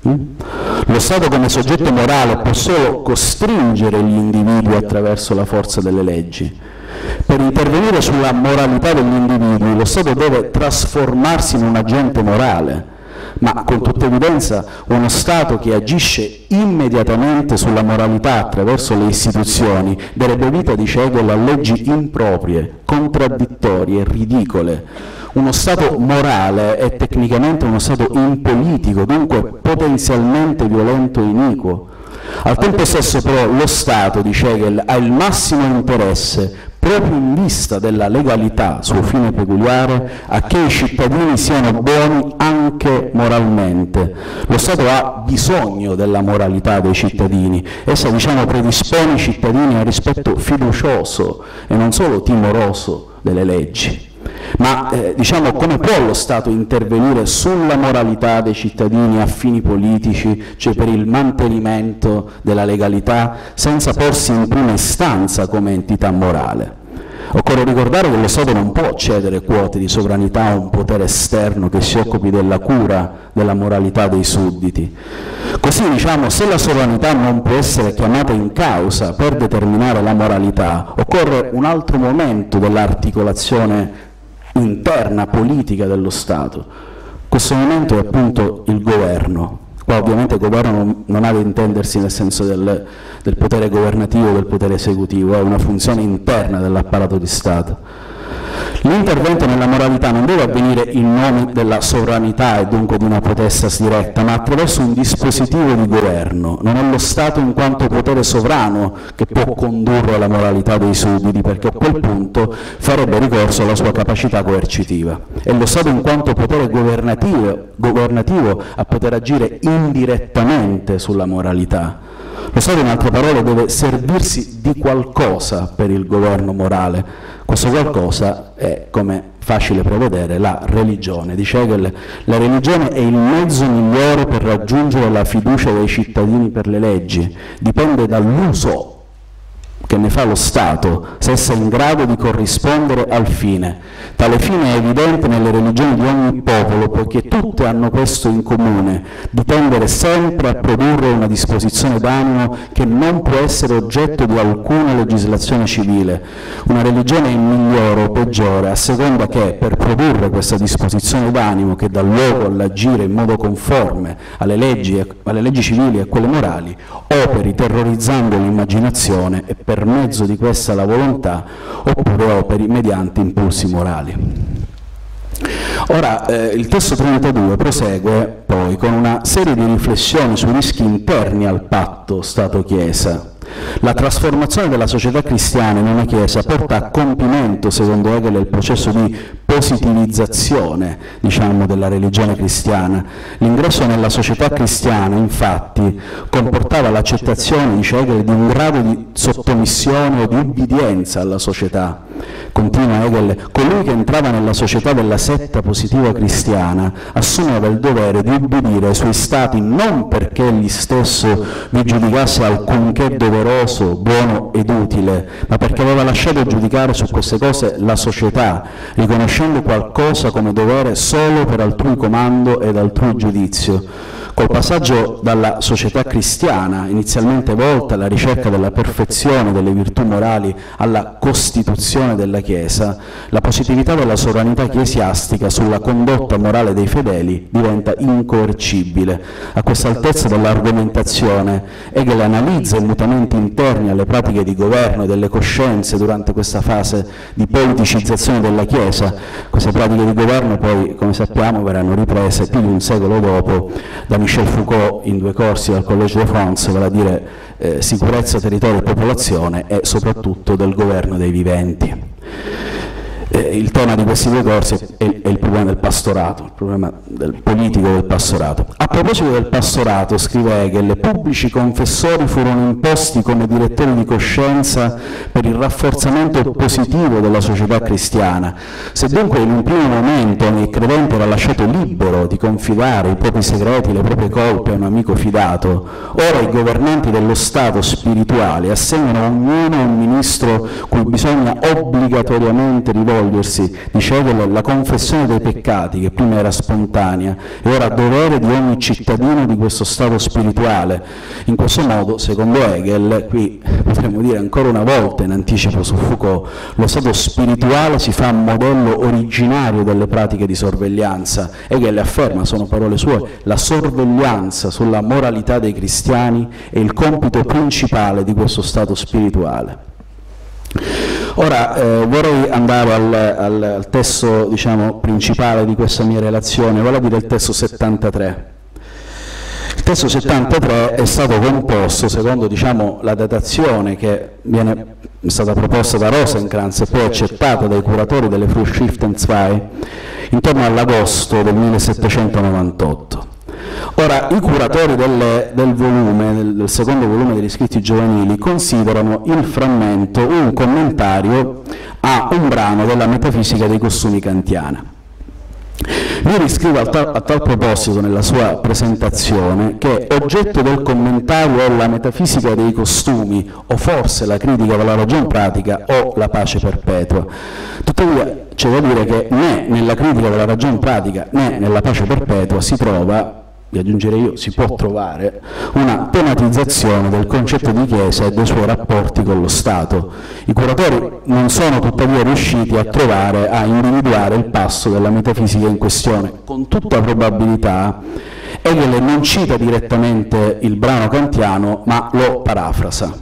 Lo Stato come soggetto morale può solo costringere gli individui attraverso la forza delle leggi. Per intervenire sulla moralità degli individui, lo Stato deve trasformarsi in un agente morale, ma con tutta evidenza uno Stato che agisce immediatamente sulla moralità attraverso le istituzioni darebbe vita, dice Hegel, a leggi improprie, contraddittorie, ridicole. Uno Stato morale è tecnicamente uno Stato impolitico, dunque potenzialmente violento e iniquo. Al tempo stesso però lo Stato, dice Hegel, ha il massimo interesse, proprio in vista della legalità, suo fine peculiare, a che i cittadini siano buoni anche moralmente. Lo Stato ha bisogno della moralità dei cittadini, essa, diciamo, predispone i cittadini a un rispetto fiducioso e non solo timoroso delle leggi. Ma eh, diciamo, come può lo Stato intervenire sulla moralità dei cittadini a fini politici, cioè per il mantenimento della legalità, senza porsi in prima istanza come entità morale? Occorre ricordare che lo Stato non può cedere quote di sovranità a un potere esterno che si occupi della cura della moralità dei sudditi. Così, diciamo, se la sovranità non può essere chiamata in causa per determinare la moralità, occorre un altro momento dell'articolazione interna politica dello Stato. Questo momento è appunto il governo. Qua ovviamente il governo non ha da intendersi nel senso del, del potere governativo o del potere esecutivo, è una funzione interna dell'apparato di Stato. L'intervento nella moralità non deve avvenire in nome della sovranità e dunque di una potestas diretta, ma attraverso un dispositivo di governo. Non è lo Stato in quanto potere sovrano che può condurre alla moralità dei sudditi, perché a quel punto farebbe ricorso alla sua capacità coercitiva. È lo Stato in quanto potere governativo, governativo a poter agire indirettamente sulla moralità. Lo Stato, in altre parole, deve servirsi di qualcosa per il governo morale. Questo qualcosa è, come facile prevedere, la religione. Dice Hegel, la religione è il mezzo migliore per raggiungere la fiducia dei cittadini per le leggi. Dipende dall'uso che ne fa lo Stato, se essa è in grado di corrispondere al fine. Tale fine è evidente nelle religioni di ogni popolo, poiché tutte hanno questo in comune, di tendere sempre a produrre una disposizione d'animo che non può essere oggetto di alcuna legislazione civile. Una religione è migliore o peggiore a seconda che, per produrre questa disposizione d'animo che dà luogo all'agire in modo conforme alle leggi, alle leggi civili e a quelle morali, operi terrorizzando l'immaginazione e per mezzo di questa la volontà, oppure operi mediante impulsi morali. Ora, eh, il testo trentadue prosegue poi con una serie di riflessioni sui rischi interni al patto Stato-Chiesa. La trasformazione della società cristiana in una Chiesa porta a compimento, secondo Hegel, il processo di positivizzazione, diciamo, della religione cristiana. L'ingresso nella società cristiana, infatti, comportava l'accettazione, dice Hegel, di un grado di sottomissione o di ubbidienza alla società. Continua Hegel, colui che entrava nella società della setta positiva cristiana assumeva il dovere di ubbidire ai suoi stati non perché egli stesso vi giudicasse alcunché doveroso, buono ed utile, ma perché aveva lasciato giudicare su queste cose la società, riconoscendo qualcosa come dovere solo per altrui comando ed altrui giudizio. Col passaggio dalla società cristiana, inizialmente volta alla ricerca della perfezione delle virtù morali, alla costituzione della Chiesa, la positività della sovranità ecclesiastica sulla condotta morale dei fedeli diventa incoercibile. A questa altezza dell'argomentazione, Hegel analizza i mutamenti interni alle pratiche di governo e delle coscienze durante questa fase di politicizzazione della Chiesa. Queste pratiche di governo poi, come sappiamo, verranno riprese più di un secolo dopo da Michel Foucault in due corsi al Collège de France, vale a dire eh, sicurezza, territorio e popolazione, e soprattutto del governo dei viventi. Eh, il tema di questi due corsi è, è il problema del pastorato, il problema del politico del pastorato. A proposito del pastorato, scrive Hegel, pubblici confessori furono imposti come direttori di coscienza per il rafforzamento positivo della società cristiana. Se dunque in un primo momento ogni credente era lasciato libero di confidare i propri segreti, le proprie colpe a un amico fidato, ora i governanti dello Stato spirituale assegnano a ognuno un ministro cui bisogna obbligatoriamente rivolgersi, dice Hegel, la confessione dei peccati, che prima era spontanea e ora dovere di ogni cittadino di questo stato spirituale. In questo modo, secondo Hegel, qui potremmo dire ancora una volta in anticipo su Foucault, lo stato spirituale si fa modello originario delle pratiche di sorveglianza. Hegel afferma, sono parole sue, la sorveglianza sulla moralità dei cristiani è il compito principale di questo stato spirituale. Ora eh, vorrei andare al, al, al testo, diciamo, principale di questa mia relazione, vale a dire il testo settantatré. Il testo settantatré è stato composto secondo, diciamo, la datazione che viene, è stata proposta da Rosenkranz e poi accettata dai curatori delle Frühschriften due intorno all'agosto del millesettecentonovantotto. Ora, i curatori del, del volume, del, del secondo volume degli scritti giovanili, considerano il frammento un commentario a un brano della metafisica dei costumi kantiana. Lui scrive a tal, a tal proposito nella sua presentazione che oggetto del commentario è la metafisica dei costumi, o forse la critica della ragion pratica o la pace perpetua. Tuttavia c'è da dire che né nella critica della ragion pratica né nella pace perpetua si trova, vi aggiungerei io, si può trovare una tematizzazione del concetto di Chiesa e dei suoi rapporti con lo Stato. I curatori non sono tuttavia riusciti a trovare, a individuare il passo della metafisica in questione. Con tutta probabilità Hegel non cita direttamente il brano kantiano, ma lo parafrasa.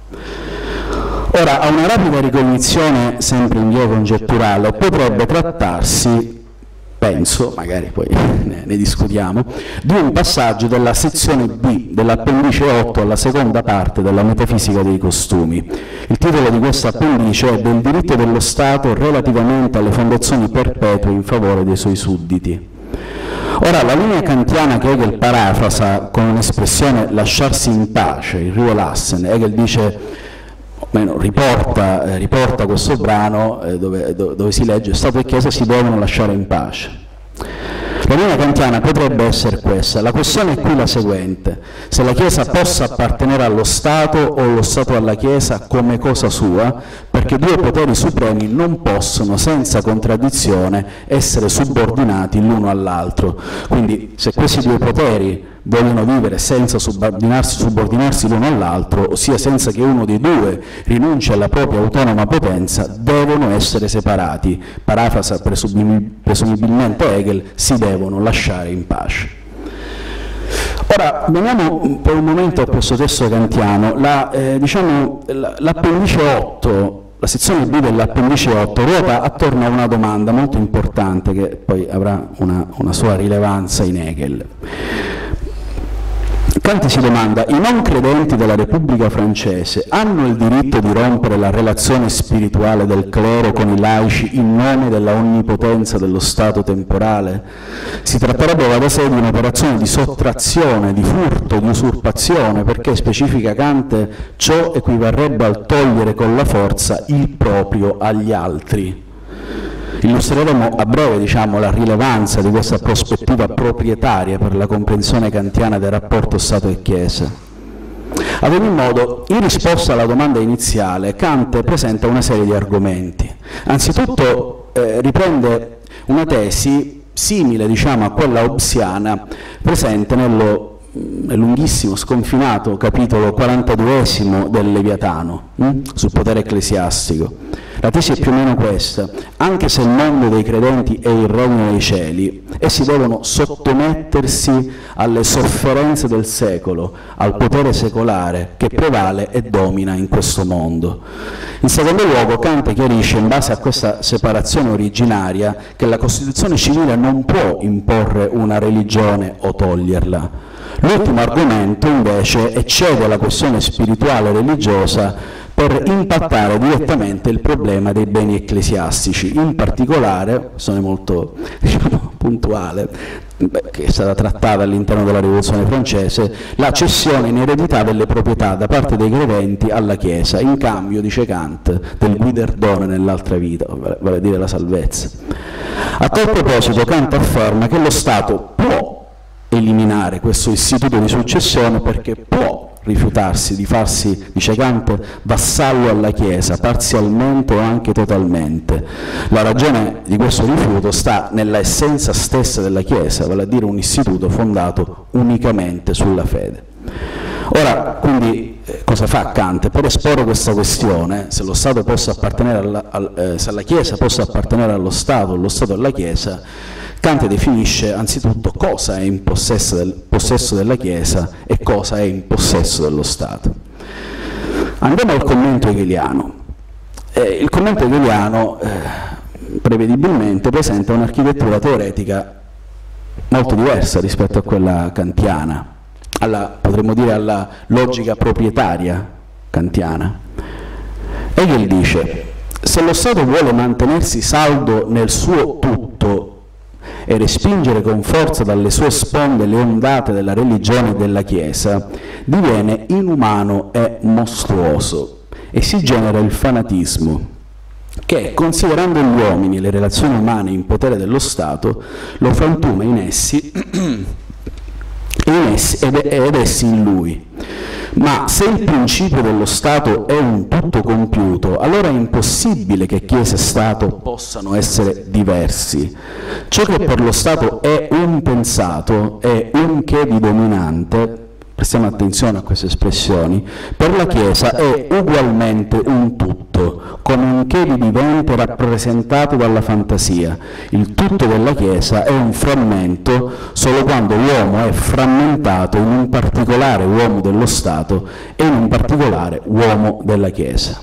Ora, a una rapida ricognizione, sempre in via congetturale, potrebbe trattarsi, penso, magari poi ne, ne discutiamo, di un passaggio della sezione B dell'appendice otto alla seconda parte della metafisica dei costumi. Il titolo di questa appendice è del diritto dello Stato relativamente alle fondazioni perpetue in favore dei suoi sudditi. Ora, la linea kantiana che Hegel parafrasa con un'espressione lasciarsi in pace, il Ruhelassen, Hegel dice, o meno, riporta, eh, riporta questo brano eh, dove, do, dove si legge Stato e Chiesa si devono lasciare in pace. La linea kantiana potrebbe essere questa. La questione è qui la seguente: se la Chiesa possa appartenere allo Stato o lo Stato alla Chiesa come cosa sua, perché due poteri supremi non possono senza contraddizione essere subordinati l'uno all'altro. Quindi se questi due poteri vogliono vivere senza subordinarsi, subordinarsi l'uno all'altro, ossia senza che uno dei due rinunci alla propria autonoma potenza, devono essere separati. Parafrasa presumibilmente Hegel, si devono lasciare in pace. Ora, veniamo per un momento a questo testo kantiano. La, eh, diciamo, l'appendice otto, la sezione B dell'appendice otto ruota attorno a una domanda molto importante che poi avrà una, una sua rilevanza in Hegel. Kant si domanda: i non credenti della Repubblica francese hanno il diritto di rompere la relazione spirituale del clero con i laici in nome della onnipotenza dello Stato temporale? Si tratterebbe da sé di un'operazione di sottrazione, di furto, di usurpazione, perché, specifica Kant, ciò equivarrebbe al togliere con la forza il proprio agli altri. Illustreremo a breve, diciamo, la rilevanza di questa prospettiva proprietaria per la comprensione kantiana del rapporto Stato e Chiesa. Ad ogni modo, in risposta alla domanda iniziale, Kant presenta una serie di argomenti. Anzitutto eh, riprende una tesi simile, diciamo, a quella hobbesiana presente nello nel lunghissimo, sconfinato capitolo quarantaduesimo del Leviatano, hm? sul potere ecclesiastico. La tesi è più o meno questa: anche se il mondo dei credenti è il regno dei cieli, essi devono sottomettersi alle sofferenze del secolo, al potere secolare che prevale e domina in questo mondo. In secondo luogo, Kant chiarisce, in base a questa separazione originaria, che la Costituzione civile non può imporre una religione o toglierla. L'ultimo argomento, invece, eccede la questione spirituale e religiosa per impattare direttamente il problema dei beni ecclesiastici. In particolare, questione molto, diciamo, puntuale, che è stata trattata all'interno della Rivoluzione francese, la cessione in eredità delle proprietà da parte dei credenti alla Chiesa, in cambio, dice Kant, del guiderdone nell'altra vita, vale a dire la salvezza. A tal proposito Kant afferma che lo Stato può eliminare questo istituto di successione perché può rifiutarsi di farsi, dice Kant, vassallo alla Chiesa, parzialmente o anche totalmente. La ragione di questo rifiuto sta nella essenza stessa della Chiesa, vale a dire un istituto fondato unicamente sulla fede. Ora, quindi, eh, cosa fa Kant? Per esporre questa questione, se lo Stato possa appartenere alla, al, eh, se la Chiesa possa appartenere allo Stato, lo Stato alla Chiesa, Kant definisce anzitutto cosa è in possesso, del, possesso della Chiesa e cosa è in possesso dello Stato. Andiamo al commento hegeliano. Eh, il commento hegeliano eh, prevedibilmente presenta un'architettura teoretica molto diversa rispetto a quella kantiana. alla, potremmo dire alla logica proprietaria kantiana. Hegel dice: se lo Stato vuole mantenersi saldo nel suo tutto e respingere con forza dalle sue sponde le ondate della religione e della Chiesa, diviene inumano e mostruoso e si genera il fanatismo che, considerando gli uomini e le relazioni umane in potere dello Stato, lo frantuma in essi, in essi ed, ed essi in lui. Ma se il principio dello Stato è un tutto compiuto, allora è impossibile che Chiesa e Stato possano essere diversi. Ciò che per lo Stato è un pensato, è un che di dominante, prestiamo attenzione a queste espressioni, per la Chiesa è ugualmente un tutto, come un che di vivente rappresentato dalla fantasia. Il tutto della Chiesa è un frammento solo quando l'uomo è frammentato in un particolare uomo dello Stato e in un particolare uomo della Chiesa.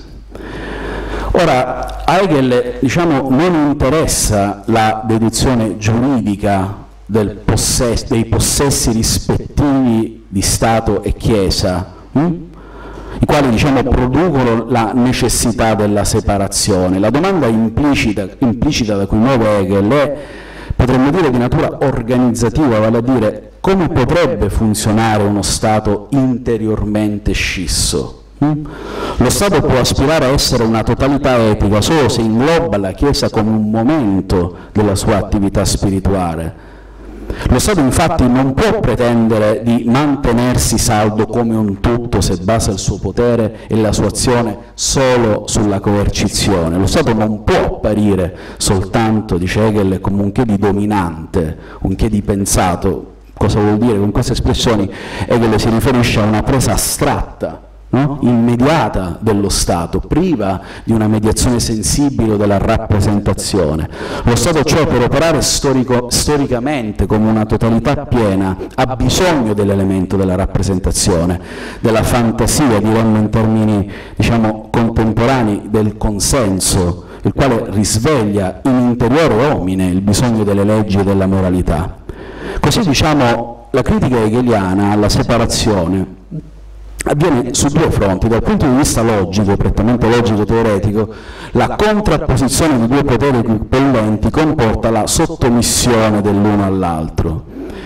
Ora, a Hegel, diciamo, non interessa la deduzione giuridica del posses- dei possessi rispettivi di Stato e Chiesa, hm? i quali, diciamo, producono la necessità della separazione. La domanda implicita, implicita da cui muove Hegel è, potremmo dire, di natura organizzativa, vale a dire come potrebbe funzionare uno Stato interiormente scisso. Hm? Lo Stato può aspirare a essere una totalità etica solo se ingloba la Chiesa come un momento della sua attività spirituale. Lo Stato infatti non può pretendere di mantenersi saldo come un tutto se basa il suo potere e la sua azione solo sulla coercizione. Lo Stato non può apparire soltanto, dice Hegel, come un che di dominante, un che di pensato. Cosa vuol dire? Con queste espressioni Hegel si riferisce a una presa astratta, no? Immediata dello Stato, priva di una mediazione sensibile della rappresentazione. Lo Stato, cioè, per operare storico, storicamente come una totalità piena, ha bisogno dell'elemento della rappresentazione, della fantasia, diremmo in termini, diciamo, contemporanei, del consenso, il quale risveglia in interiore homine il bisogno delle leggi e della moralità. Così, diciamo, la critica hegeliana alla separazione avviene su due fronti. Dal punto di vista logico, prettamente logico-teoretico, la contrapposizione di due poteri equipollenti comporta la sottomissione dell'uno all'altro,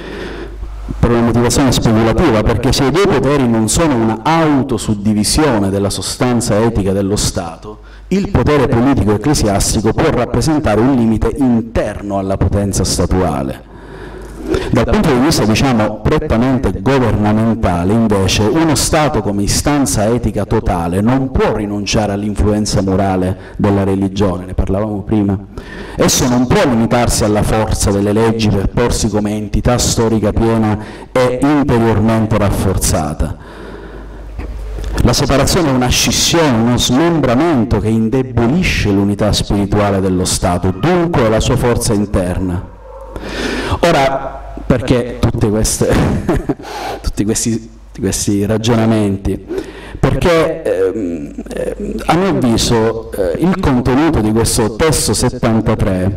per una motivazione speculativa, perché se i due poteri non sono una autosuddivisione della sostanza etica dello Stato, il potere politico ecclesiastico può rappresentare un limite interno alla potenza statuale. Dal punto di vista, diciamo, prettamente governamentale, invece, uno Stato come istanza etica totale non può rinunciare all'influenza morale della religione, ne parlavamo prima. Esso non può limitarsi alla forza delle leggi per porsi come entità storica piena e interiormente rafforzata. La separazione è una scissione, uno smembramento che indebolisce l'unità spirituale dello Stato, dunque la sua forza interna. Ora, perché tutte queste, tutti questi, questi ragionamenti? Perché eh, eh, a mio avviso eh, il contenuto di questo testo settantatré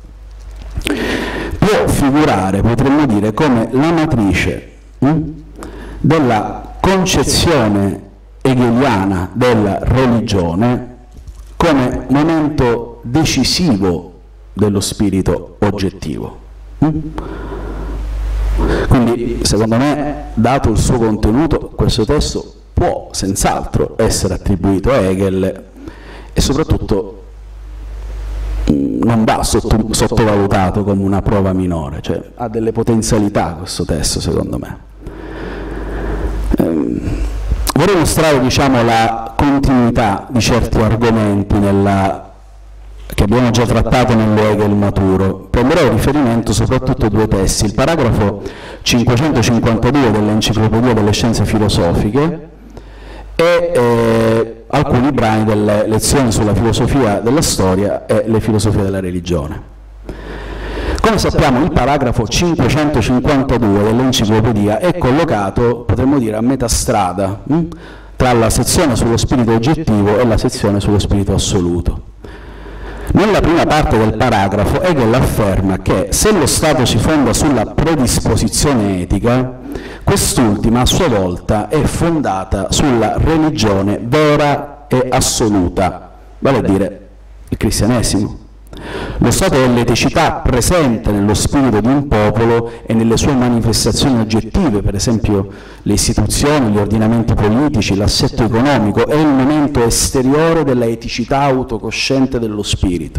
può figurare, potremmo dire, come la matrice hm, della concezione hegeliana della religione come momento decisivo dello spirito oggettivo. Quindi, secondo me, dato il suo contenuto, questo testo può senz'altro essere attribuito a Hegel e soprattutto non va sotto, sottovalutato come una prova minore, cioè ha delle potenzialità questo testo, secondo me. Ehm, vorrei mostrare, diciamo, la continuità di certi argomenti nella che abbiamo già trattato nell'Hegel maturo. Prenderò riferimento soprattutto a due testi, il paragrafo cinquecentocinquantadue dell'Enciclopedia delle Scienze Filosofiche e eh, alcuni brani delle lezioni sulla filosofia della storia e le filosofie della religione. Come sappiamo, il paragrafo cinquecentocinquantadue dell'Enciclopedia è collocato, potremmo dire, a metà strada hm, tra la sezione sullo spirito oggettivo e la sezione sullo spirito assoluto. Nella prima parte del paragrafo Hegel afferma che se lo Stato si fonda sulla predisposizione etica, quest'ultima a sua volta è fondata sulla religione vera e assoluta, vale a dire il cristianesimo. Lo Stato è l'eticità presente nello spirito di un popolo e nelle sue manifestazioni oggettive, per esempio le istituzioni, gli ordinamenti politici, l'assetto economico, è il momento esteriore della eticità autocosciente dello spirito.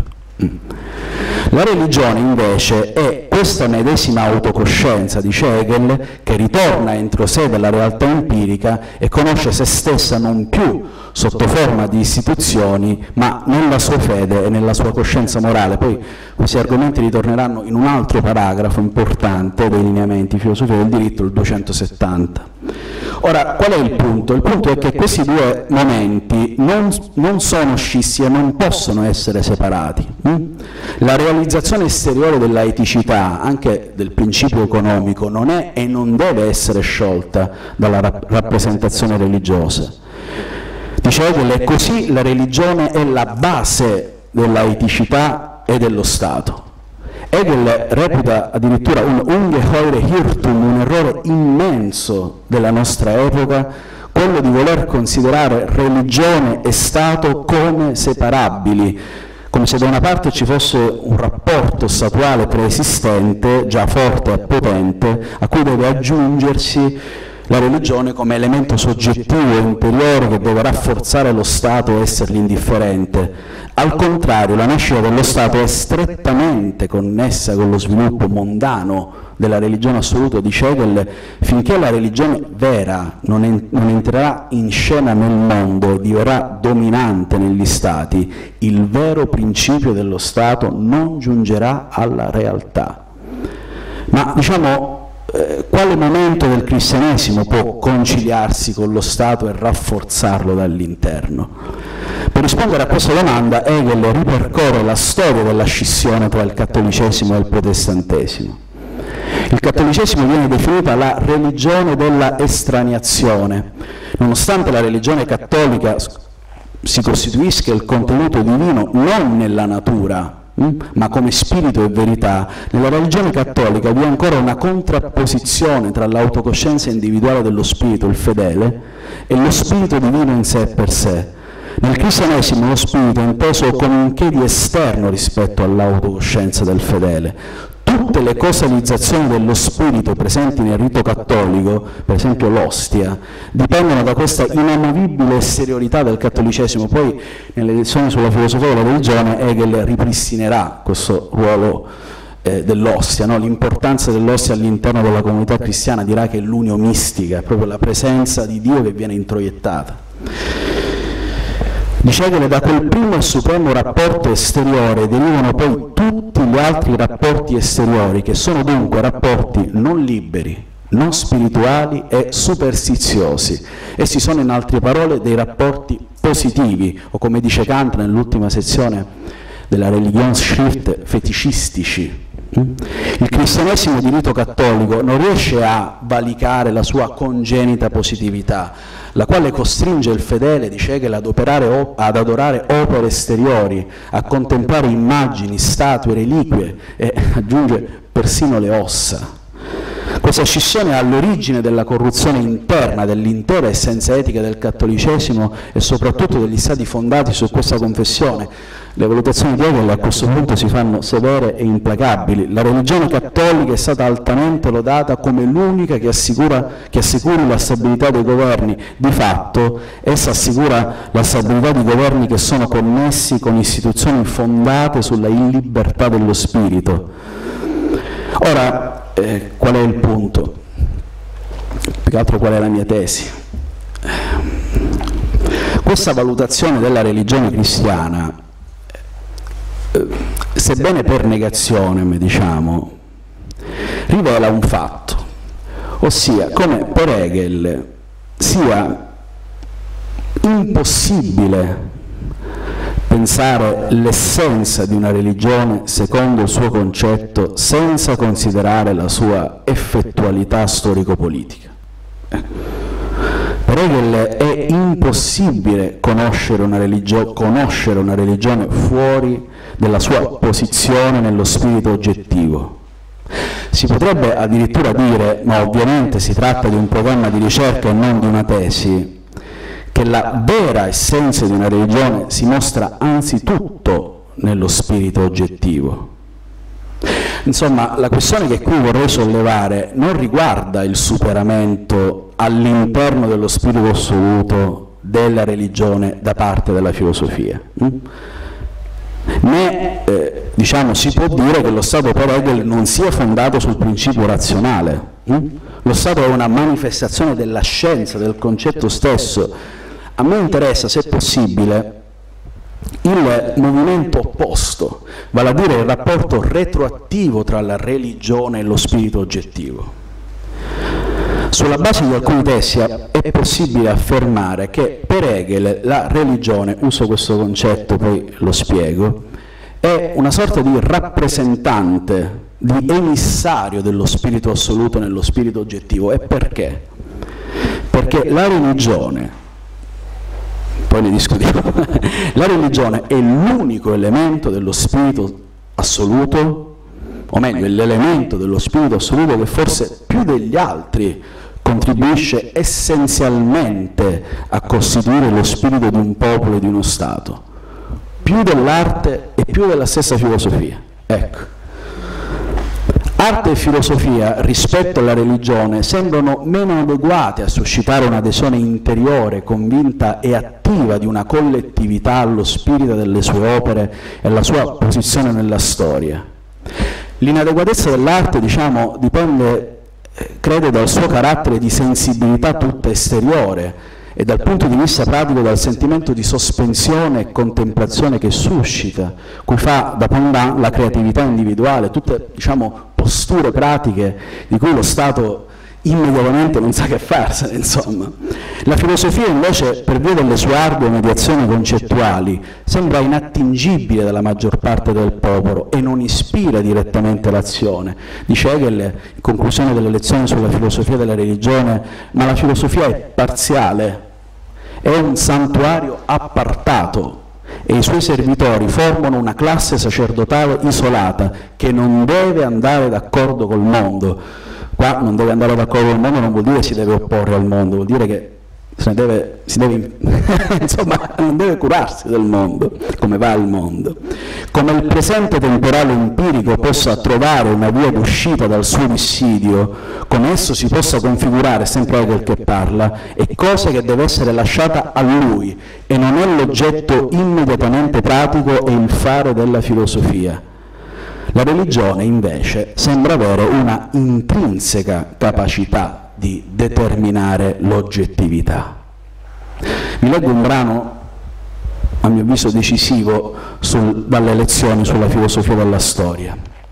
La religione invece è questa medesima autocoscienza, dice Hegel, che ritorna entro sé della realtà empirica e conosce se stessa non più sotto forma di istituzioni, ma nella sua fede e nella sua coscienza morale. Poi questi argomenti ritorneranno in un altro paragrafo importante dei lineamenti filosofia del diritto, il duecentosettanta. Ora, qual è il punto? Il punto è che questi due momenti non, non sono scissi e non possono essere separati. La realizzazione esteriore della eticità, anche del principio economico, non è e non deve essere sciolta dalla rappresentazione religiosa. Dice Hegel, e così la religione è la base della eticità e dello Stato. Hegel reputa addirittura un ungeheure Irrtum, un errore immenso della nostra epoca, quello di voler considerare religione e Stato come separabili, come se da una parte ci fosse un rapporto statuale preesistente, già forte e potente, a cui deve aggiungersi la religione come elemento soggettivo e interiore che deve rafforzare lo Stato e essergli indifferente. Al contrario, la nascita dello Stato è strettamente connessa con lo sviluppo mondano della religione assoluta, dice Hegel, finché la religione vera non, en- non entrerà in scena nel mondo e diverrà dominante negli Stati, il vero principio dello Stato non giungerà alla realtà. Ma diciamo, Eh, quale momento del cristianesimo può conciliarsi con lo Stato e rafforzarlo dall'interno? Per rispondere a questa domanda Hegel ripercorre la storia della scissione tra il cattolicesimo e il protestantesimo. Il cattolicesimo viene definita la religione della estraniazione. Nonostante la religione cattolica si costituisca il contenuto divino non nella natura, ma come spirito e verità, nella religione cattolica vi è ancora una contrapposizione tra l'autocoscienza individuale dello spirito, il fedele, e lo spirito divino in sé per sé. Nel cristianesimo lo spirito è inteso come un che di esterno rispetto all'autocoscienza del fedele. Tutte le causalizzazioni dello spirito presenti nel rito cattolico, per esempio l'ostia, dipendono da questa inamovibile esteriorità del cattolicesimo. Poi nelle lezioni sulla filosofia della religione Hegel ripristinerà questo ruolo eh, dell'ostia, no? L'importanza dell'ostia all'interno della comunità cristiana, dirà che è l'unio mistica, è proprio la presenza di Dio che viene introiettata. Dice Hegel, da quel primo e supremo rapporto esteriore derivano poi tutti gli altri rapporti esteriori, che sono dunque rapporti non liberi, non spirituali e superstiziosi. Essi sono, in altre parole, dei rapporti positivi, o come dice Kant nell'ultima sezione della Religionsschrift, feticistici. Il cristianesimo di rito cattolico non riesce a valicare la sua congenita positività, la quale costringe il fedele, dice Hegel, ad, operare, ad adorare opere esteriori, a contemplare immagini, statue, reliquie e, aggiunge, persino le ossa. Questa scissione è all'origine della corruzione interna dell'intera essenza etica del cattolicesimo e soprattutto degli stati fondati su questa confessione. Le valutazioni di Hegel a questo punto si fanno severe e implacabili. La religione cattolica è stata altamente lodata come l'unica che, assicura, che assicuri la stabilità dei governi. Di fatto essa assicura la stabilità di governi che sono connessi con istituzioni fondate sulla illibertà dello spirito. Ora, eh, qual è il punto? Più che altro qual è la mia tesi? Questa valutazione della religione cristiana, sebbene per negazione, diciamo, rivela un fatto, ossia come per Hegel sia impossibile pensare l'essenza di una religione secondo il suo concetto senza considerare la sua effettualità storico-politica. Per per Hegel è impossibile conoscere una, religio- conoscere una religione fuori dalla sua posizione nello spirito oggettivo. Si potrebbe addirittura dire, ma ovviamente si tratta di un programma di ricerca e non di una tesi, che la vera essenza di una religione si mostra anzitutto nello spirito oggettivo. Insomma, la questione che qui vorrei sollevare non riguarda il superamento all'interno dello spirito assoluto della religione da parte della filosofia. Né eh, diciamo, si può dire che lo Stato per Hegel non sia fondato sul principio razionale. Lo Stato è una manifestazione della scienza, del concetto stesso. A me interessa, se possibile, il movimento opposto, vale a dire il rapporto retroattivo tra la religione e lo spirito oggettivo. Sulla base di alcuni testi è possibile affermare che per Hegel la religione, uso questo concetto, poi lo spiego, è una sorta di rappresentante, di emissario dello spirito assoluto nello spirito oggettivo. E perché? Perché la religione, poi ne discutiamo, la religione è l'unico elemento dello spirito assoluto, o meglio, è l'elemento dello spirito assoluto che forse più degli altri contribuisce essenzialmente a costituire lo spirito di un popolo e di uno Stato, più dell'arte e più della stessa filosofia. Ecco. Arte e filosofia rispetto alla religione sembrano meno adeguate a suscitare un'adesione interiore, convinta e attiva di una collettività allo spirito delle sue opere e alla sua posizione nella storia. L'inadeguatezza dell'arte, diciamo, dipende, credo, dal suo carattere di sensibilità tutta esteriore e dal punto di vista pratico dal sentimento di sospensione e contemplazione che suscita, cui fa da pendant la creatività individuale, tutte, diciamo, posture pratiche di cui lo Stato immediatamente non sa che farsene, insomma. La filosofia invece, per via delle sue ardue mediazioni concettuali, sembra inattingibile dalla maggior parte del popolo e non ispira direttamente l'azione. Dice Hegel, in conclusione delle lezioni sulla filosofia della religione, ma la filosofia è parziale, è un santuario appartato, e i suoi servitori formano una classe sacerdotale isolata che non deve andare d'accordo col mondo. Qua non deve andare d'accordo col mondo non vuol dire si deve opporre al mondo, vuol dire che se ne deve, si deve, insomma, non deve curarsi del mondo, come va il mondo. Come il presente temporale empirico possa trovare una via d'uscita dal suo dissidio, come esso si possa configurare, sempre Hegel che parla, è cosa che deve essere lasciata a lui e non è l'oggetto immediatamente pratico e il fare della filosofia. La religione invece sembra avere una intrinseca capacità di determinare l'oggettività. Vi leggo un brano, a mio avviso decisivo, sul, dalle lezioni sulla filosofia della storia.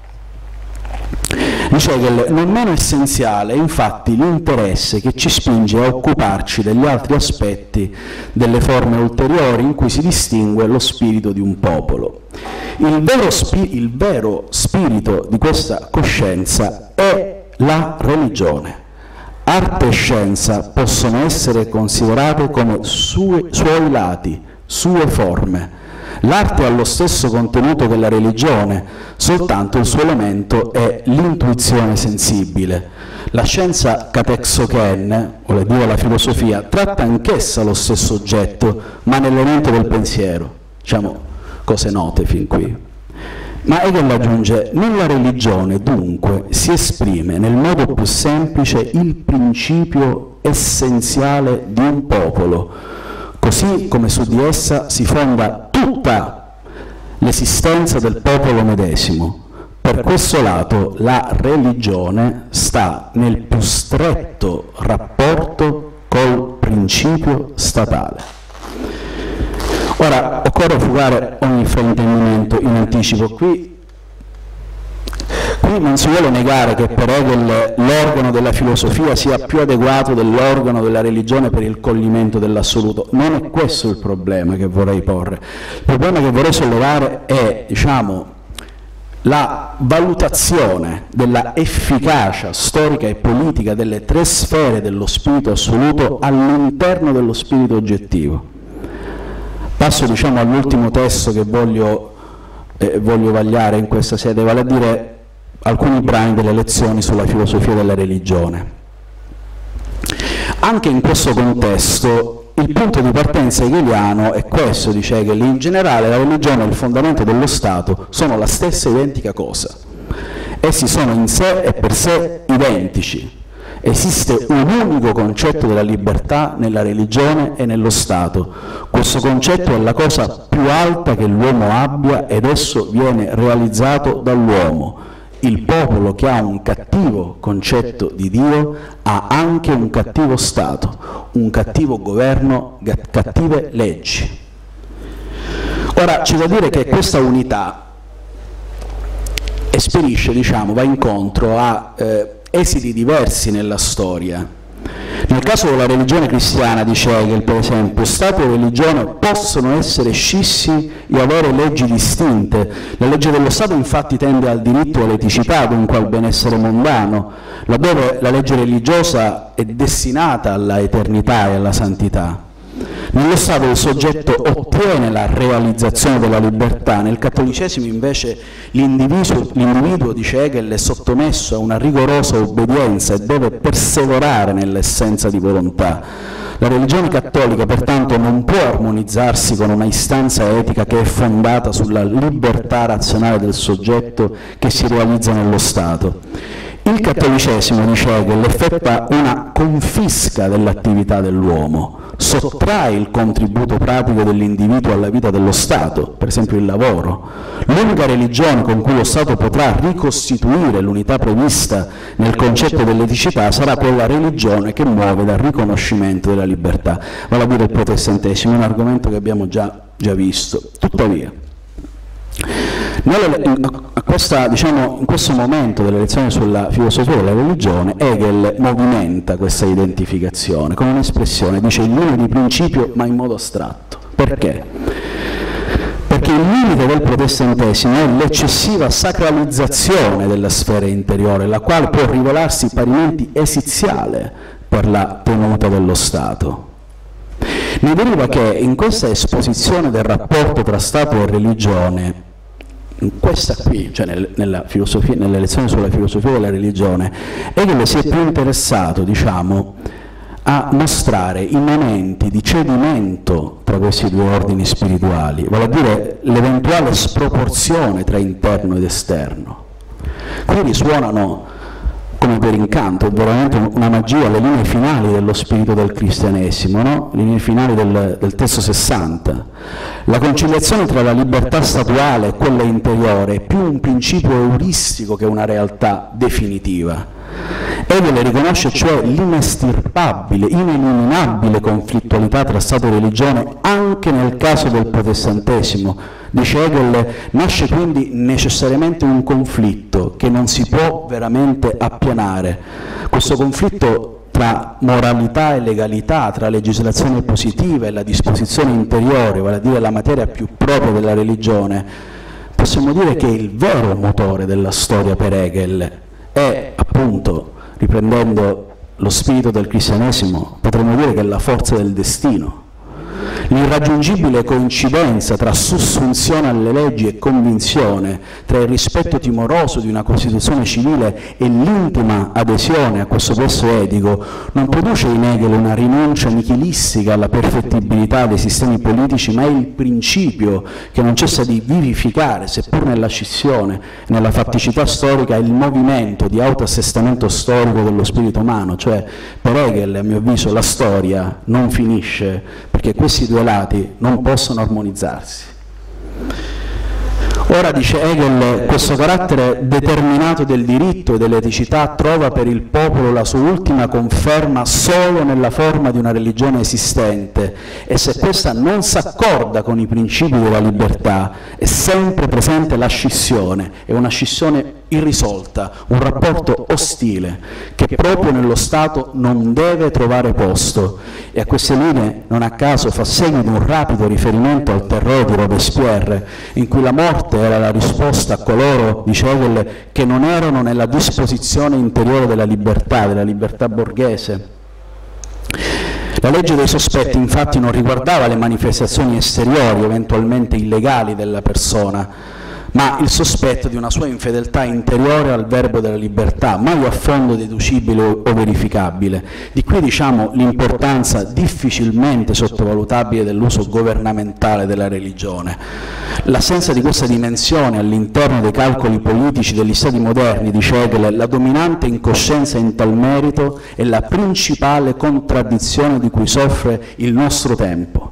Dice Hegel, non meno essenziale è infatti l'interesse che ci spinge a occuparci degli altri aspetti delle forme ulteriori in cui si distingue lo spirito di un popolo. Il vero, spi- il vero spirito di questa coscienza è la religione. Arte e scienza possono essere considerate come sue, suoi lati, sue forme. L'arte ha lo stesso contenuto che la religione, soltanto il suo elemento è l'intuizione sensibile. La scienza katexoken, vuol dire la filosofia, tratta anch'essa lo stesso oggetto, ma nell'elemento del pensiero. Diciamo, cose note fin qui. Ma Hegel aggiunge, nella religione dunque si esprime nel modo più semplice il principio essenziale di un popolo, così come su di essa si fonda tutta l'esistenza del popolo medesimo. Per questo lato la religione sta nel più stretto rapporto col principio statale. Ora, occorre fugare ogni fraintendimento in anticipo. Qui, qui non si vuole negare che per Hegel l'organo della filosofia sia più adeguato dell'organo della religione per il coglimento dell'assoluto. Non è questo il problema che vorrei porre. Il problema che vorrei sollevare è, diciamo, la valutazione della efficacia storica e politica delle tre sfere dello spirito assoluto all'interno dello spirito oggettivo. Passo, diciamo, all'ultimo testo che voglio, eh, voglio vagliare in questa sede, vale a dire alcuni brani delle lezioni sulla filosofia della religione. Anche in questo contesto il punto di partenza hegeliano è questo, dice Hegel: in generale la religione e il fondamento dello Stato sono la stessa identica cosa. Essi sono in sé e per sé identici. Esiste un unico concetto della libertà nella religione e nello Stato. Questo concetto è la cosa più alta che l'uomo abbia ed esso viene realizzato dall'uomo. Il popolo che ha un cattivo concetto di Dio ha anche un cattivo Stato, un cattivo governo, cattive leggi. Ora c'è da dire che questa unità esperisce, diciamo, va incontro a eh, esiti diversi nella storia. Nel caso della religione cristiana, dice Hegel, per esempio, Stato e religione possono essere scissi e avere leggi distinte. La legge dello Stato infatti tende al diritto e all'eticità, dunque al benessere mondano, laddove la legge religiosa è destinata alla eternità e alla santità. Nello Stato il soggetto ottiene la realizzazione della libertà, nel cattolicesimo invece l'individuo, dice Hegel, è sottomesso a una rigorosa obbedienza e deve perseverare nell'essenza di volontà. La religione cattolica pertanto non può armonizzarsi con una istanza etica che è fondata sulla libertà razionale del soggetto che si realizza nello Stato. Il cattolicesimo, dice Hegel, effettua una confisca dell'attività dell'uomo, sottrae il contributo pratico dell'individuo alla vita dello Stato, per esempio il lavoro. L'unica religione con cui lo Stato potrà ricostituire l'unità prevista nel concetto dell'eticità sarà quella religione che muove dal riconoscimento della libertà, vale a dire il protestantesimo, un argomento che abbiamo già, già visto. Tuttavia, a questa, diciamo, in questo momento delle lezioni sulla filosofia della religione, Hegel movimenta questa identificazione con un'espressione, dice in linea di principio ma in modo astratto. Perché? Perché il limite del protestantesimo è l'eccessiva sacralizzazione della sfera interiore, la quale può rivelarsi parimenti esiziale per la tenuta dello Stato. Ne deriva che in questa esposizione del rapporto tra Stato e religione, in questa qui, cioè nel, nella filosofia, nelle lezioni sulla filosofia della religione, Hegel si è più interessato, diciamo, a mostrare i momenti di cedimento tra questi due ordini spirituali, vale a dire l'eventuale sproporzione tra interno ed esterno. Qui risuonano come per incanto, è veramente una magia, le linee finali dello spirito del cristianesimo, no? Le linee finali del, del testo sessanta. La conciliazione tra la libertà statuale e quella interiore è più un principio euristico che una realtà definitiva. Hegel riconosce cioè l'inestirpabile, ineliminabile conflittualità tra Stato e religione anche nel caso del protestantesimo. Dice Hegel, nasce quindi necessariamente un conflitto che non si può veramente appianare. Questo conflitto tra moralità e legalità, tra legislazione positiva e la disposizione interiore, vale a dire la materia più propria della religione, possiamo dire che il vero motore della storia per Hegel è, appunto, riprendendo lo spirito del cristianesimo, potremmo dire che è la forza del destino. L'irraggiungibile coincidenza tra sussunzione alle leggi e convinzione, tra il rispetto timoroso di una Costituzione civile e l'intima adesione a questo posto etico, non produce in Hegel una rinuncia nichilistica alla perfettibilità dei sistemi politici, ma è il principio che non cessa di vivificare, seppur nella scissione, nella fatticità storica, il movimento di autoassestamento storico dello spirito umano. Cioè, per Hegel, a mio avviso, la storia non finisce, perché questi due lati non possono armonizzarsi. Ora, dice Hegel, questo carattere determinato del diritto e dell'eticità trova per il popolo la sua ultima conferma solo nella forma di una religione esistente, e se questa non s'accorda con i principi della libertà è sempre presente la scissione, è una scissione irrisolta, un rapporto ostile che proprio nello Stato non deve trovare posto, e a queste linee non a caso fa seguito un rapido riferimento al terrore di Robespierre, in cui la morte era la risposta a coloro, dice Hegel, che non erano nella disposizione interiore della libertà, della libertà borghese. La legge dei sospetti infatti non riguardava le manifestazioni esteriori, eventualmente illegali, della persona, ma il sospetto di una sua infedeltà interiore al verbo della libertà, mai a fondo deducibile o verificabile. Di qui, diciamo, l'importanza difficilmente sottovalutabile dell'uso governamentale della religione. L'assenza di questa dimensione all'interno dei calcoli politici degli Stati moderni, dice Hegel, la dominante incoscienza in tal merito è la principale contraddizione di cui soffre il nostro tempo.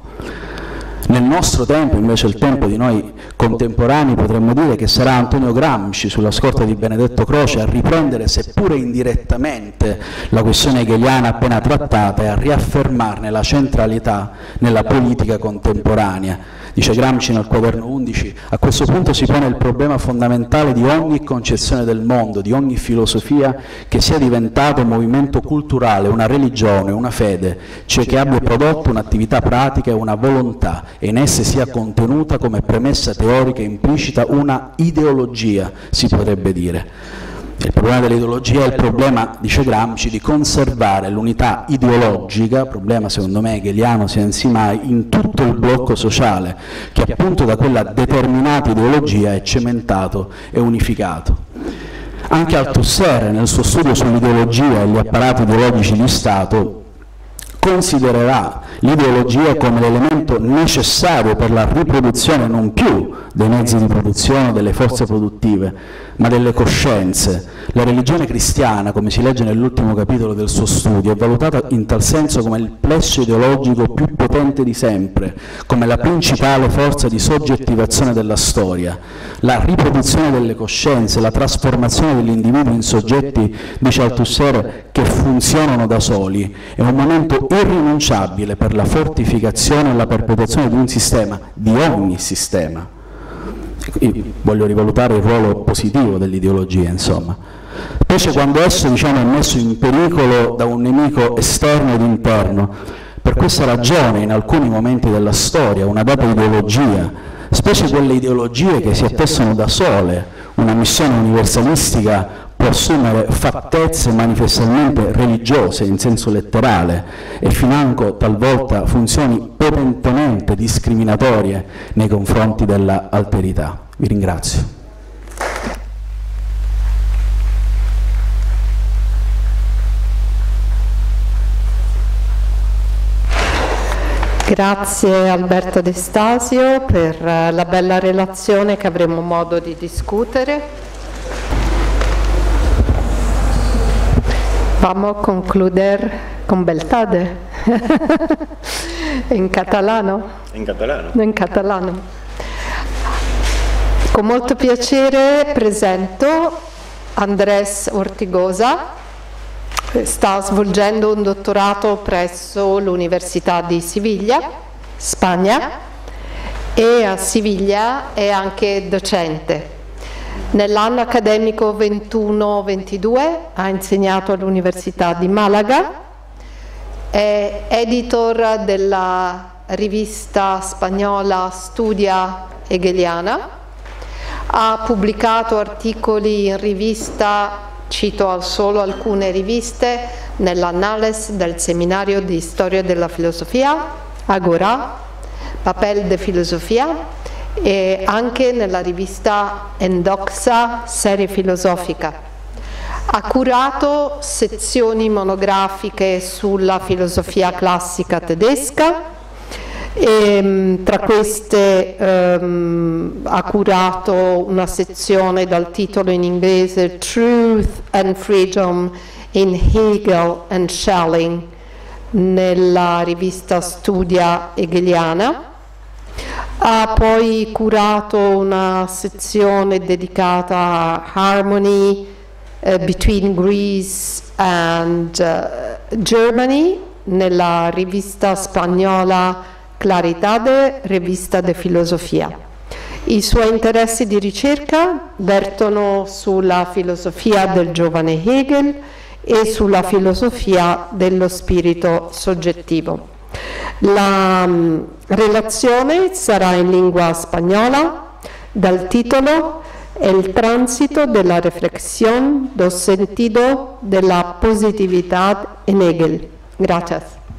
Nel nostro tempo, invece, il tempo di noi contemporanei, potremmo dire che sarà Antonio Gramsci, sulla scorta di Benedetto Croce, a riprendere, seppure indirettamente, la questione hegeliana appena trattata e a riaffermarne la centralità nella politica contemporanea. Dice Gramsci nel quaderno undici, a questo punto si pone il problema fondamentale di ogni concezione del mondo, di ogni filosofia che sia diventato un movimento culturale, una religione, una fede, cioè che abbia prodotto un'attività pratica e una volontà, e in esse sia contenuta come premessa teorica implicita una ideologia, si potrebbe dire. Il problema dell'ideologia è il problema, dice Gramsci, di conservare l'unità ideologica, problema secondo me hegeliano senza mai, in tutto il blocco sociale, che appunto da quella determinata ideologia è cementato e unificato. Anche Althusser, nel suo studio sull'ideologia e gli apparati ideologici di Stato, considererà l'ideologia come l'elemento necessario per la riproduzione non più dei mezzi di produzione, delle forze produttive, ma delle coscienze. La religione cristiana, come si legge nell'ultimo capitolo del suo studio, è valutata in tal senso come il plesso ideologico più potente di sempre, come la principale forza di soggettivazione della storia. La riproduzione delle coscienze, la trasformazione degli individui in soggetti, dice Althusser, che funzionano da soli, è un momento irrinunciabile per la fortificazione e la perpetuazione di un sistema, di ogni sistema. Io voglio rivalutare il ruolo positivo dell'ideologia, insomma, specie quando esso, diciamo, è messo in pericolo da un nemico esterno ed interno. Per questa ragione, in alcuni momenti della storia, una data ideologia, specie quelle ideologie che si attestano da sole, una missione universalistica, può assumere fattezze manifestamente religiose in senso letterale e financo talvolta funzioni potentemente discriminatorie nei confronti della alterità. Vi ringrazio. Grazie Alberto De Stasio per la bella relazione che avremo modo di discutere. Vamos a concluir con beltade. In catalano? In catalano. In catalano. Con molto piacere presento Andrés Ortigosa. Sta svolgendo un dottorato presso l'Università di Siviglia, Spagna, e a Siviglia è anche docente. Nell'anno accademico ventuno ventidue ha insegnato all'Università di Malaga, è editor della rivista spagnola Studia Hegeliana, ha pubblicato articoli in rivista, cito solo alcune riviste, nell'Annales del Seminario di Storia della Filosofia, Agora, Papel de Filosofia, e anche nella rivista Endoxa Serie Filosofica. Ha curato sezioni monografiche sulla filosofia classica tedesca e tra queste um, ha curato una sezione dal titolo in inglese Truth and Freedom in Hegel and Schelling nella rivista Studia Hegeliana. Ha poi curato una sezione dedicata a Harmony uh, between Greece and uh, Germany nella rivista spagnola Claridade, rivista de Filosofia. I suoi interessi di ricerca vertono sulla filosofia del giovane Hegel e sulla filosofia dello spirito soggettivo. La um, relazione sarà in lingua spagnola dal titolo El tránsito de la reflexión do sentido de la positividad en Hegel. Gracias.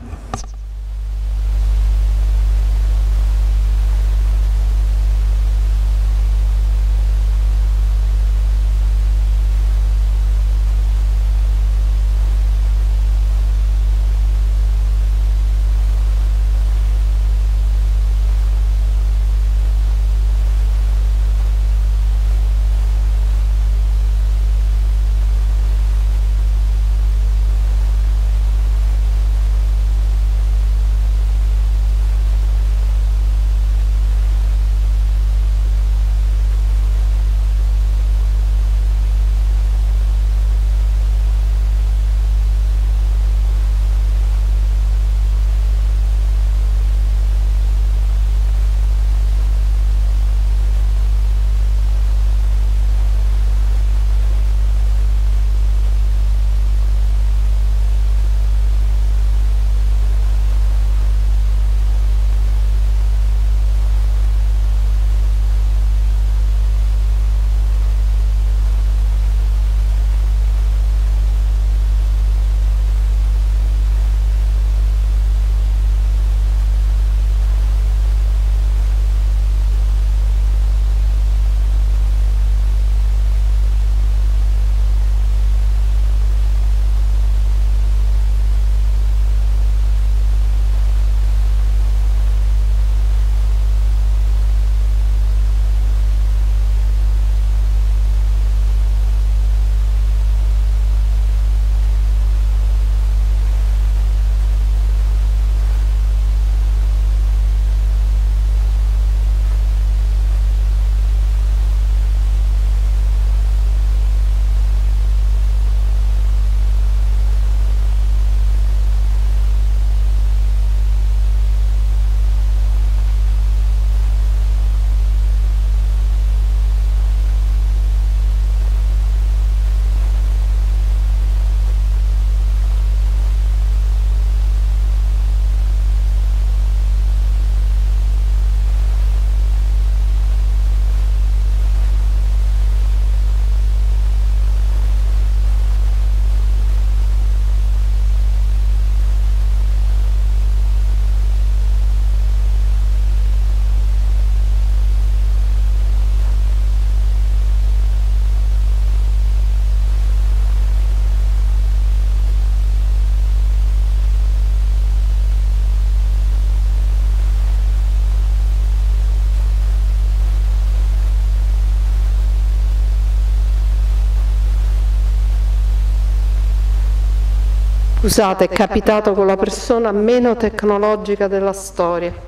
Scusate, è capitato con la persona meno tecnologica della storia.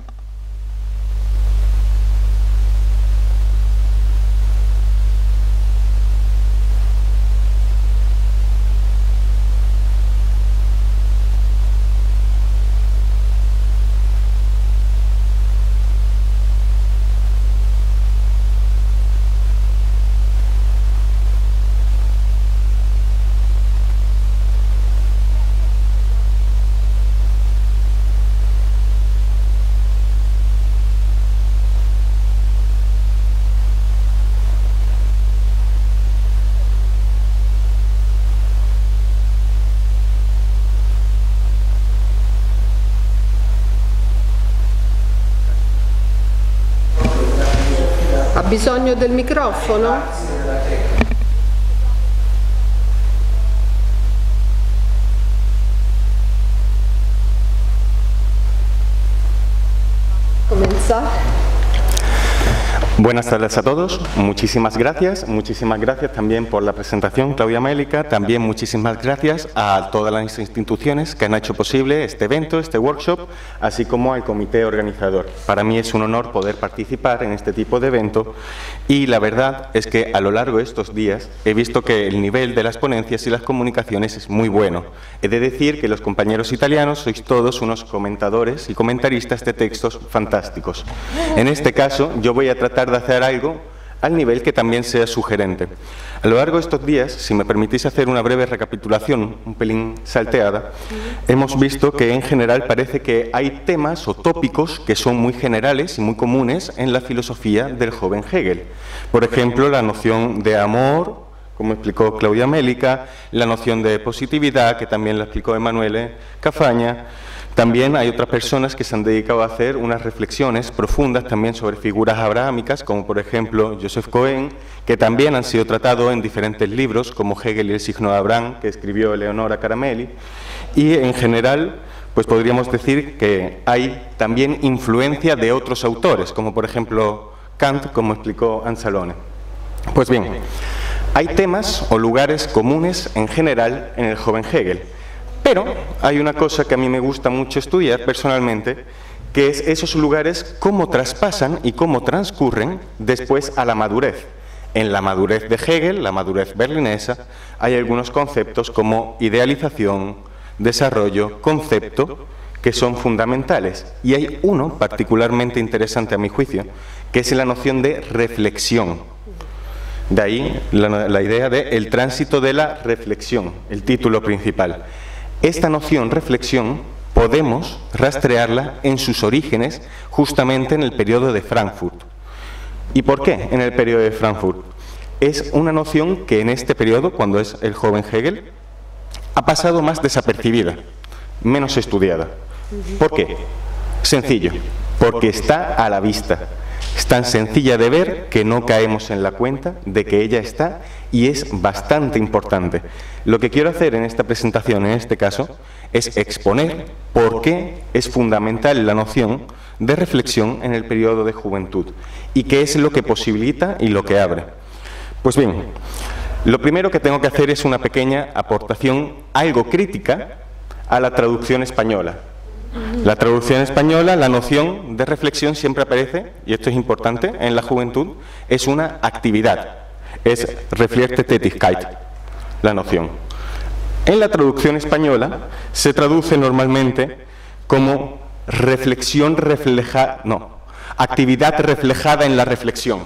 Ha bisogno del microfono? Buonasera. Buenas tardes a todos, muchísimas gracias, muchísimas gracias también por la presentación, Claudia Mélica, también muchísimas gracias a todas las instituciones que han hecho posible este evento, este workshop, así como al comité organizador. Para mí es un honor poder participar en este tipo de evento y la verdad es que a lo largo de estos días he visto que el nivel de las ponencias y las comunicaciones es muy bueno. He de decir que los compañeros italianos sois todos unos comentadores y comentaristas de textos fantásticos. En este caso yo voy a tratar de hacer algo al nivel que también sea sugerente. A lo largo de estos días, si me permitís hacer una breve recapitulación, un pelín salteada, hemos visto que en general parece que hay temas o tópicos que son muy generales y muy comunes en la filosofía del joven Hegel. Por ejemplo, la noción de amor, como explicó Claudia Mélica, la noción de positividad, que también la explicó Emanuele Cafaña. También hay otras personas que se han dedicado a hacer unas reflexiones profundas también sobre figuras abrahámicas, como por ejemplo Joseph Cohen, que también han sido tratados en diferentes libros, como Hegel y el signo de Abraham, que escribió Eleonora Caramelli. Y en general, pues podríamos decir que hay también influencia de otros autores, como por ejemplo Kant, como explicó Anzalone. Pues bien, hay temas o lugares comunes en general en el joven Hegel. Pero hay una cosa que a mí me gusta mucho estudiar personalmente, que es esos lugares cómo traspasan y cómo transcurren después a la madurez. En la madurez de Hegel, la madurez berlinesa, hay algunos conceptos como idealización, desarrollo, concepto, que son fundamentales. Y hay uno particularmente interesante a mi juicio, que es la noción de reflexión. De ahí la, la idea de el tránsito de la reflexión, el título principal. Esta noción, reflexión, podemos rastrearla en sus orígenes justamente en el periodo de Frankfurt. ¿Y por qué en el periodo de Frankfurt? Es una noción que en este periodo, cuando es el joven Hegel, ha pasado más desapercibida, menos estudiada. ¿Por qué? Sencillo, porque está a la vista. Es tan sencilla de ver que no caemos en la cuenta de que ella está y es bastante importante. Lo que quiero hacer en esta presentación, en este caso, es exponer por qué es fundamental la noción de reflexión en el periodo de juventud y qué es lo que posibilita y lo que abre. Pues bien, lo primero que tengo que hacer es una pequeña aportación algo crítica a la traducción española. La traducción española, la noción de reflexión siempre aparece, y esto es importante, en la juventud, es una actividad, es Reflextätigkeit, la noción. En la traducción española se traduce normalmente como reflexión reflejada, no, actividad reflejada en la reflexión.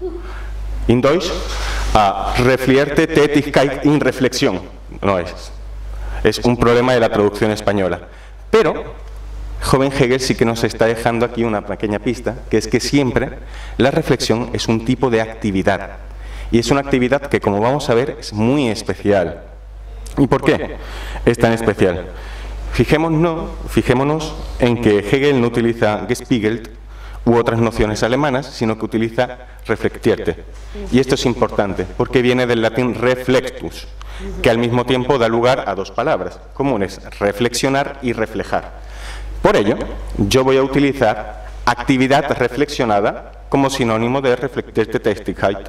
In Deutsch, uh, Reflextätigkeit in Reflexion, no es, es un problema de la traducción española. Pero joven Hegel sí que nos está dejando aquí una pequeña pista, que es que siempre la reflexión es un tipo de actividad. Y es una actividad que, como vamos a ver, es muy especial. ¿Y por qué es tan especial? Fijémonos, fijémonos en que Hegel no utiliza gespiegelt u otras nociones alemanas, sino que utiliza reflectierte. Y esto es importante, porque viene del latín reflectus, que al mismo tiempo da lugar a dos palabras comunes, reflexionar y reflejar. Por ello, yo voy a utilizar actividad reflexionada como sinónimo de Reflextätigkeit.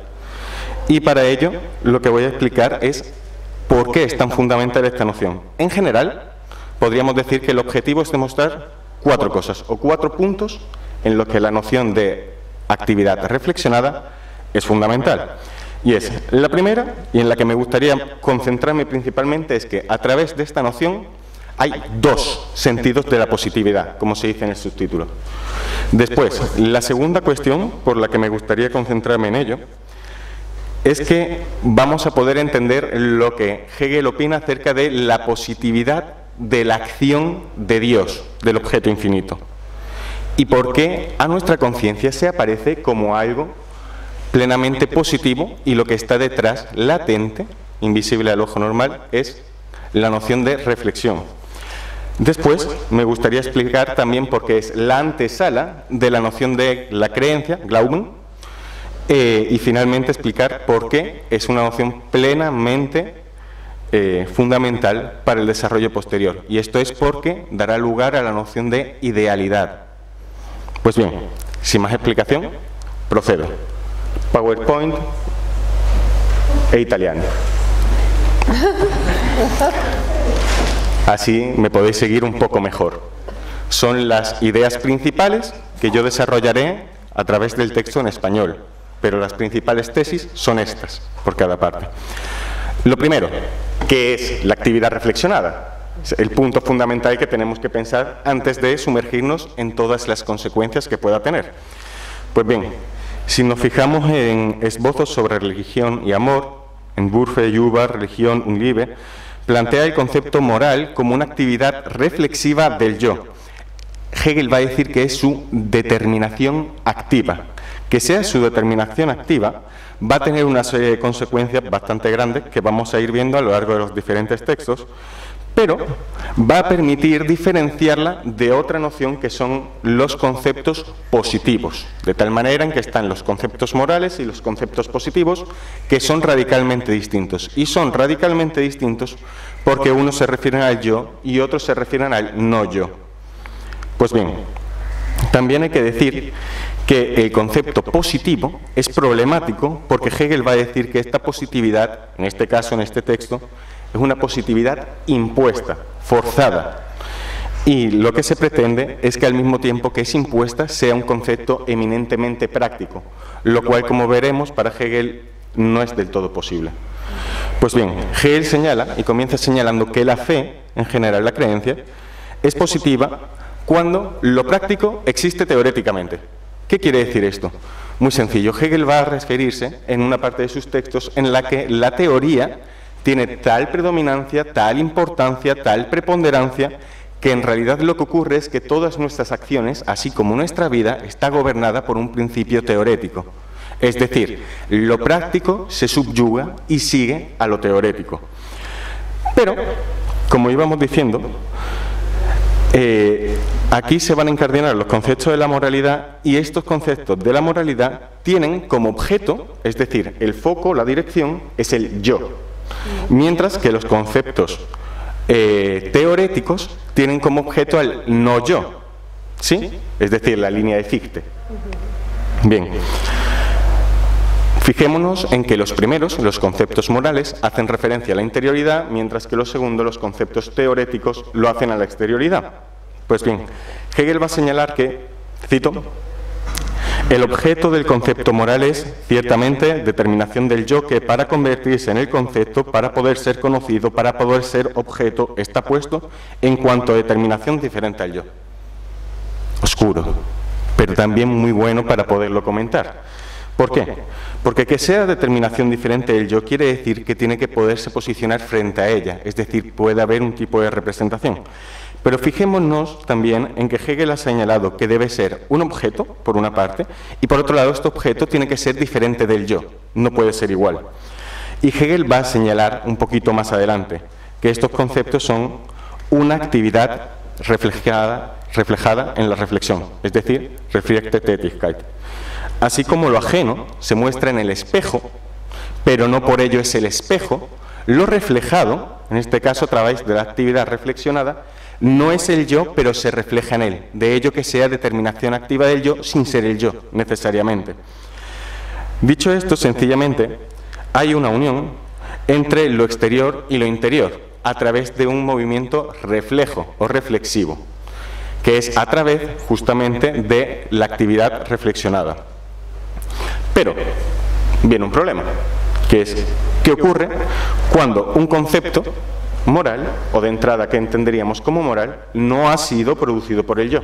Y para ello, lo que voy a explicar es por qué es tan fundamental esta noción. En general, podríamos decir que el objetivo es demostrar cuatro cosas, o cuatro puntos en los que la noción de actividad reflexionada es fundamental. Y es la primera, y en la que me gustaría concentrarme principalmente, es que a través de esta noción hay dos sentidos de la positividad, como se dice en el subtítulo. Después, la segunda cuestión por la que me gustaría concentrarme en ello es que vamos a poder entender lo que Hegel opina acerca de la positividad de la acción de Dios, del objeto infinito. Y por qué a nuestra conciencia se aparece como algo plenamente positivo y lo que está detrás, latente, invisible al ojo normal, es la noción de reflexión. Después, me gustaría explicar también por qué es la antesala de la noción de la creencia, Glauben, eh, y finalmente explicar por qué es una noción plenamente eh, fundamental para el desarrollo posterior. Y esto es porque dará lugar a la noción de idealidad. Pues bien, sin más explicación, procedo. PowerPoint e italiano. Así me podéis seguir un poco mejor. Son las ideas principales que yo desarrollaré a través del texto en español, pero las principales tesis son estas, por cada parte. Lo primero, ¿qué es la actividad reflexionada? Es el punto fundamental que tenemos que pensar antes de sumergirnos en todas las consecuencias que pueda tener. Pues bien, si nos fijamos en esbozos sobre religión y amor, en Burfe, Yuba, Religión und Liebe, plantea el concepto moral como una actividad reflexiva del yo. Hegel va a decir que es su determinación activa. Que sea su determinación activa va a tener una serie de consecuencias bastante grandes que vamos a ir viendo a lo largo de los diferentes textos, pero va a permitir diferenciarla de otra noción que son los conceptos positivos, de tal manera en que están los conceptos morales y los conceptos positivos, que son radicalmente distintos. Y son radicalmente distintos porque unos se refieren al yo y otros se refieren al no yo. Pues bien, también hay que decir que el concepto positivo es problemático porque Hegel va a decir que esta positividad, en este caso, en este texto, es una positividad impuesta, forzada. Y lo que se pretende es que al mismo tiempo que es impuesta sea un concepto eminentemente práctico, lo cual, como veremos, para Hegel no es del todo posible. Pues bien, Hegel señala, y comienza señalando que la fe, en general la creencia, es positiva cuando lo práctico existe teóricamente. ¿Qué quiere decir esto? Muy sencillo, Hegel va a referirse en una parte de sus textos en la que la teoría tiene tal predominancia, tal importancia, tal preponderancia, que en realidad lo que ocurre es que todas nuestras acciones, así como nuestra vida, está gobernada por un principio teorético. Es decir, lo práctico se subyuga y sigue a lo teorético. Pero, como íbamos diciendo, eh, aquí se van a encardinar los conceptos de la moralidad, y estos conceptos de la moralidad tienen como objeto, es decir, el foco, la dirección, es el yo. Mientras que los conceptos eh, teoréticos tienen como objeto al no yo, ¿sí? Es decir, la línea de Fichte. Bien, fijémonos en que los primeros, los conceptos morales, hacen referencia a la interioridad, mientras que los segundos, los conceptos teoréticos, lo hacen a la exterioridad. Pues bien, Hegel va a señalar que, cito, el objeto del concepto moral es, ciertamente, determinación del yo que, para convertirse en el concepto, para poder ser conocido, para poder ser objeto, está puesto en cuanto a determinación diferente al yo. Oscuro, pero también muy bueno para poderlo comentar. ¿Por qué? Porque que sea determinación diferente del yo quiere decir que tiene que poderse posicionar frente a ella, es decir, puede haber un tipo de representación. Pero fijémonos también en que Hegel ha señalado que debe ser un objeto, por una parte, y por otro lado este objeto tiene que ser diferente del yo, no puede ser igual. Y Hegel va a señalar un poquito más adelante que estos conceptos son una actividad reflejada, reflejada en la reflexión, es decir, reflechte Tätigkeit. Así como lo ajeno se muestra en el espejo, pero no por ello es el espejo, lo reflejado, en este caso a través de la actividad reflexionada, no es el yo, pero se refleja en él. De ello que sea determinación activa del yo sin ser el yo, necesariamente. Dicho esto, sencillamente, hay una unión entre lo exterior y lo interior, a través de un movimiento reflejo o reflexivo, que es a través, justamente, de la actividad reflexionada. Pero viene un problema, que es, ¿qué ocurre cuando un concepto moral, o de entrada que entenderíamos como moral, no ha sido producido por el yo?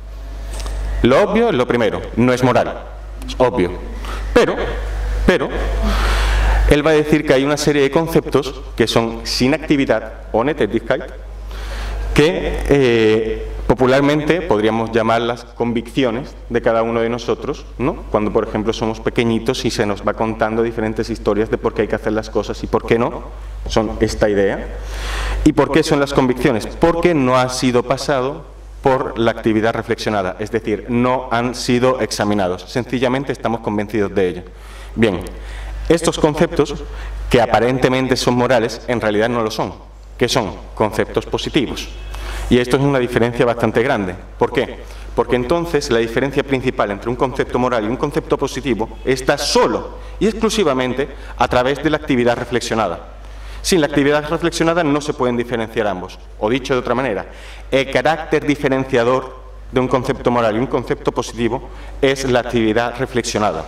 Lo obvio es lo primero, no es moral, es obvio. Pero, pero, él va a decir que hay una serie de conceptos que son sin actividad, ohne Tätigkeit, que eh, popularmente podríamos llamarlas convicciones de cada uno de nosotros, ¿no? Cuando, por ejemplo, somos pequeñitos y se nos va contando diferentes historias de por qué hay que hacer las cosas y por qué no, son esta idea. ¿Y por qué son las convicciones? Porque no ha sido pasado por la actividad reflexionada, es decir, no han sido examinados, sencillamente estamos convencidos de ello. Bien, estos conceptos, que aparentemente son morales, en realidad no lo son, que son conceptos positivos. Y esto es una diferencia bastante grande. ¿Por qué? Porque entonces la diferencia principal entre un concepto moral y un concepto positivo está solo y exclusivamente a través de la actividad reflexionada. Sin la actividad reflexionada no se pueden diferenciar ambos. O dicho de otra manera, el carácter diferenciador de un concepto moral y un concepto positivo es la actividad reflexionada.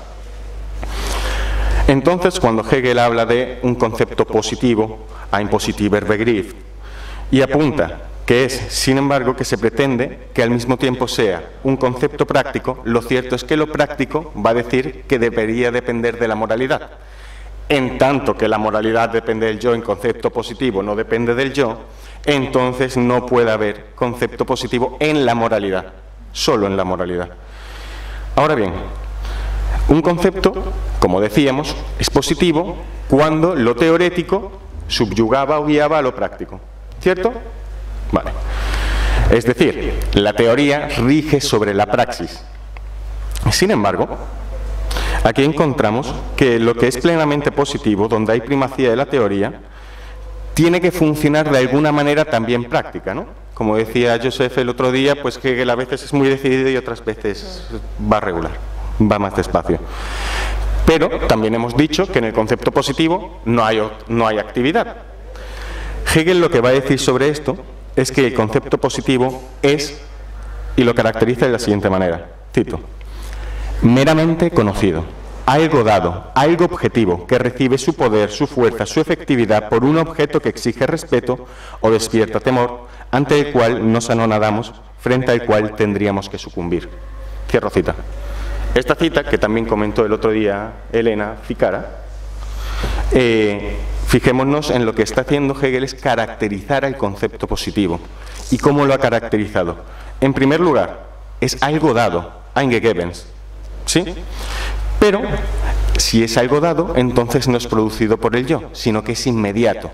Entonces, cuando Hegel habla de un concepto positivo, ein positiver Begriff, y apunta que es, sin embargo, que se pretende que al mismo tiempo sea un concepto práctico, lo cierto es que lo práctico va a decir que debería depender de la moralidad. En tanto que la moralidad depende del yo en concepto positivo, no depende del yo, entonces no puede haber concepto positivo en la moralidad, solo en la moralidad. Ahora bien, un concepto, como decíamos, es positivo cuando lo teórico subyugaba o guiaba a lo práctico, ¿cierto? Vale. Es decir, la teoría rige sobre la praxis. Sin embargo, aquí encontramos que lo que es plenamente positivo, donde hay primacía de la teoría, tiene que funcionar de alguna manera también práctica, ¿no? Como decía Joseph el otro día, pues que a veces es muy decidido y otras veces va regular, va más despacio. Pero también hemos dicho que en el concepto positivo no hay, no hay actividad. Hegel lo que va a decir sobre esto es que el concepto positivo es, y lo caracteriza de la siguiente manera, cito, meramente conocido, algo dado, algo objetivo, que recibe su poder, su fuerza, su efectividad por un objeto que exige respeto o despierta temor, ante el cual nos anonadamos, frente al cual tendríamos que sucumbir. Cierro cita. Esta cita, que también comentó el otro día Elena Ficara, eh, fijémonos en lo que está haciendo Hegel es caracterizar el concepto positivo. ¿Y cómo lo ha caracterizado? En primer lugar, es algo dado, eingegeben, ¿sí? Pero, si es algo dado, entonces no es producido por el yo, sino que es inmediato.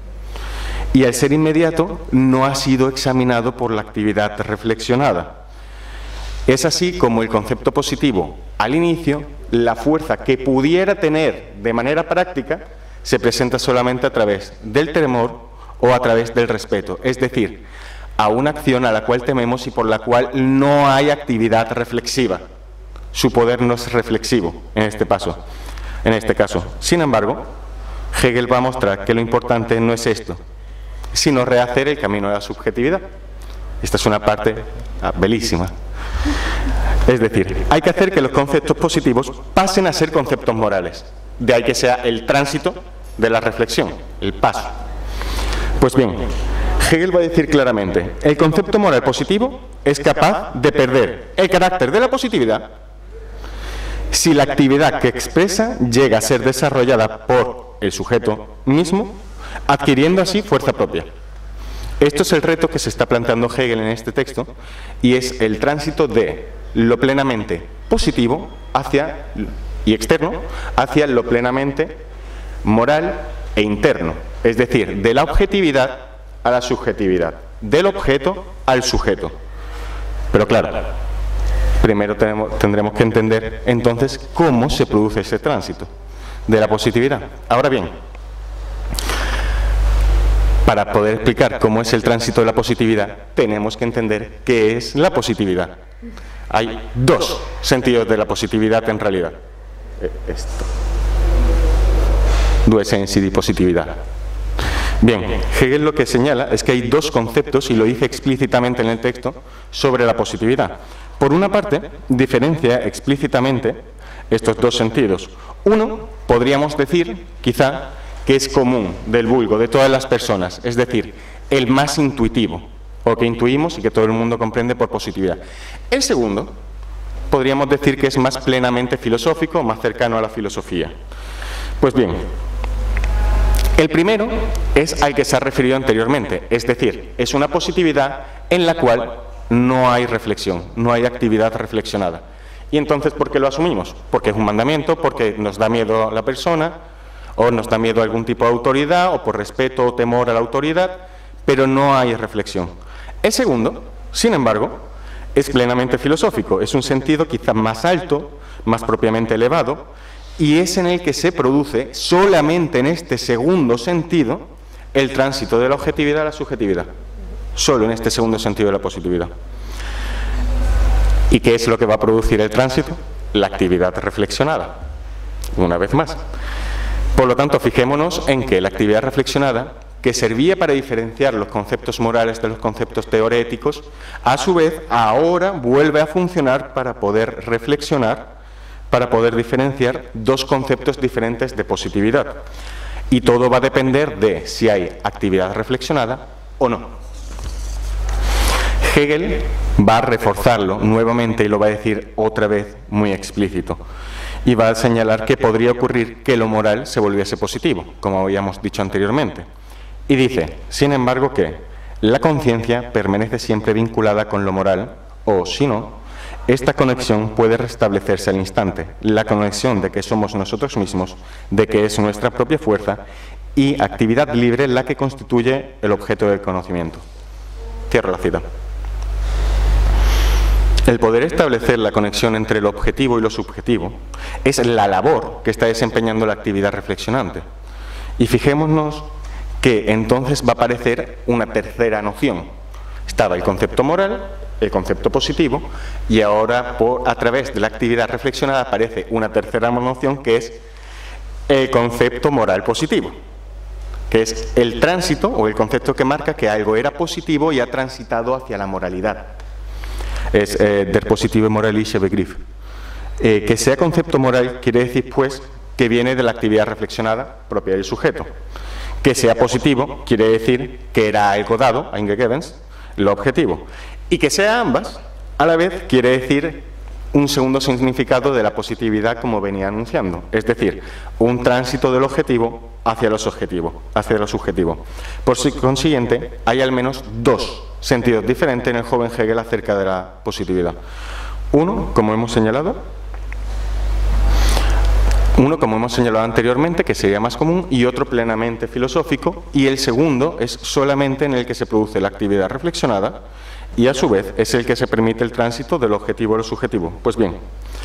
Y al ser inmediato, no ha sido examinado por la actividad reflexionada. Es así como el concepto positivo, al inicio, la fuerza que pudiera tener de manera práctica, se presenta solamente a través del temor o a través del respeto, es decir, a una acción a la cual tememos y por la cual no hay actividad reflexiva. Su poder no es reflexivo en este paso, en este caso. Sin embargo, Hegel va a mostrar que lo importante no es esto, sino rehacer el camino de la subjetividad. Esta es una parte ah, belísima. Es decir, hay que hacer que los conceptos positivos pasen a ser conceptos morales. De ahí que sea el tránsito de la reflexión, el paso. Pues bien, Hegel va a decir claramente, el concepto moral positivo es capaz de perder el carácter de la positividad si la actividad que expresa llega a ser desarrollada por el sujeto mismo, adquiriendo así fuerza propia. Esto es el reto que se está planteando Hegel en este texto y es el tránsito de lo plenamente positivo hacia, y externo hacia lo plenamente moral e interno, es decir, de la objetividad a la subjetividad, del objeto al sujeto. Pero claro, primero tenemos, tendremos que entender entonces cómo se produce ese tránsito de la positividad. Ahora bien, para poder explicar cómo es el tránsito de la positividad, tenemos que entender qué es la positividad. Hay dos sentidos de la positividad en realidad. Esto. Due sensi di positividad. Bien, Hegel lo que señala es que hay dos conceptos, y lo dice explícitamente en el texto, sobre la positividad. Por una parte, diferencia explícitamente estos dos sentidos. Uno, podríamos decir, quizá, que es común del vulgo, de todas las personas, es decir, el más intuitivo, o que intuimos y que todo el mundo comprende por positividad. El segundo, podríamos decir que es más plenamente filosófico, más cercano a la filosofía. Pues bien, el primero es al que se ha referido anteriormente, es decir, es una positividad en la cual no hay reflexión, no hay actividad reflexionada. ¿Y entonces por qué lo asumimos? Porque es un mandamiento, porque nos da miedo a la persona, o nos da miedo a algún tipo de autoridad, o por respeto o temor a la autoridad, pero no hay reflexión. El segundo, sin embargo, es plenamente filosófico, es un sentido quizás más alto, más propiamente elevado, y es en el que se produce, solamente en este segundo sentido, el tránsito de la objetividad a la subjetividad. solo en este segundo sentido de la positividad. ¿Y qué es lo que va a producir el tránsito? La actividad reflexionada, una vez más. Por lo tanto, fijémonos en que la actividad reflexionada, que servía para diferenciar los conceptos morales de los conceptos teoréticos, a su vez ahora vuelve a funcionar para poder reflexionar, para poder diferenciar dos conceptos diferentes de positividad. Y todo va a depender de si hay actividad reflexionada o no. Hegel va a reforzarlo nuevamente y lo va a decir otra vez muy explícito. Y va a señalar que podría ocurrir que lo moral se volviese positivo, como habíamos dicho anteriormente. Y dice, sin embargo, que la conciencia permanece siempre vinculada con lo moral, o si no, esta conexión puede restablecerse al instante, la conexión de que somos nosotros mismos, de que es nuestra propia fuerza y actividad libre la que constituye el objeto del conocimiento. Cierro la cita. El poder establecer la conexión entre lo objetivo y lo subjetivo es la labor que está desempeñando la actividad reflexionante. Y fijémonos que entonces va a aparecer una tercera noción. Estaba el concepto moral, el concepto positivo, y ahora por, a través de la actividad reflexionada aparece una tercera noción que es el concepto moral positivo, que es el tránsito o el concepto que marca que algo era positivo y ha transitado hacia la moralidad. Es eh, der positive moralische Begriff. Eh, que sea concepto moral quiere decir, pues, que viene de la actividad reflexionada propia del sujeto. Que sea positivo quiere decir que era algo dado, eingegeben, lo objetivo. Y que sea ambas, a la vez, quiere decir un segundo significado de la positividad, como venía anunciando. Es decir, un tránsito del objetivo hacia lo subjetivo, hacia lo subjetivo. Por consiguiente, hay al menos dos sentidos diferentes en el joven Hegel acerca de la positividad. Uno, como hemos señalado, uno, como hemos señalado anteriormente, que sería más común, y otro plenamente filosófico, y el segundo es solamente en el que se produce la actividad reflexionada, y a su vez es el que se permite el tránsito del objetivo a lo subjetivo. Pues bien,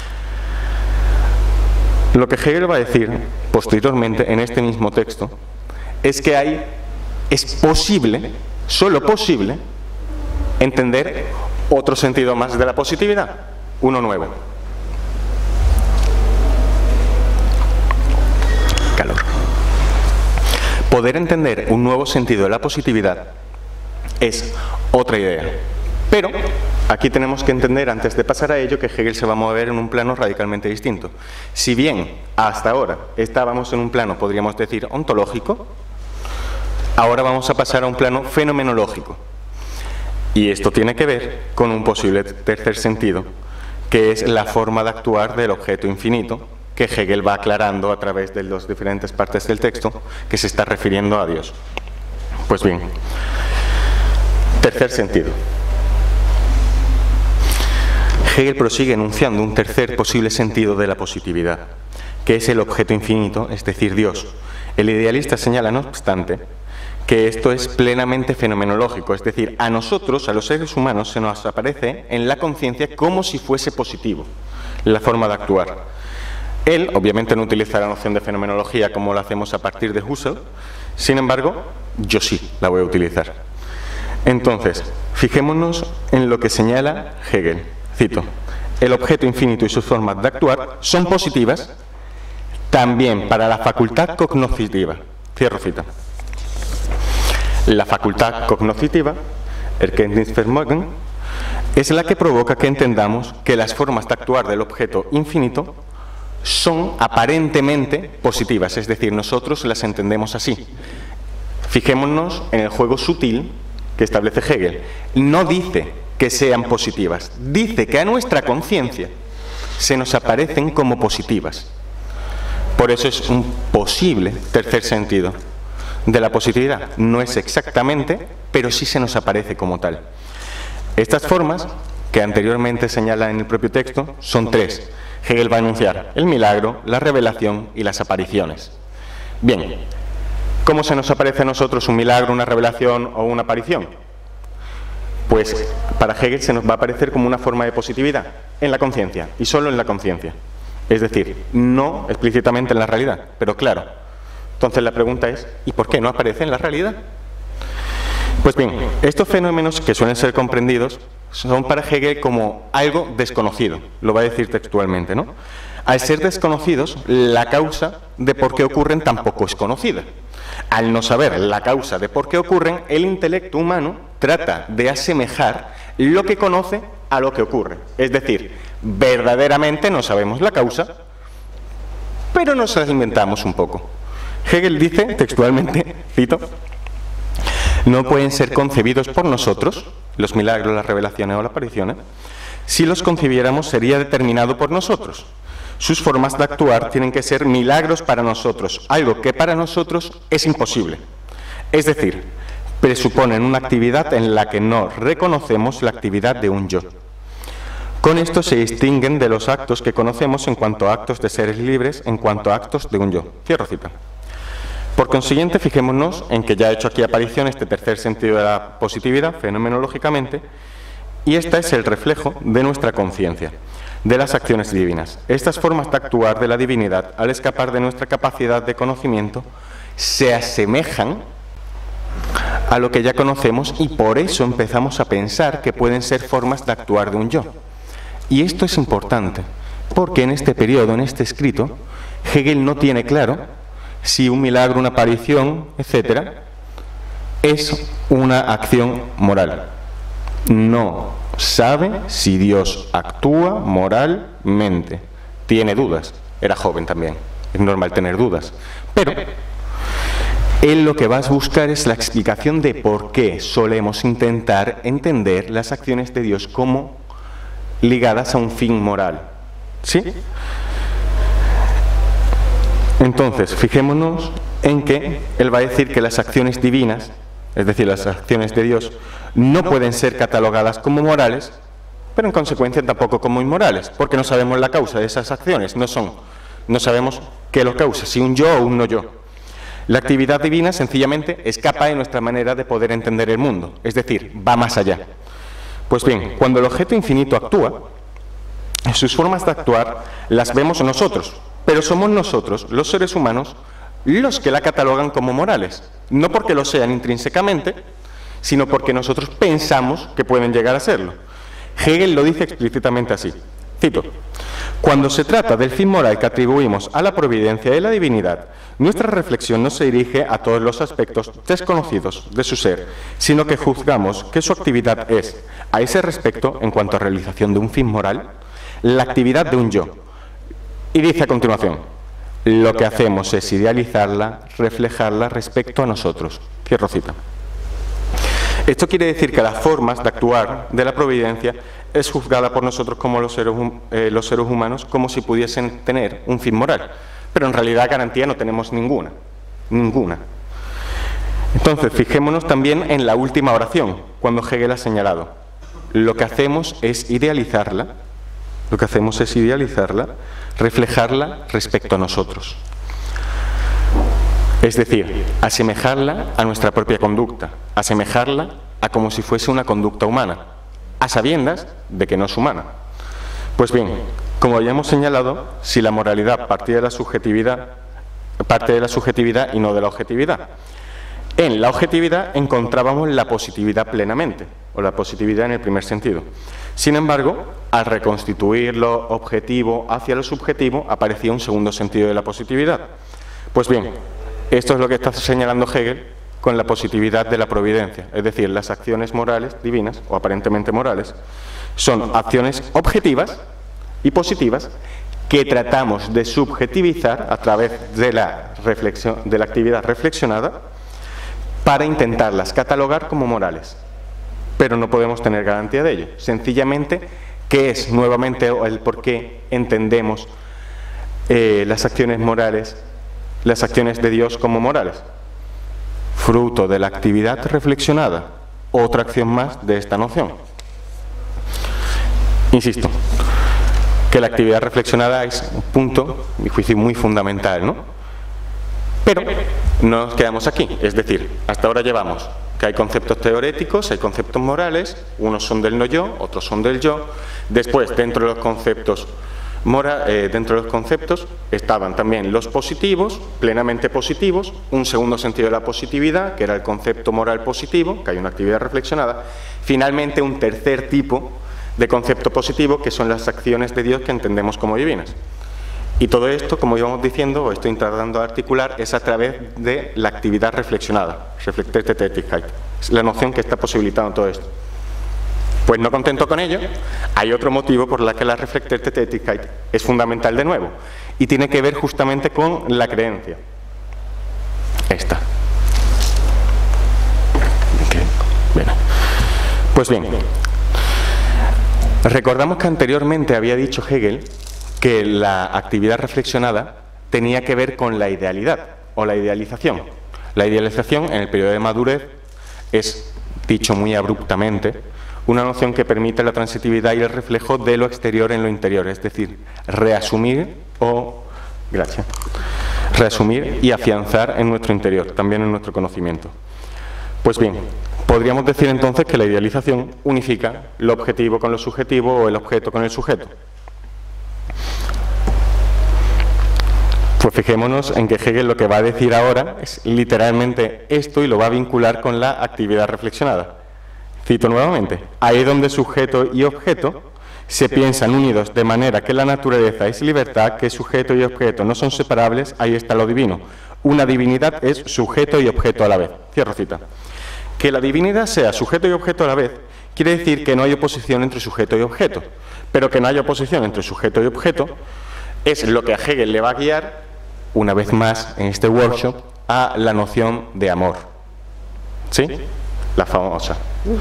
lo que Hegel va a decir posteriormente en este mismo texto es que hay, es posible, solo posible, entender otro sentido más de la positividad, uno nuevo. Calor. Poder entender un nuevo sentido de la positividad es otra idea. Pero aquí tenemos que entender, antes de pasar a ello, que Hegel se va a mover en un plano radicalmente distinto. Si bien hasta ahora estábamos en un plano, podríamos decir, ontológico, ahora vamos a pasar a un plano fenomenológico. Y esto tiene que ver con un posible tercer sentido, que es la forma de actuar del objeto infinito, que Hegel va aclarando a través de las diferentes partes del texto, que se está refiriendo a Dios. Pues bien, tercer sentido. Hegel prosigue enunciando un tercer posible sentido de la positividad, que es el objeto infinito, es decir, Dios. El idealista señala, no obstante, que esto es plenamente fenomenológico, es decir, a nosotros, a los seres humanos, se nos aparece en la conciencia como si fuese positivo, la forma de actuar. Él, obviamente, no utiliza la noción de fenomenología como lo hacemos a partir de Husserl, sin embargo, yo sí la voy a utilizar. Entonces, fijémonos en lo que señala Hegel. Cito, el objeto infinito y sus formas de actuar son positivas también para la facultad cognoscitiva. Cierro cita. La facultad cognoscitiva, Erkenntnisvermögen, es la que provoca que entendamos que las formas de actuar del objeto infinito son aparentemente positivas, es decir, nosotros las entendemos así. Fijémonos en el juego sutil que establece Hegel. No dice que sean positivas, dice que a nuestra conciencia se nos aparecen como positivas. Por eso es un posible tercer sentido de la positividad. No es exactamente, pero sí se nos aparece como tal. Estas formas, que anteriormente señala en el propio texto, son tres. Hegel va a enunciar el milagro, la revelación y las apariciones. Bien, ¿cómo se nos aparece a nosotros un milagro, una revelación o una aparición? Pues para Hegel se nos va a aparecer como una forma de positividad en la conciencia, y solo en la conciencia. Es decir, no explícitamente en la realidad, pero claro. Entonces la pregunta es, ¿y por qué no aparece en la realidad? Pues bien, estos fenómenos que suelen ser comprendidos son para Hegel como algo desconocido, lo va a decir textualmente, ¿no? Al ser desconocidos, la causa de por qué ocurren tampoco es conocida. Al no saber la causa de por qué ocurren, el intelecto humano trata de asemejar lo que conoce a lo que ocurre. Es decir, verdaderamente no sabemos la causa, pero nos la inventamos un poco. Hegel dice textualmente, cito, no pueden ser concebidos por nosotros, los milagros, las revelaciones o las apariciones, si los concibiéramos sería determinado por nosotros. Sus formas de actuar tienen que ser milagros para nosotros, algo que para nosotros es imposible. Es decir, presuponen una actividad en la que no reconocemos la actividad de un yo. Con esto se distinguen de los actos que conocemos en cuanto a actos de seres libres, en cuanto a actos de un yo. Cierro cita. Por consiguiente, fijémonos en que ya ha hecho aquí aparición este tercer sentido de la positividad, fenomenológicamente, y este es el reflejo de nuestra conciencia, de las acciones divinas. Estas formas de actuar de la divinidad, al escapar de nuestra capacidad de conocimiento, se asemejan a lo que ya conocemos y por eso empezamos a pensar que pueden ser formas de actuar de un yo. Y esto es importante, porque en este periodo, en este escrito, Hegel no tiene claro si un milagro, una aparición, etcétera, es una acción moral. No sabe si Dios actúa moralmente. Tiene dudas. Era joven también. Es normal tener dudas. Pero él lo que va a buscar es la explicación de por qué solemos intentar entender las acciones de Dios como ligadas a un fin moral. ¿Sí? Entonces, fijémonos en que él va a decir que las acciones divinas, es decir, las acciones de Dios, no pueden ser catalogadas como morales, pero en consecuencia tampoco como inmorales, porque no sabemos la causa de esas acciones, no son, no sabemos qué lo causa, si un yo o un no yo. La actividad divina sencillamente escapa de nuestra manera de poder entender el mundo, es decir, va más allá. Pues bien, cuando el objeto infinito actúa, sus formas de actuar las vemos nosotros, pero somos nosotros, los seres humanos, los que la catalogan como morales, no porque lo sean intrínsecamente, sino porque nosotros pensamos que pueden llegar a serlo. Hegel lo dice explícitamente así, cito, cuando se trata del fin moral que atribuimos a la providencia y la divinidad, nuestra reflexión no se dirige a todos los aspectos desconocidos de su ser, sino que juzgamos que su actividad es, a ese respecto, en cuanto a realización de un fin moral, la actividad de un yo. Y dice a continuación, lo que hacemos es idealizarla, reflejarla respecto a nosotros. Cierro cita. Esto quiere decir que las formas de actuar de la providencia es juzgada por nosotros como los seres, eh, los seres humanos como si pudiesen tener un fin moral. Pero en realidad garantía no tenemos ninguna. Ninguna. Entonces, fijémonos también en la última oración, cuando Hegel ha señalado, lo que hacemos es idealizarla, lo que hacemos es idealizarla, reflejarla respecto a nosotros. Es decir, asemejarla a nuestra propia conducta, asemejarla a como si fuese una conducta humana, a sabiendas de que no es humana. Pues bien, como ya hemos señalado, si la moralidad partía de la subjetividad, parte de la subjetividad y no de la objetividad. En la objetividad encontrábamos la positividad plenamente, o la positividad en el primer sentido. Sin embargo, al reconstituir lo objetivo hacia lo subjetivo, aparecía un segundo sentido de la positividad. Pues bien, esto es lo que está señalando Hegel con la positividad de la providencia, es decir, las acciones morales divinas, o aparentemente morales, son acciones objetivas y positivas que tratamos de subjetivizar a través de la, reflexión, de la actividad reflexionada para intentarlas catalogar como morales. Pero no podemos tener garantía de ello. Sencillamente, ¿qué es nuevamente el por qué entendemos eh, las acciones morales, las acciones de Dios como morales? Fruto de la actividad reflexionada, otra acción más de esta noción. Insisto, que la actividad reflexionada es un punto, a mi juicio, muy fundamental, ¿no? Pero no nos quedamos aquí, es decir, hasta ahora llevamos que hay conceptos teoréticos, hay conceptos morales, unos son del no yo, otros son del yo. Después, dentro de los conceptos Mora, eh, dentro de los conceptos estaban también los positivos, plenamente positivos, un segundo sentido de la positividad, que era el concepto moral positivo, que hay una actividad reflexionada, finalmente un tercer tipo de concepto positivo, que son las acciones de Dios que entendemos como divinas. Y todo esto, como íbamos diciendo, o estoy tratando de articular, es a través de la actividad reflexionada, Reflekterte Tätigkeit, es la noción que está posibilitando todo esto. Pues no contento con ello, hay otro motivo por el que la Reflekterte Tätigkeit es fundamental de nuevo, y tiene que ver justamente con la creencia. Esta. Okay. Bien. Pues bien, recordamos que anteriormente había dicho Hegel que la actividad reflexionada tenía que ver con la idealidad o la idealización. La idealización en el periodo de madurez es, dicho muy abruptamente, una noción que permite la transitividad y el reflejo de lo exterior en lo interior, es decir, reasumir o, gracias, reasumir y afianzar en nuestro interior, también en nuestro conocimiento. Pues bien, podríamos decir entonces que la idealización unifica lo objetivo con lo subjetivo o el objeto con el sujeto. Pues fijémonos en que Hegel lo que va a decir ahora es literalmente esto y lo va a vincular con la actividad reflexionada. Cito nuevamente, ahí donde sujeto y objeto se piensan unidos de manera que la naturaleza es libertad, que sujeto y objeto no son separables, ahí está lo divino. Una divinidad es sujeto y objeto a la vez. Cierro cita. Que la divinidad sea sujeto y objeto a la vez quiere decir que no hay oposición entre sujeto y objeto, pero que no haya oposición entre sujeto y objeto es lo que a Hegel le va a guiar, una vez más en este workshop, a la noción de amor. ¿Sí? La famosa.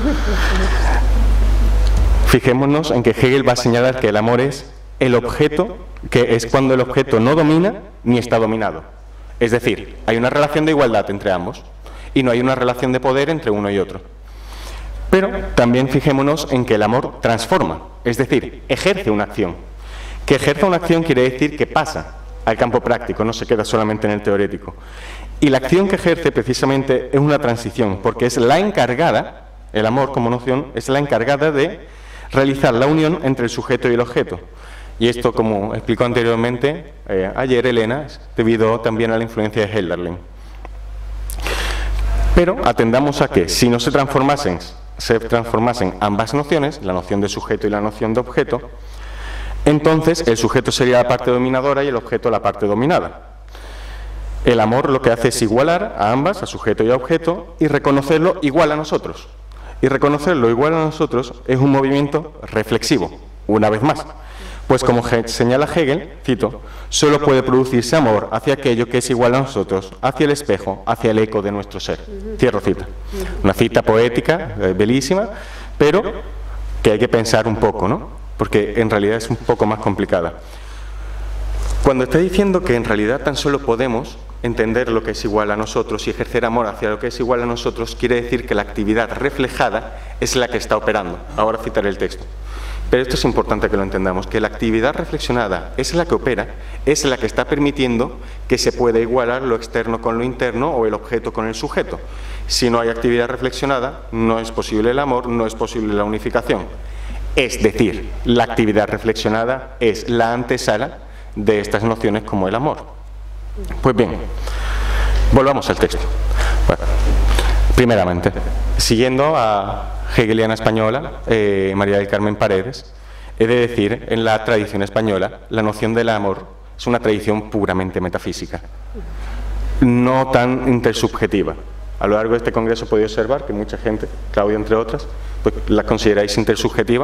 Fijémonos en que Hegel va a señalar que el amor es el objeto, que es cuando el objeto no domina ni está dominado. Es decir, hay una relación de igualdad entre ambos y no hay una relación de poder entre uno y otro. Pero también fijémonos en que el amor transforma, es decir, ejerce una acción. Que ejerza una acción quiere decir que pasa al campo práctico, no se queda solamente en el teórico. Y la acción que ejerce precisamente es una transición, porque es la encargada, el amor como noción, es la encargada de realizar la unión entre el sujeto y el objeto. Y esto, como explicó anteriormente eh, ayer Elena, es debido también a la influencia de Hölderlin. Pero atendamos a que si no se transformasen, se transformasen ambas nociones, la noción de sujeto y la noción de objeto, entonces el sujeto sería la parte dominadora y el objeto la parte dominada. El amor lo que hace es igualar a ambas, a sujeto y a objeto, y reconocerlo igual a nosotros. Y reconocerlo igual a nosotros es un movimiento reflexivo, una vez más. Pues como señala Hegel, cito, solo puede producirse amor hacia aquello que es igual a nosotros, hacia el espejo, hacia el eco de nuestro ser. Cierro cita. Una cita poética, eh, bellísima, pero que hay que pensar un poco, ¿no? Porque en realidad es un poco más complicada. Cuando está diciendo que en realidad tan solo podemos entender lo que es igual a nosotros y ejercer amor hacia lo que es igual a nosotros, quiere decir que la actividad reflejada es la que está operando. Ahora citaré el texto. Pero esto es importante que lo entendamos, que la actividad reflexionada es la que opera, es la que está permitiendo que se pueda igualar lo externo con lo interno o el objeto con el sujeto. Si no hay actividad reflexionada, no es posible el amor, no es posible la unificación. Es decir, la actividad reflexionada es la antesala de estas nociones como el amor. Pues bien, volvamos al texto. Bueno, primeramente, siguiendo a hegeliana española, eh, María del Carmen Paredes, he de decir, en la tradición española, la noción del amor es una tradición puramente metafísica, no tan intersubjetiva. A lo largo de este congreso he podido observar que mucha gente, Claudia entre otras, pues la consideráis intersubjetiva.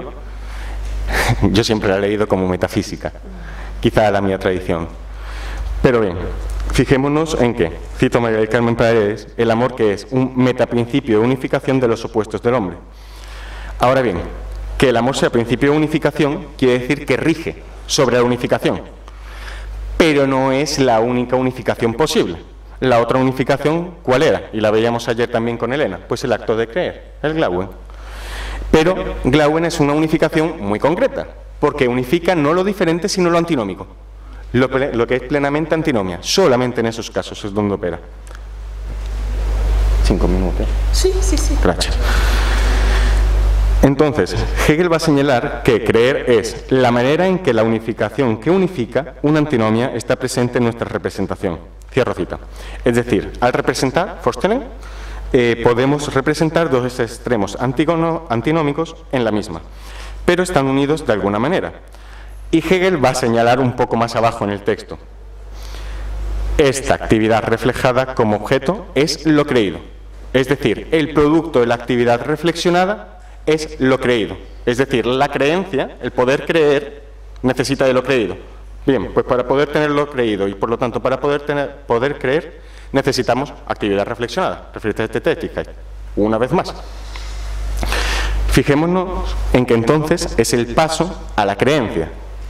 Yo siempre la he leído como metafísica, quizá la mía tradición. Pero bien, fijémonos en que, cito a María del Carmen Paredes, el amor que es un metaprincipio de unificación de los opuestos del hombre. Ahora bien, que el amor sea principio de unificación quiere decir que rige sobre la unificación, pero no es la única unificación posible. La otra unificación, ¿cuál era? Y la veíamos ayer también con Elena, pues el acto de creer, el Glauben. Pero Glauben es una unificación muy concreta, porque unifica no lo diferente sino lo antinómico. Lo, lo que es plenamente antinomia, solamente en esos casos es donde opera. Cinco minutos. Sí, sí, sí. Gracias. Entonces, Hegel va a señalar que creer es la manera en que la unificación que unifica una antinomia está presente en nuestra representación. Cierro cita. Es decir, al representar Vorstellen, eh, podemos representar dos extremos antinómicos en la misma, pero están unidos de alguna manera. Y Hegel va a señalar un poco más abajo en el texto. Esta actividad reflejada como objeto es lo creído. Es decir, el producto de la actividad reflexionada es lo creído. Es decir, la creencia, el poder creer, necesita de lo creído. Bien, pues para poder tener lo creído y por lo tanto para poder, tener, poder creer, necesitamos actividad reflexionada. Referirte a este técnica. Una vez más. Fijémonos en que entonces es el paso a la creencia.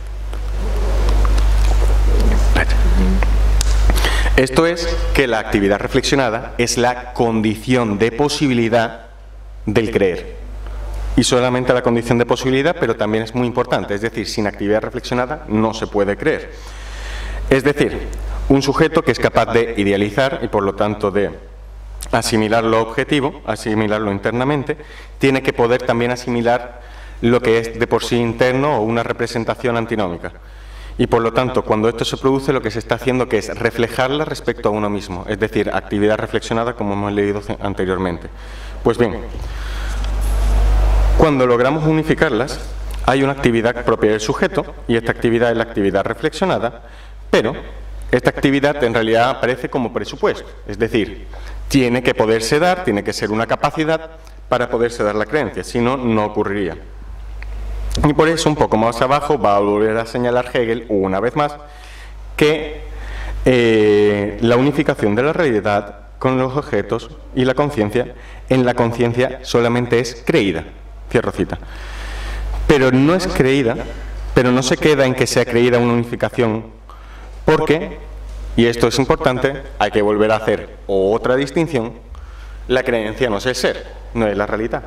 Esto es que la actividad reflexionada es la condición de posibilidad del creer. Y solamente la condición de posibilidad, pero también es muy importante, es decir, sin actividad reflexionada no se puede creer. Es decir, un sujeto que es capaz de idealizar y por lo tanto de asimilar lo objetivo, asimilarlo internamente, tiene que poder también asimilar lo que es de por sí interno o una representación antinómica. Y por lo tanto, cuando esto se produce, lo que se está haciendo que es reflejarla respecto a uno mismo, es decir, actividad reflexionada como hemos leído anteriormente. Pues bien, cuando logramos unificarlas, hay una actividad propia del sujeto, y esta actividad es la actividad reflexionada, pero esta actividad en realidad aparece como presupuesto, es decir, tiene que poderse dar, tiene que ser una capacidad para poderse dar la creencia, si no, no ocurriría. Y por eso, un poco más abajo, va a volver a señalar Hegel, una vez más, que eh, la unificación de la realidad con los objetos y la conciencia, en la conciencia solamente es creída. Cierro cita. Pero no es creída, pero no se queda en que sea creída una unificación, porque, y esto es importante, hay que volver a hacer otra distinción, la creencia no es el ser, no es la realidad,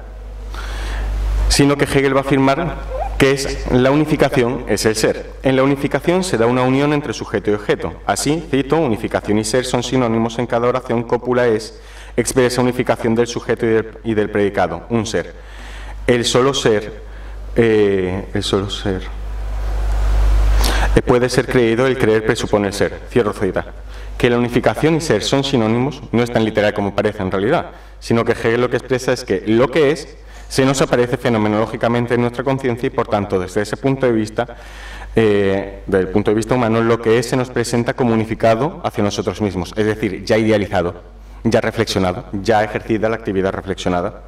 sino que Hegel va a afirmar que es la unificación es el ser. En la unificación se da una unión entre sujeto y objeto. Así, cito, unificación y ser son sinónimos en cada oración. Cópula es expresa unificación del sujeto y del, y del predicado, un ser. El solo ser, eh, el solo ser, eh, puede ser creído, el creer presupone el ser. Cierro cita. Que la unificación y ser son sinónimos no es tan literal como parece en realidad, sino que Hegel lo que expresa es que lo que es se nos aparece fenomenológicamente en nuestra conciencia y por tanto desde ese punto de vista, eh, desde el punto de vista humano, lo que es se nos presenta como unificado hacia nosotros mismos, es decir, ya idealizado, ya reflexionado, ya ejercida la actividad reflexionada.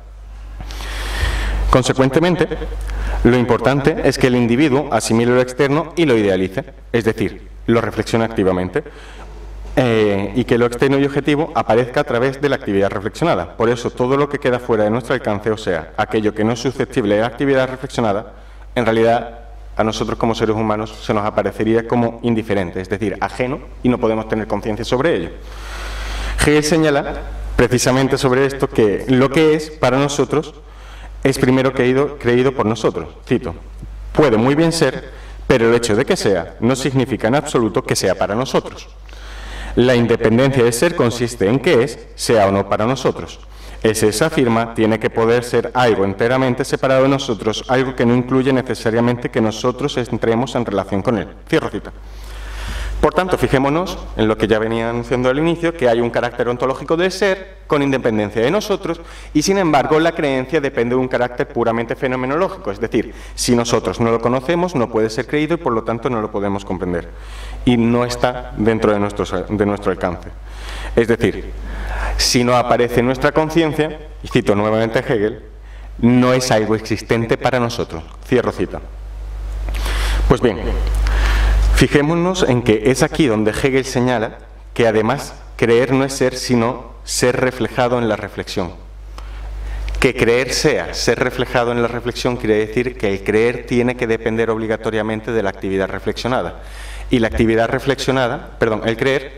Consecuentemente, lo importante es que el individuo asimile lo externo y lo idealice, es decir, lo reflexione activamente, eh, y que lo externo y objetivo aparezca a través de la actividad reflexionada. Por eso, todo lo que queda fuera de nuestro alcance, o sea, aquello que no es susceptible de la actividad reflexionada, en realidad, a nosotros como seres humanos se nos aparecería como indiferente, es decir, ajeno, y no podemos tener conciencia sobre ello. Hegel señala, precisamente sobre esto, que lo que es, para nosotros, es primero creído, creído por nosotros. Cito, puede muy bien ser, pero el hecho de que sea no significa en absoluto que sea para nosotros. La independencia de ser consiste en que es, sea o no para nosotros. Ese se afirma, tiene que poder ser algo enteramente separado de nosotros, algo que no incluye necesariamente que nosotros entremos en relación con él. Cierro cita. Por tanto, fijémonos en lo que ya venía anunciando al inicio, que hay un carácter ontológico del ser con independencia de nosotros y, sin embargo, la creencia depende de un carácter puramente fenomenológico. Es decir, si nosotros no lo conocemos, no puede ser creído y, por lo tanto, no lo podemos comprender. Y no está dentro de nuestro, de nuestro alcance. Es decir, si no aparece en nuestra conciencia, y cito nuevamente a Hegel, no es algo existente para nosotros. Cierro cita. Pues bien, fijémonos en que es aquí donde Hegel señala que además creer no es ser, sino ser reflejado en la reflexión. Que creer sea ser reflejado en la reflexión quiere decir que el creer tiene que depender obligatoriamente de la actividad reflexionada. Y la actividad reflexionada, perdón, el creer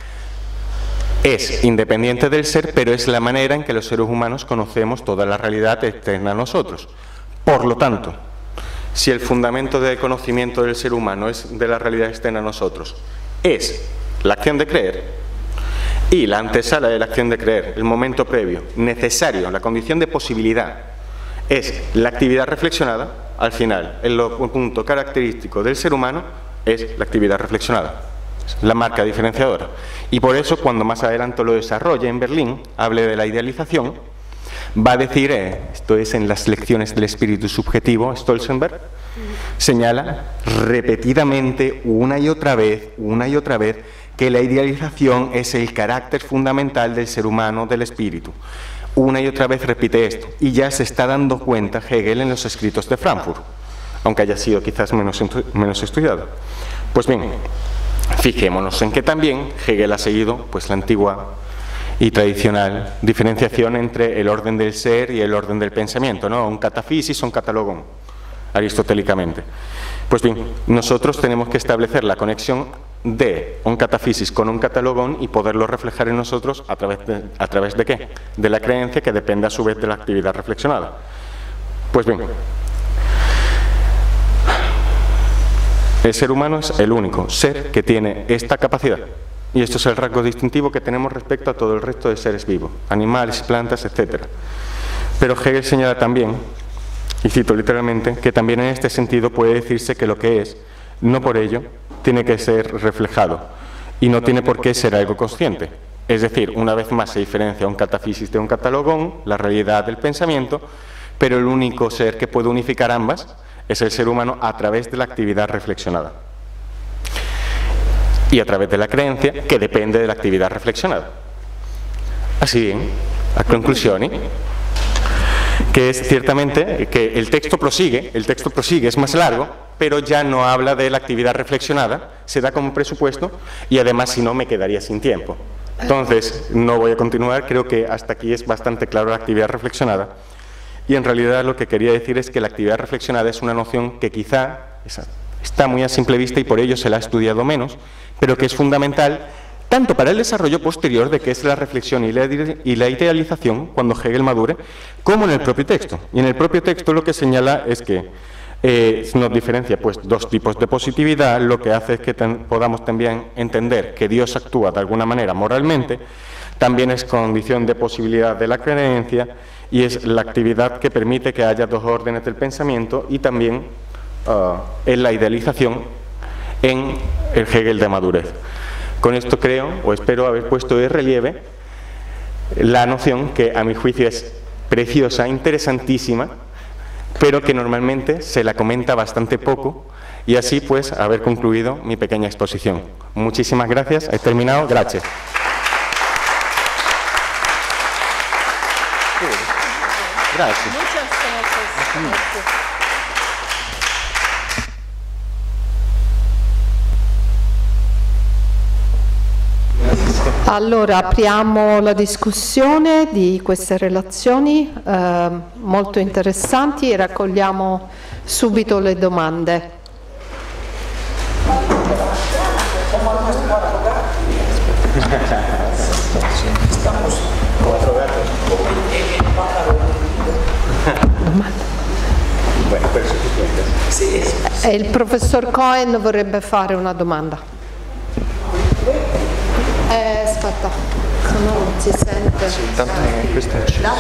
es independiente del ser, pero es la manera en que los seres humanos conocemos toda la realidad externa a nosotros. Por lo tanto, si el fundamento del conocimiento del ser humano es de la realidad externa a nosotros, es la acción de creer, y la antesala de la acción de creer, el momento previo, necesario, la condición de posibilidad, es la actividad reflexionada. Al final, el punto característico del ser humano es la actividad reflexionada, la marca diferenciadora. Y por eso, cuando más adelante lo desarrolle en Berlín, hable de la idealización, va a decir, eh, esto es en las lecciones del espíritu subjetivo, Stolzenberg, señala repetidamente, una y otra vez, una y otra vez, que la idealización es el carácter fundamental del ser humano, del espíritu. Una y otra vez repite esto, y ya se está dando cuenta Hegel en los escritos de Frankfurt, aunque haya sido quizás menos, menos estudiado. Pues bien, fijémonos en que también Hegel ha seguido pues, la antigua y tradicional diferenciación entre el orden del ser y el orden del pensamiento, ¿no? Un catafisis o un catalogón, aristotélicamente. Pues bien, nosotros tenemos que establecer la conexión de un catafisis con un catalogón y poderlo reflejar en nosotros a través de, ¿a través de qué? De la creencia, que depende a su vez de la actividad reflexionada. Pues bien, el ser humano es el único ser que tiene esta capacidad. Y esto es el rasgo distintivo que tenemos respecto a todo el resto de seres vivos, animales, plantas, etcétera. Pero Hegel señala también, y cito literalmente, que también en este sentido puede decirse que lo que es, no por ello, tiene que ser reflejado, y no tiene por qué ser algo consciente. Es decir, una vez más se diferencia un catafisis de un catalogón, la realidad del pensamiento, pero el único ser que puede unificar ambas es el ser humano a través de la actividad reflexionada. Y a través de la creencia, que depende de la actividad reflexionada. Así bien, a conclusioni, que es ciertamente que el texto prosigue, el texto prosigue, es más largo, pero ya no habla de la actividad reflexionada, se da como presupuesto, y además si no me quedaría sin tiempo. Entonces, no voy a continuar, creo que hasta aquí es bastante claro la actividad reflexionada. Y en realidad lo que quería decir es que la actividad reflexionada es una noción que quizá está muy a simple vista y por ello se la ha estudiado menos, pero que es fundamental tanto para el desarrollo posterior de qué es la reflexión y la, y la idealización cuando Hegel madure, como en el propio texto. Y en el propio texto lo que señala es que eh, nos diferencia pues, dos tipos de positividad, lo que hace es que ten, podamos también entender que Dios actúa de alguna manera moralmente, también es condición de posibilidad de la creencia y es la actividad que permite que haya dos órdenes del pensamiento y también uh, en la idealización en el Hegel de madurez. Con esto creo, o espero haber puesto de relieve, la noción que a mi juicio es preciosa, interesantísima, pero que normalmente se la comenta bastante poco, y así pues haber concluido mi pequeña exposición. Muchísimas gracias, he terminado, gracias. Gracias. Muchas gracias. Allora, apriamo la discussione di queste relazioni eh, molto interessanti e raccogliamo subito le domande. E il professor Cohen vorrebbe fare una domanda. Eh, aspetta, se no non si sente. Sì, tanto questo è acceso.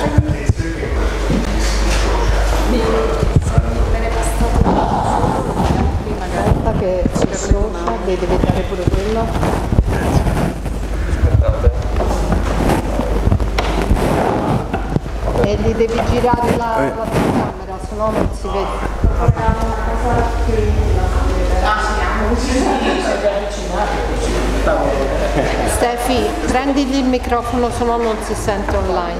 Aspetta che si associa, devi dare pure quello. E gli devi girare la, la telecamera, se no non si vede. Stefi, prendigli il microfono, se no non si sente online.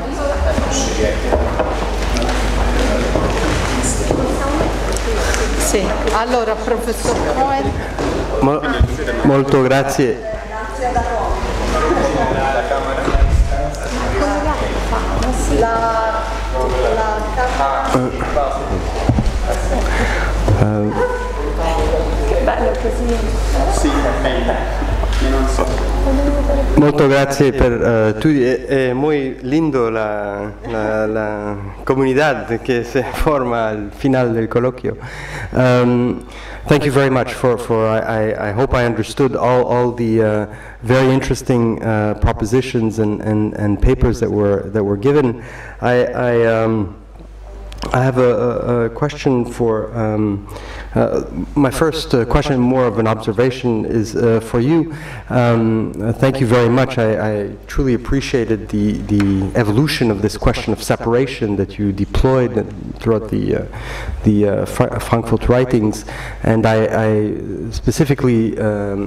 Sì, allora professor Cohen. Mo molto grazie. La, la camera. Uh, Che bello così. Sì, Molto grazie per uh, tutti, è, è muy lindo la, la, la comunidad que se forma al final del coloquio. Um, thank you very much for, for I, I, I hope I understood all, all the uh, very interesting uh, propositions and, and, and papers that were, that were given. I, I, um, I have a, a, a question for, um, uh, my first uh, question, more of an observation, is uh, for you. Um, uh, thank you very much. I, I truly appreciated the, the evolution of this question of separation that you deployed throughout the, uh, the uh, Fra Frankfurt writings. And I, I specifically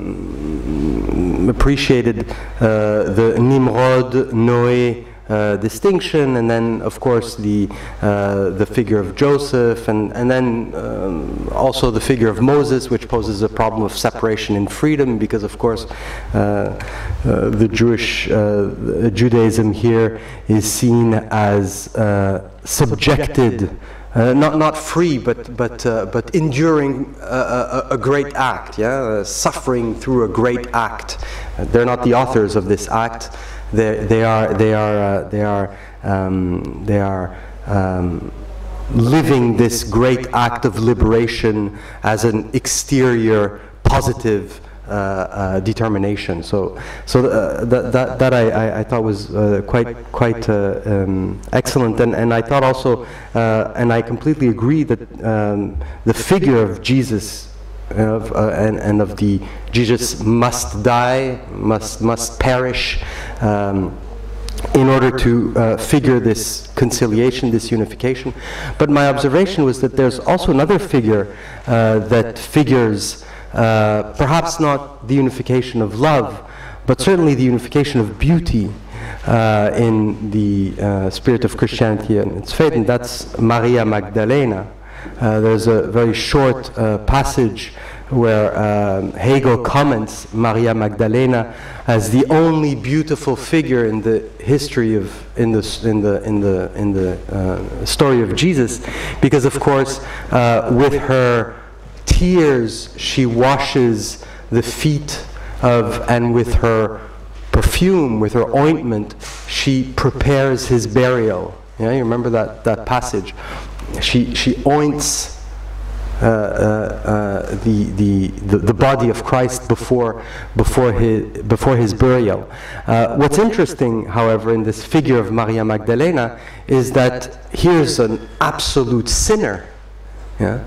um, appreciated uh, the Nimrod, Noé, Uh, distinction, and then of course the uh, the figure of Joseph, and and then um, also the figure of Moses, which poses a problem of separation and freedom, because of course uh, uh, the Jewish uh, Judaism here is seen as uh, subjected. Uh, not not free, but but uh, but enduring a, a, a great act, yeah, uh, suffering through a great act. Uh, they're not the authors of this act. They they are they are uh, they are um, they are um, living this great act of liberation as an exterior positive Uh, uh, determination. So, so uh, that that, that I, I thought was uh, quite quite uh, um, excellent, and and I thought also, uh, and I completely agree that um, the figure of Jesus of, uh, and and of the Jesus must die, must must perish. Um, in order to uh, figure this conciliation, this unification. But my observation was that there's also another figure uh, that figures Uh, perhaps not the unification of love, but certainly the unification of beauty uh, in the uh, spirit of Christianity and its faith, and that's Maria Magdalena. Uh, there's a very short uh, passage where um, Hegel comments Maria Magdalena as the only beautiful figure in the history of in the in the in the in the uh, story of Jesus, because of course uh, with her tears she washes the feet of, and with her perfume, with her ointment, she prepares his burial. Yeah, you remember that that passage. She she oints uh, uh, uh, the, the the the body of Christ before before his before his burial. Uh, what's interesting, however, in this figure of Maria Magdalena is that here's an absolute sinner. Yeah.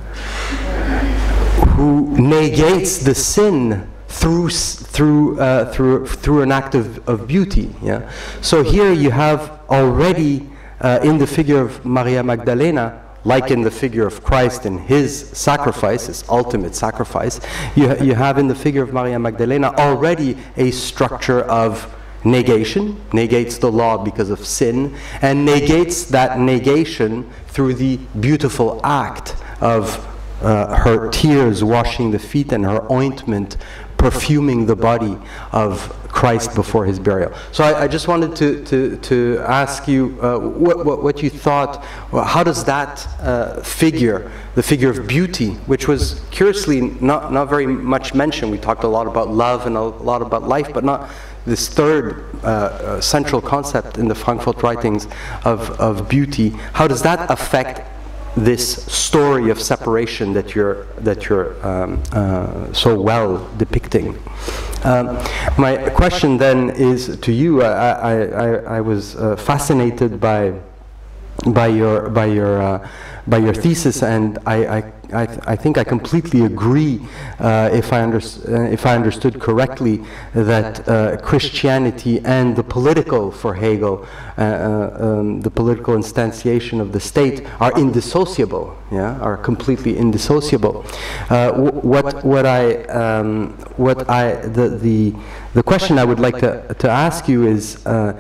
Who negates the sin through through uh, through through an act of, of beauty. Yeah. So here you have already uh, in the figure of Maria Magdalena, like in the figure of Christ in his sacrifice, his ultimate sacrifice, you ha you have in the figure of Maria Magdalena already a structure of negation, negates the law because of sin, and negates that negation through the beautiful act of Uh, her tears washing the feet and her ointment perfuming the body of Christ before his burial. So I, I just wanted to, to, to ask you uh, what, what, what you thought, well, how does that uh, figure, the figure of beauty, which was curiously not, not very much mentioned. We talked a lot about love and a lot about life, but not this third uh, uh, central concept in the Frankfurt writings of, of beauty. How does that affect this story of separation that you're that you're um, uh, so well depicting? Um, my question then is to you. I I, I, I was uh, fascinated by by your by your uh, by your thesis, and I I, I, I think I completely agree. Uh, if I under, uh, if I understood correctly, that uh, Christianity and the political, for Hegel, uh, um, the political instantiation of the state are indissociable. Yeah, are completely indissociable. Uh, what what I um, what I the the the question I would like to to ask you is. Uh,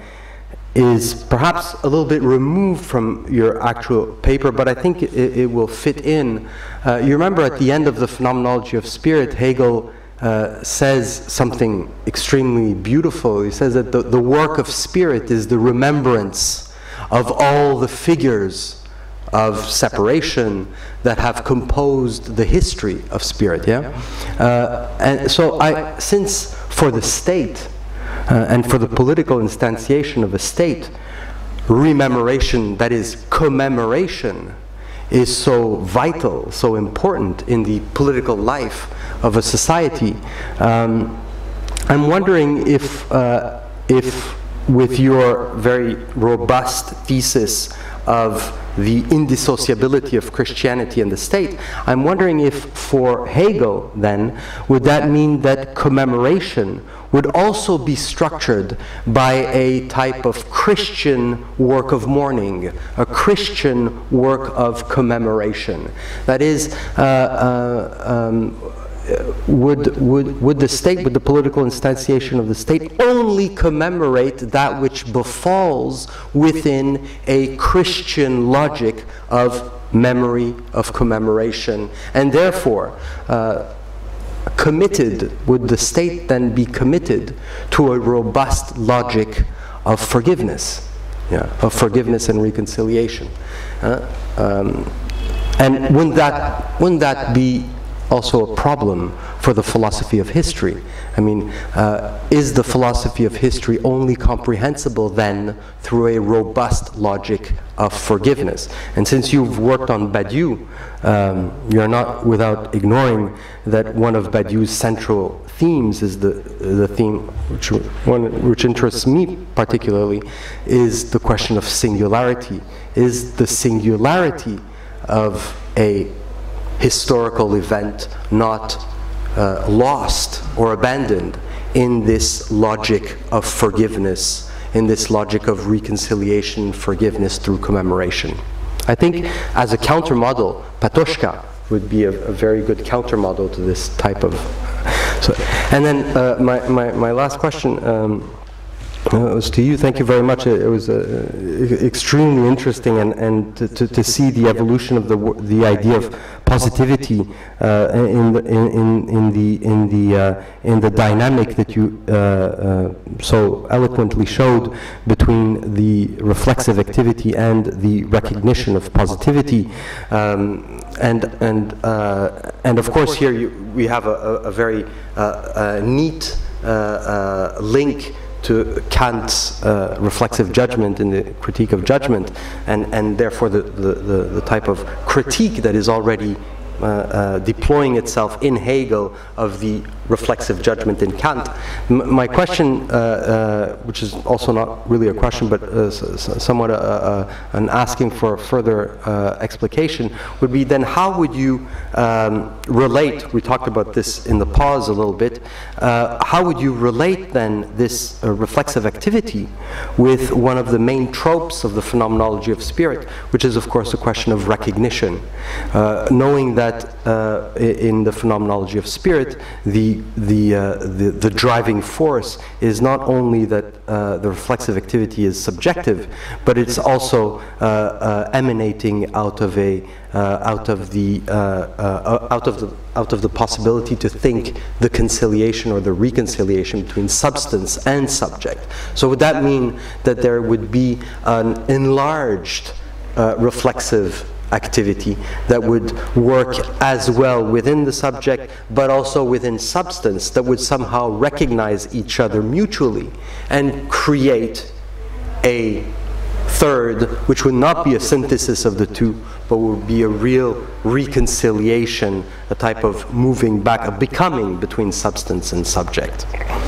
is perhaps a little bit removed from your actual paper, but I think it, it will fit in. Uh, you remember at the end of the Phenomenology of Spirit, Hegel uh, says something extremely beautiful. He says that the, the work of spirit is the remembrance of all the figures of separation that have composed the history of spirit. Yeah, uh, and so I, since for the state, Uh, and for the political instantiation of a state, rememoration, that is commemoration, is so vital, so important in the political life of a society. Um, I'm wondering if, uh, if with your very robust thesis of the indissociability of Christianity and the state, I'm wondering if for Hegel then, would that mean that commemoration would also be structured by a type of Christian work of mourning, a Christian work of commemoration? That is, uh, uh, um, Would, would, would the state, would the political instantiation of the state only commemorate that which befalls within a Christian logic of memory, of commemoration, and therefore uh, committed, would the state then be committed to a robust logic of forgiveness, yeah, of forgiveness and reconciliation? Uh, um, and wouldn't that, wouldn't that be also a problem for the philosophy of history? I mean, uh, is the philosophy of history only comprehensible then through a robust logic of forgiveness? And since you've worked on Badiou, um, you're not without ignoring that one of Badiou's central themes is the, the theme which, one, which interests me particularly, is the question of singularity. Is the singularity of a historical event not uh, lost or abandoned in this logic of forgiveness, in this logic of reconciliation, forgiveness through commemoration? I think as a countermodel, Patočka would be a, a very good countermodel to this type of... So, and then uh, my, my, my last question um, Uh, it was to you. Thank you very much. It, it was uh, extremely interesting, and, and to, to, to see the evolution of the the idea of positivity uh, in, the, in in the in the uh, in the dynamic that you uh, uh, so eloquently showed between the reflexive activity and the recognition of positivity, um, and and uh, and of course here you, we have a, a very uh, a neat uh, uh, link to Kant's uh, reflexive judgment in the Critique of Judgment, and, and therefore the, the, the, the type of critique that is already uh, uh, deploying itself in Hegel of the reflexive judgment in Kant. M my question, uh, uh, which is also not really a question, but uh, somewhat a, a, an asking for further uh, explication, would be then how would you um, relate, we talked about this in the pause a little bit, uh, how would you relate then this uh, reflexive activity with one of the main tropes of the phenomenology of spirit, which is of course the question of recognition, uh, knowing that uh, in the phenomenology of spirit, the The, uh, the, the driving force is not only that uh, the reflexive activity is subjective, but it's also uh, uh, emanating out of a uh, out of the uh, uh, out of the out of the possibility to think the conciliation or the reconciliation between substance and subject. So would that mean that there would be an enlarged uh, reflexive activity that would work as well within the subject, but also within substance, that would somehow recognize each other mutually and create a third, which would not be a synthesis of the two, but would be a real reconciliation, a type of moving back, a becoming between substance and subject.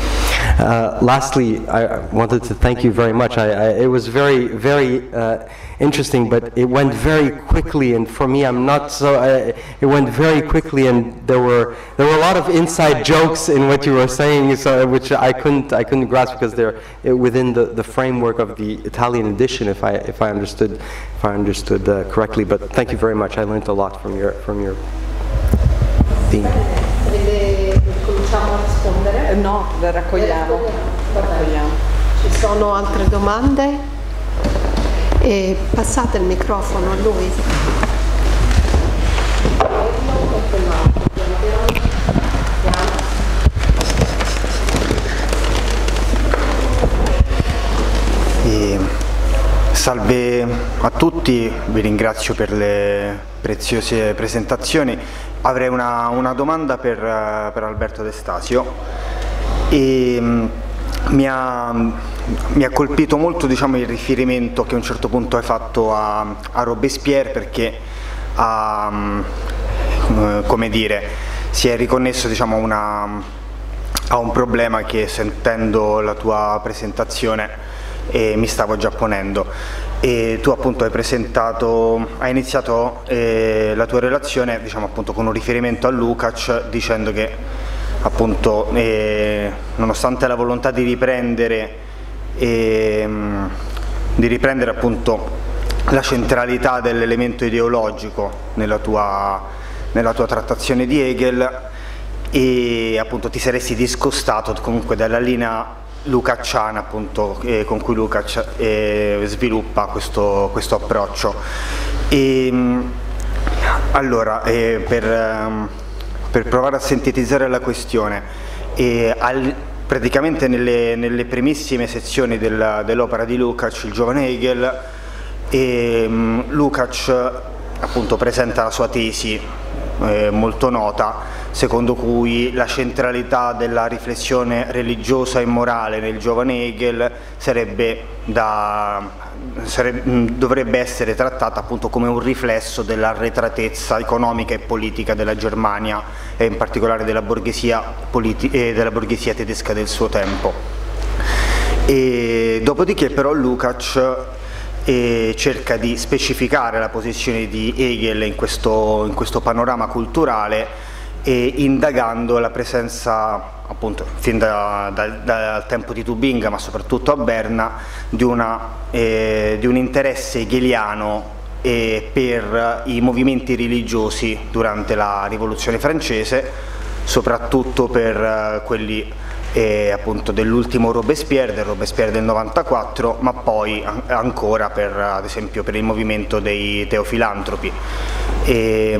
Uh, lastly, I wanted to thank you very much. I, I, it was very, very uh, interesting, but it went very quickly, and for me, I'm not so. Uh, it went very quickly, and there were there were a lot of inside jokes in what you were saying, so which I couldn't I couldn't grasp because they're within the, the framework of the Italian edition, if I if I understood if I understood uh, correctly. But thank you very much. I learned a lot from your from your theme. Cominciamo a rispondere? No, le raccogliamo. Le raccogliamo. Ci sono altre domande? E passate il microfono a lui. E, salve a tutti, vi ringrazio per le preziose presentazioni. Avrei una, una domanda per, per Alberto De Stasio. E, um, mi, ha, mi ha colpito molto, diciamo, il riferimento che a un certo punto hai fatto a, a Robespierre, perché ha, um, come dire, si è riconnesso, diciamo, una, a un problema che, sentendo la tua presentazione, eh, mi stavo già ponendo. E tu appunto hai presentato, hai iniziato eh, la tua relazione, diciamo appunto con un riferimento a Lukács, dicendo che appunto eh, nonostante la volontà di riprendere eh, di riprendere appunto la centralità dell'elemento ideologico nella tua, nella tua trattazione di Hegel, e appunto ti saresti discostato comunque dalla linea lukácsiana appunto eh, con cui Lukács eh, sviluppa questo, questo approccio. E, allora eh, per, um, per provare a sintetizzare la questione, eh, al, praticamente nelle, nelle primissime sezioni del, dell'opera di Lukács, il giovane Hegel, e um, Lukács appunto presenta la sua tesi eh, molto nota, secondo cui la centralità della riflessione religiosa e morale nel giovane Hegel sarebbe da, sarebbe, dovrebbe essere trattata appunto come un riflesso dell'arretratezza economica e politica della Germania, e in particolare della borghesia, eh, della borghesia tedesca del suo tempo. E dopodiché però Lukács e cerca di specificare la posizione di Hegel in questo, in questo panorama culturale, e indagando la presenza appunto fin da, da, dal tempo di Tubinga, ma soprattutto a Berna, di, una, eh, di un interesse hegeliano eh, per i movimenti religiosi durante la Rivoluzione francese, soprattutto per eh, quelli E appunto dell'ultimo Robespierre, del Robespierre del novantaquattro, ma poi ancora per, ad esempio, per il movimento dei teofilantropi. E,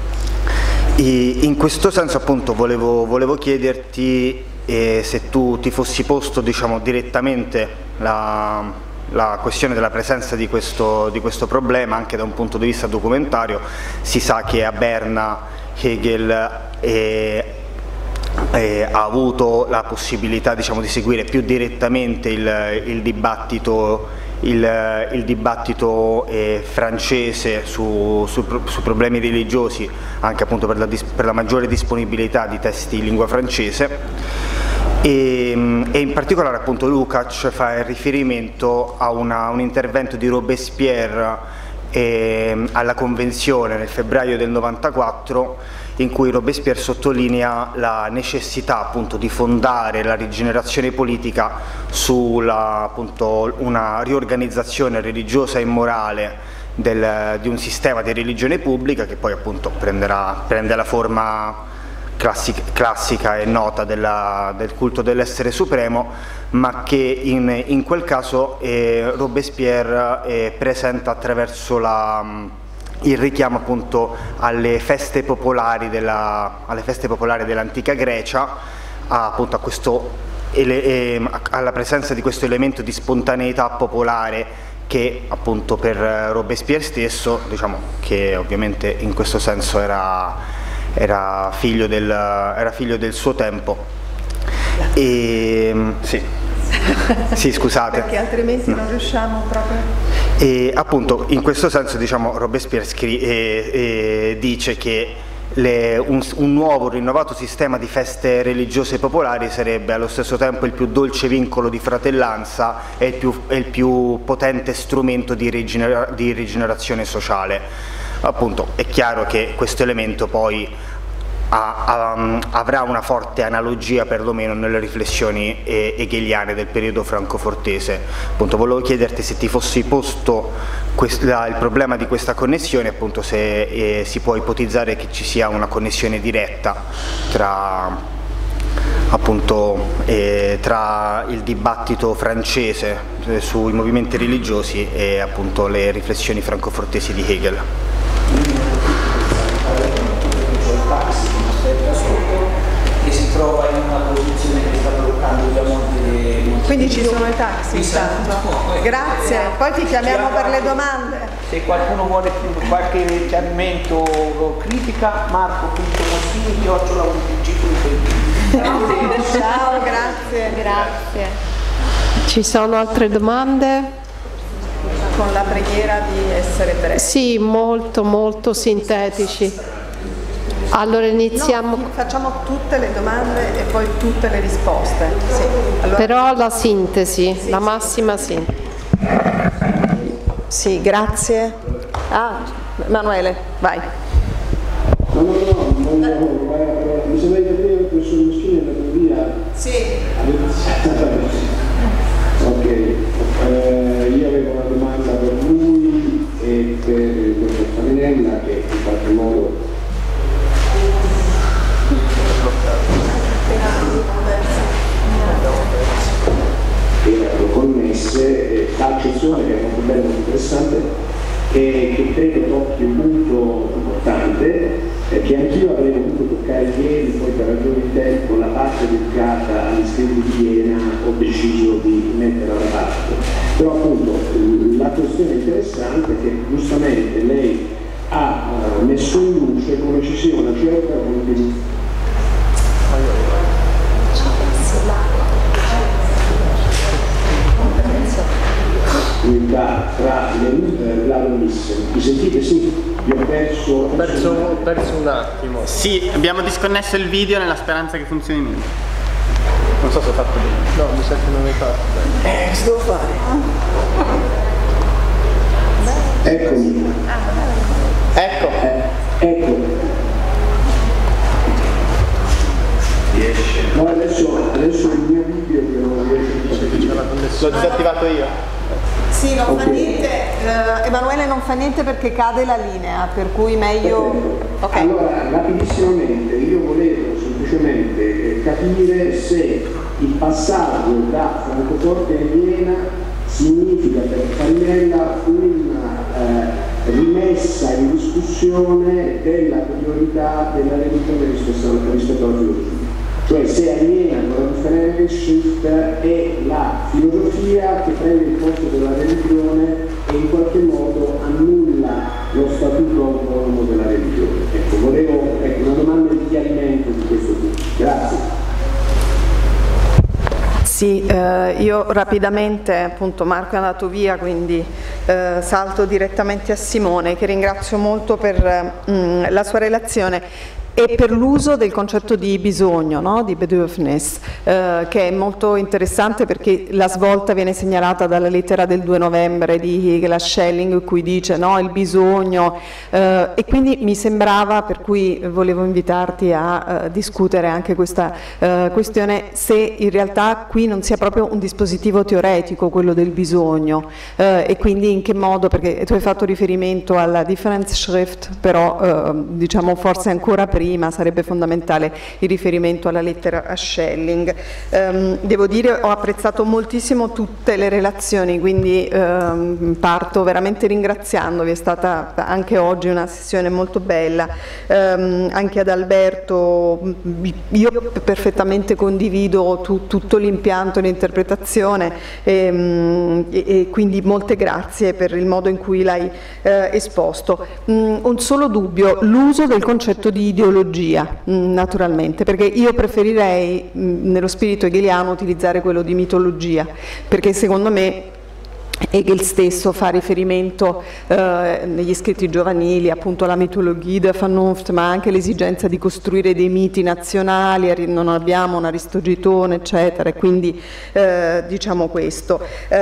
in questo senso appunto volevo, volevo chiederti eh, se tu ti fossi posto, diciamo, direttamente la, la questione della presenza di questo, di questo problema anche da un punto di vista documentario. Si sa che a Berna Hegel eh, Eh, ha avuto la possibilità, diciamo, di seguire più direttamente il, il dibattito, il, il dibattito eh, francese su, su, su problemi religiosi, anche appunto per la, per la maggiore disponibilità di testi in lingua francese, e, e in particolare appunto Lukács fa riferimento a una, un intervento di Robespierre eh, alla Convenzione nel febbraio del novantaquattro, in cui Robespierre sottolinea la necessità appunto di fondare la rigenerazione politica sulla appunto una riorganizzazione religiosa e morale del, di un sistema di religione pubblica, che poi appunto prenderà, prende la forma classica, classica e nota della, del culto dell'essere supremo, ma che in, in quel caso eh, Robespierre eh, presenta attraverso la il richiamo appunto alle feste popolari della, alle feste popolari dell'antica Grecia, a, appunto a questo, ele, alla presenza di questo elemento di spontaneità popolare che appunto per Robespierre stesso, diciamo che ovviamente in questo senso era, era, figlio, del, era figlio del suo tempo. E, sì. Sì, scusate. Perché altrimenti non riusciamo proprio... E appunto in questo senso, diciamo, Robespierre scri- eh, eh, dice che le, un, un nuovo, rinnovato sistema di feste religiose popolari sarebbe allo stesso tempo il più dolce vincolo di fratellanza e il più, e il più potente strumento di, rigenera- di rigenerazione sociale. Appunto è chiaro che questo elemento poi A, a, avrà una forte analogia perlomeno nelle riflessioni eh, hegeliane del periodo francofortese. Appunto volevo chiederti se ti fossi posto questa, il problema di questa connessione, appunto se eh, si può ipotizzare che ci sia una connessione diretta tra, appunto, eh, tra il dibattito francese eh, sui movimenti religiosi e appunto le riflessioni francofortesi di Hegel. Che si trova in una posizione che sta bloccando via Monte. Quindi ci sono i taxi intanto. Grazie, poi ti chiamiamo per le domande. Se qualcuno vuole più qualche chiarimento o critica, marco punto mossini chiocciola u p g punto i t. Ciao, grazie. Grazie. Ci sono altre domande? Con la preghiera di essere brevi. Sì, molto molto sintetici. Allora iniziamo. No, facciamo tutte le domande e poi tutte le risposte. Sì. Allora... Però la sintesi, sì, la sì. massima sintesi. Sì, grazie. Ah, Emanuele, vai. No, no, no, no, no, no, mi sembra di capire che il professor Moschini è andato via. Sì. Ok, eh, io avevo una domanda per lui e per il dottor Farinella che in qualche modo erano connesse, l'accezione che è molto bella e molto interessante e che credo tocchi un punto importante, eh, che anch'io avrei voluto toccare ieri, poi per ragioni di tempo la parte dedicata agli iscritti di Iena ho deciso di metterla da parte. Però appunto la questione interessante è che giustamente lei ha uh, messo in luce come ci sia una certa continuità tra le la omisse. Mi sentite? Sì, io ho perso, ho perso, ho perso un attimo. Sì, abbiamo disconnesso il video nella speranza che funzioni meglio. Non so se ho fatto bene. No, mi sa che non hai fatto bene. Eh, che devo fare? Eccomi. Ecco. Eh, ecco. Riesce. No, adesso, adesso il mio video che non riesce. L'ho disattivato io. Sì, non okay. fa niente, uh, Emanuele non fa niente perché cade la linea, per cui meglio... Okay. Allora, rapidissimamente, io volevo semplicemente capire se il passaggio da Francoforte a Iena significa per Farinella una eh, rimessa in discussione della priorità della religione rispetto, rispetto alla filosofia. Cioè se a Iena la differenza è la filosofia che prende il posto della religione e in qualche modo annulla lo statuto autonomo della religione. Ecco, volevo ecco, una domanda di chiarimento di questo punto. Grazie. Sì, eh, io rapidamente, appunto Marco è andato via, quindi eh, salto direttamente a Simone, che ringrazio molto per mh, la sua relazione e per l'uso del concetto di bisogno, no? Di Bedürfnis, eh, che è molto interessante perché la svolta viene segnalata dalla lettera del due novembre di Hegel a Schelling, in cui dice no, il bisogno, eh, e quindi mi sembrava, per cui volevo invitarti a uh, discutere anche questa uh, questione, se in realtà qui non sia proprio un dispositivo teoretico quello del bisogno, eh, e quindi in che modo, perché tu hai fatto riferimento alla Differenzschrift, però eh, diciamo forse ancora prima sarebbe fondamentale il riferimento alla lettera a Schelling. Um, devo dire ho apprezzato moltissimo tutte le relazioni, quindi um, parto veramente ringraziandovi, è stata anche oggi una sessione molto bella, um, anche ad Alberto, io perfettamente condivido tu, tutto l'impianto, l'interpretazione e, um, e, e quindi molte grazie per il modo in cui l'hai eh, esposto. Um, un solo dubbio, l'uso del concetto di ideologia, naturalmente, perché io preferirei nello spirito hegeliano utilizzare quello di mitologia, perché secondo me Hegel stesso fa riferimento eh, negli scritti giovanili appunto alla mitologia der Vernunft, ma anche l'esigenza di costruire dei miti nazionali, non abbiamo un Aristogitone eccetera, e quindi eh, diciamo questo.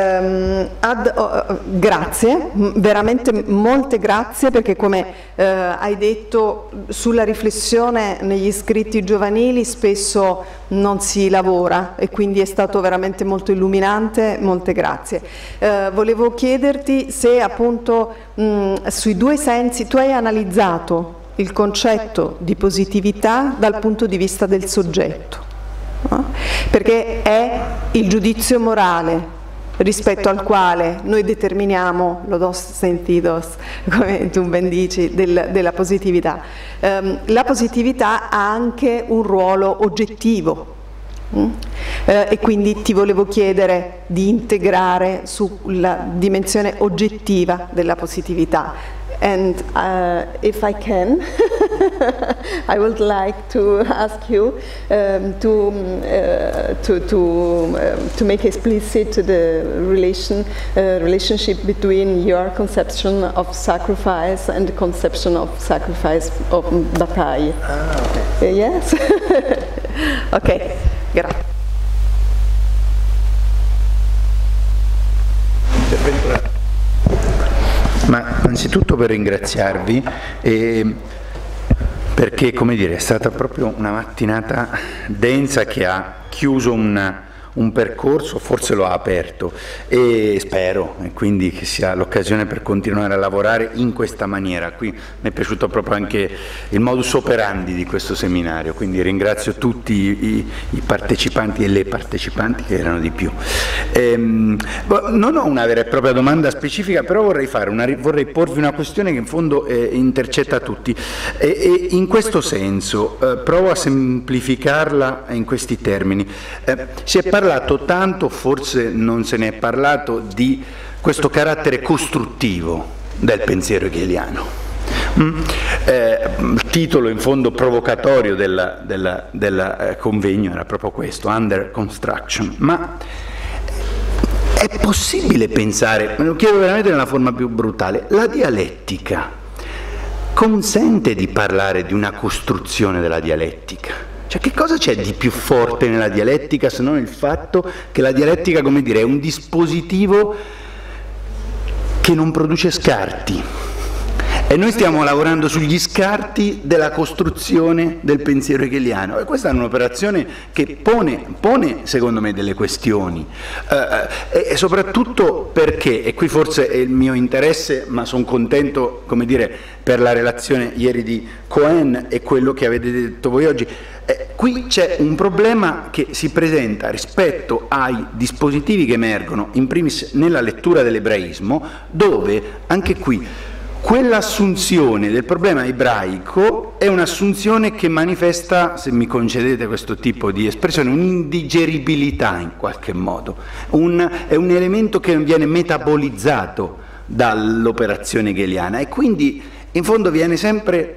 Um, ad, oh, grazie, veramente molte grazie, perché come eh, hai detto sulla riflessione negli scritti giovanili spesso non si lavora e quindi è stato veramente molto illuminante, molte grazie. Eh, volevo chiederti se appunto mh, sui due sensi tu hai analizzato il concetto di positività dal punto di vista del soggetto, no? Perché è il giudizio morale rispetto al quale noi determiniamo l'odos sentidos, come tu ben dici, del, della positività. Um, la positività ha anche un ruolo oggettivo. Mm? Eh, e quindi ti volevo chiedere di integrare sulla dimensione oggettiva della positività. And uh, if I can, I would like to ask you um, to, uh, to, to, um, to make explicit the relation, uh, relationship between your conception of sacrifice and the conception of sacrifice of Bataille. Ah, okay. Uh, yes? Ok, grazie. Ma innanzitutto per ringraziarvi e perché, come dire, è stata proprio una mattinata densa che ha chiuso un, un percorso, forse lo ha aperto, e spero e quindi che sia l'occasione per continuare a lavorare in questa maniera. Qui mi è piaciuto proprio anche il modus operandi di questo seminario, quindi ringrazio tutti i, i partecipanti e le partecipanti, che erano di più. Ehm, non ho una vera e propria domanda specifica, però vorrei, fare una, vorrei porvi una questione che in fondo eh, intercetta tutti, e, e in questo senso eh, provo a semplificarla in questi termini. Eh, si è parlato tanto, forse non se ne è parlato, di questo carattere costruttivo del pensiero hegeliano. Mm. Eh, il titolo in fondo provocatorio del, del, del eh, convegno era proprio questo, Under Construction. Ma è possibile pensare, me lo chiedo veramente nella forma più brutale, la dialettica consente di parlare di una costruzione della dialettica? Cioè, che cosa c'è di più forte nella dialettica se non il fatto che la dialettica, come dire, è un dispositivo che non produce scarti? E noi stiamo lavorando sugli scarti della costruzione del pensiero hegeliano, e questa è un'operazione che pone, pone secondo me delle questioni, eh, e soprattutto perché, e qui forse è il mio interesse, ma sono contento, come dire, per la relazione ieri di Cohen e quello che avete detto voi oggi, eh, qui c'è un problema che si presenta rispetto ai dispositivi che emergono, in primis nella lettura dell'ebraismo, dove anche qui quell'assunzione del problema ebraico è un'assunzione che manifesta, se mi concedete questo tipo di espressione, un'indigeribilità in qualche modo, un, è un elemento che viene metabolizzato dall'operazione hegeliana e quindi in fondo viene sempre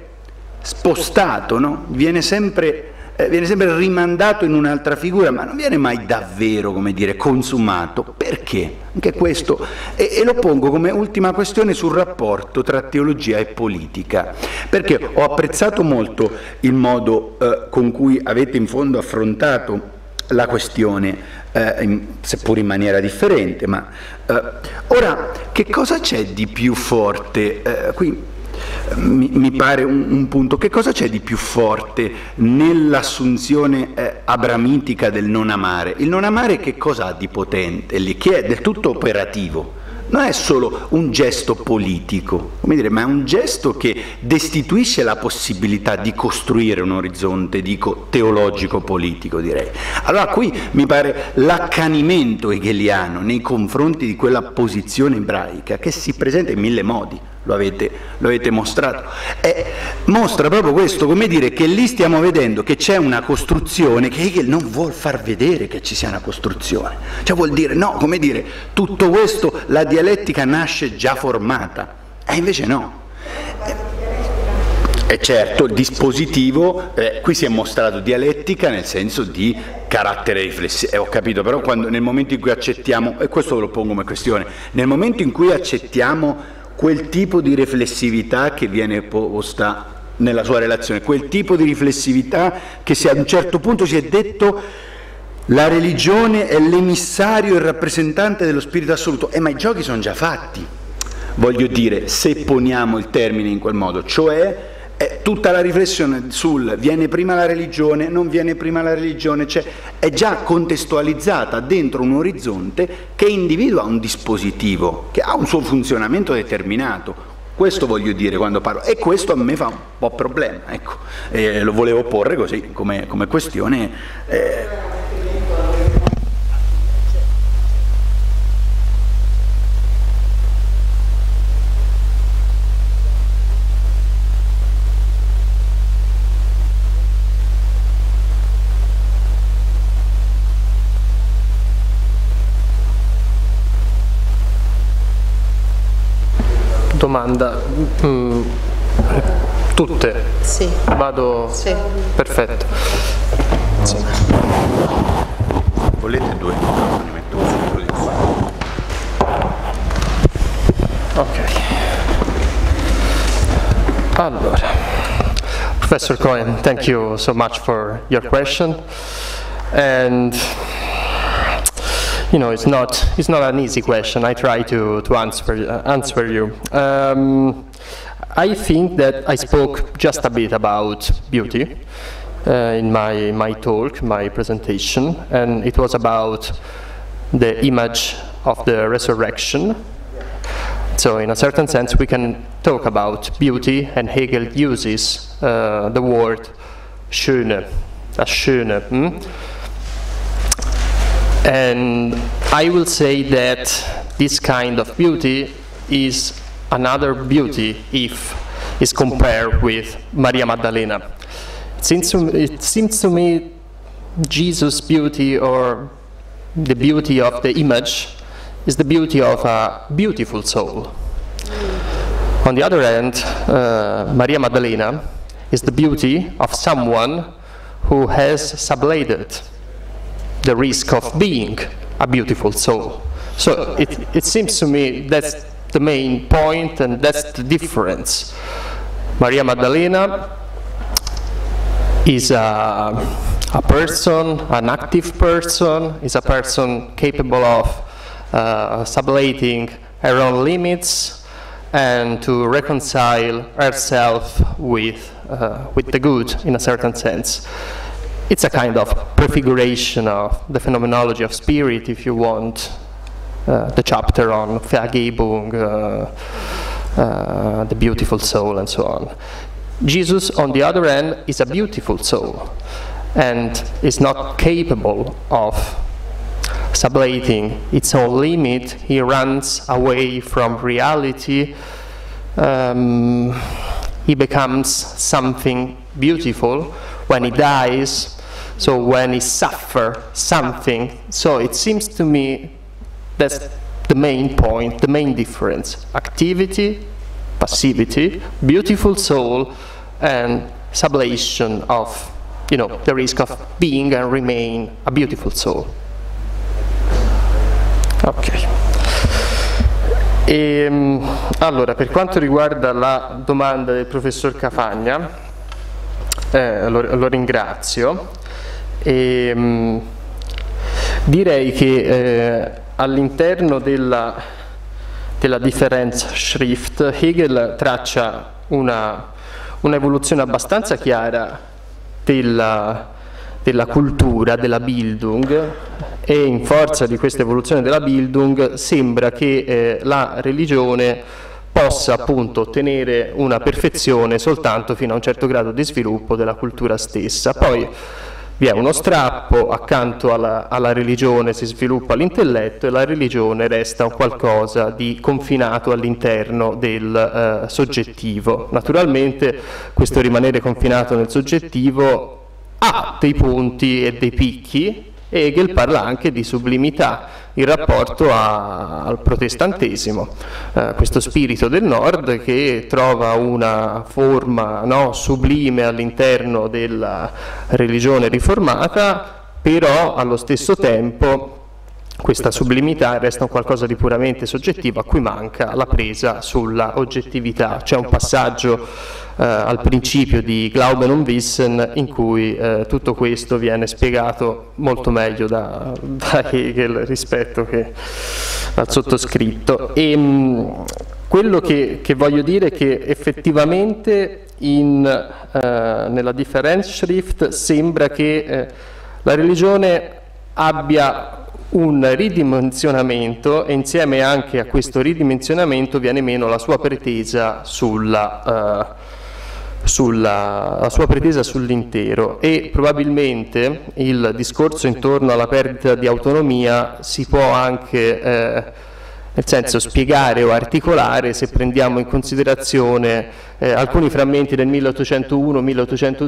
spostato, no? viene sempre... Eh, viene sempre rimandato in un'altra figura, ma non viene mai davvero, come dire, consumato. Perché? Anche questo, e, e lo pongo come ultima questione sul rapporto tra teologia e politica, perché ho apprezzato molto il modo eh, con cui avete in fondo affrontato la questione, eh, in, seppur in maniera differente, ma eh, ora, che cosa c'è di più forte? Eh, qui Mi, mi pare un, un punto, che cosa c'è di più forte nell'assunzione eh, abramitica del non amare? Il non amare che cosa ha di potente lì? Che è del tutto operativo, non è solo un gesto politico, come dire, ma è un gesto che destituisce la possibilità di costruire un orizzonte, dico, teologico-politico, direi. Allora qui mi pare l'accanimento hegeliano nei confronti di quella posizione ebraica che si presenta in mille modi. Lo avete, lo avete mostrato, e mostra proprio questo, come dire, che lì stiamo vedendo che c'è una costruzione che Hegel non vuol far vedere che ci sia una costruzione, cioè vuol dire, no, come dire, tutto questo, la dialettica nasce già formata, e invece no. E certo, il dispositivo, eh, qui si è mostrato dialettica nel senso di carattere riflessivo, eh, ho capito, però quando, nel momento in cui accettiamo, e questo ve lo pongo come questione, nel momento in cui accettiamo quel tipo di riflessività che viene posta nella sua relazione, quel tipo di riflessività che se ad un certo punto si è detto la religione è l'emissario e il rappresentante dello spirito assoluto, eh, ma i giochi sono già fatti, voglio dire, se poniamo il termine in quel modo, cioè è tutta la riflessione sul viene prima la religione, non viene prima la religione, cioè è già contestualizzata dentro un orizzonte che individua un dispositivo, che ha un suo funzionamento determinato. Questo voglio dire quando parlo, e questo a me fa un po' problema, ecco, e lo volevo porre così come, come questione. Eh, Domanda, mm, Tutte? Sì. Vado? Sì. Perfetto. Sì. Volete due microfoni? Metto uno di qua. Ok. Allora, Professor Cohen, thank you so much for your question. And you know, it's not it's not an easy question. I try to to answer uh, answer you. Um, I think that I spoke just a bit about beauty uh, in my my talk, my presentation, and it was about the image of the resurrection. So in a certain sense we can talk about beauty, and Hegel uses uh, the word schöne, das Schöne. Hmm? And I will say that this kind of beauty is another beauty if is compared with Maria Maddalena. It seems to, it seems to me Jesus' beauty, or the beauty of the image, is the beauty of a beautiful soul. On the other hand, uh, Maria Maddalena is the beauty of someone who has sublated the risk of being a beautiful soul. So it, it seems to me that's the main point, and that's the difference. Maria Maddalena is a, a person, an active person, is a person capable of uh, sublating her own limits and to reconcile herself with, uh, with the good in a certain sense. It's a kind of prefiguration of the phenomenology of spirit, if you want, uh, the chapter on Vergebung, uh, uh, the beautiful soul, and so on. Jesus, on the other hand, is a beautiful soul and is not capable of sublating its own limit. He runs away from reality. Um, he becomes something beautiful when he dies. So when he suffers something, so it seems to me that's the main point, the main difference. Activity, passivity, beautiful soul, and sublation of, you know, the risk of being and remain a beautiful soul. Ok. E, allora, per quanto riguarda la domanda del professor Cafagna, eh, lo, lo ringrazio. E, mh, direi che eh, all'interno della, della Differenzschrift Hegel traccia una, un'evoluzione abbastanza chiara della, della cultura, della Bildung, e in forza di questa evoluzione della Bildung sembra che eh, la religione possa appunto ottenere una perfezione soltanto fino a un certo grado di sviluppo della cultura stessa. Poi vi è uno strappo, accanto alla, alla religione si sviluppa l'intelletto e la religione resta un qualcosa di confinato all'interno del eh, soggettivo. Naturalmente questo rimanere confinato nel soggettivo ha dei punti e dei picchi. Hegel parla anche di sublimità in rapporto a, al protestantesimo, eh, questo spirito del nord che trova una forma, no, sublime all'interno della religione riformata, però allo stesso tempo questa sublimità resta un qualcosa di puramente soggettivo a cui manca la presa sulla oggettività. C'è un passaggio eh, al principio di Glauben und Wissen in cui eh, tutto questo viene spiegato molto meglio da, da Hegel rispetto che al sottoscritto. E, mh, quello che, che voglio dire è che effettivamente in, eh, nella Differenzschrift sembra che eh, la religione abbia un ridimensionamento, e insieme anche a questo ridimensionamento viene meno la sua pretesa sulla, uh, sulla, la sua pretesa sull'intero, e probabilmente il discorso intorno alla perdita di autonomia si può anche eh, nel senso spiegare o articolare se prendiamo in considerazione eh, alcuni frammenti del milleottocentouno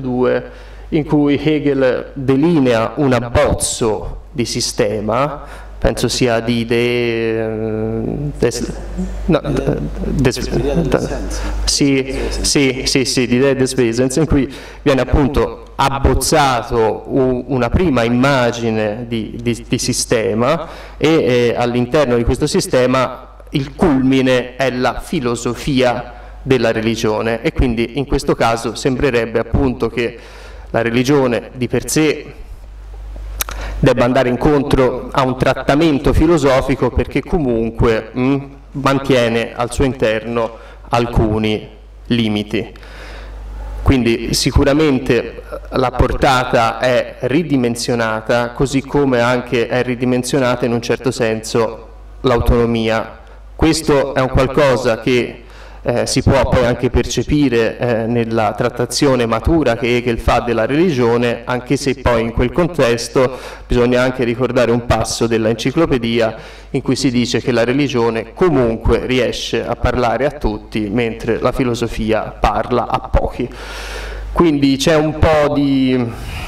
milleottocentodue in cui Hegel delinea un abbozzo di sistema penso sia di De, des, no, des, sì, sì, sì, sì, di De des Wesens, in cui viene appunto abbozzato un, una prima immagine di, di, di sistema e eh, all'interno di questo sistema il culmine è la filosofia della religione, e quindi in questo caso sembrerebbe appunto che la religione di per sé debba andare incontro a un trattamento filosofico, perché comunque mh, mantiene al suo interno alcuni limiti. Quindi sicuramente la portata è ridimensionata, così come anche è ridimensionata in un certo senso l'autonomia. Questo è un qualcosa che Eh, si può poi anche percepire eh, nella trattazione matura che Hegel fa della religione, anche se poi in quel contesto bisogna anche ricordare un passo della enciclopedia in cui si dice che la religione comunque riesce a parlare a tutti, mentre la filosofia parla a pochi. Quindi c'è un po' di...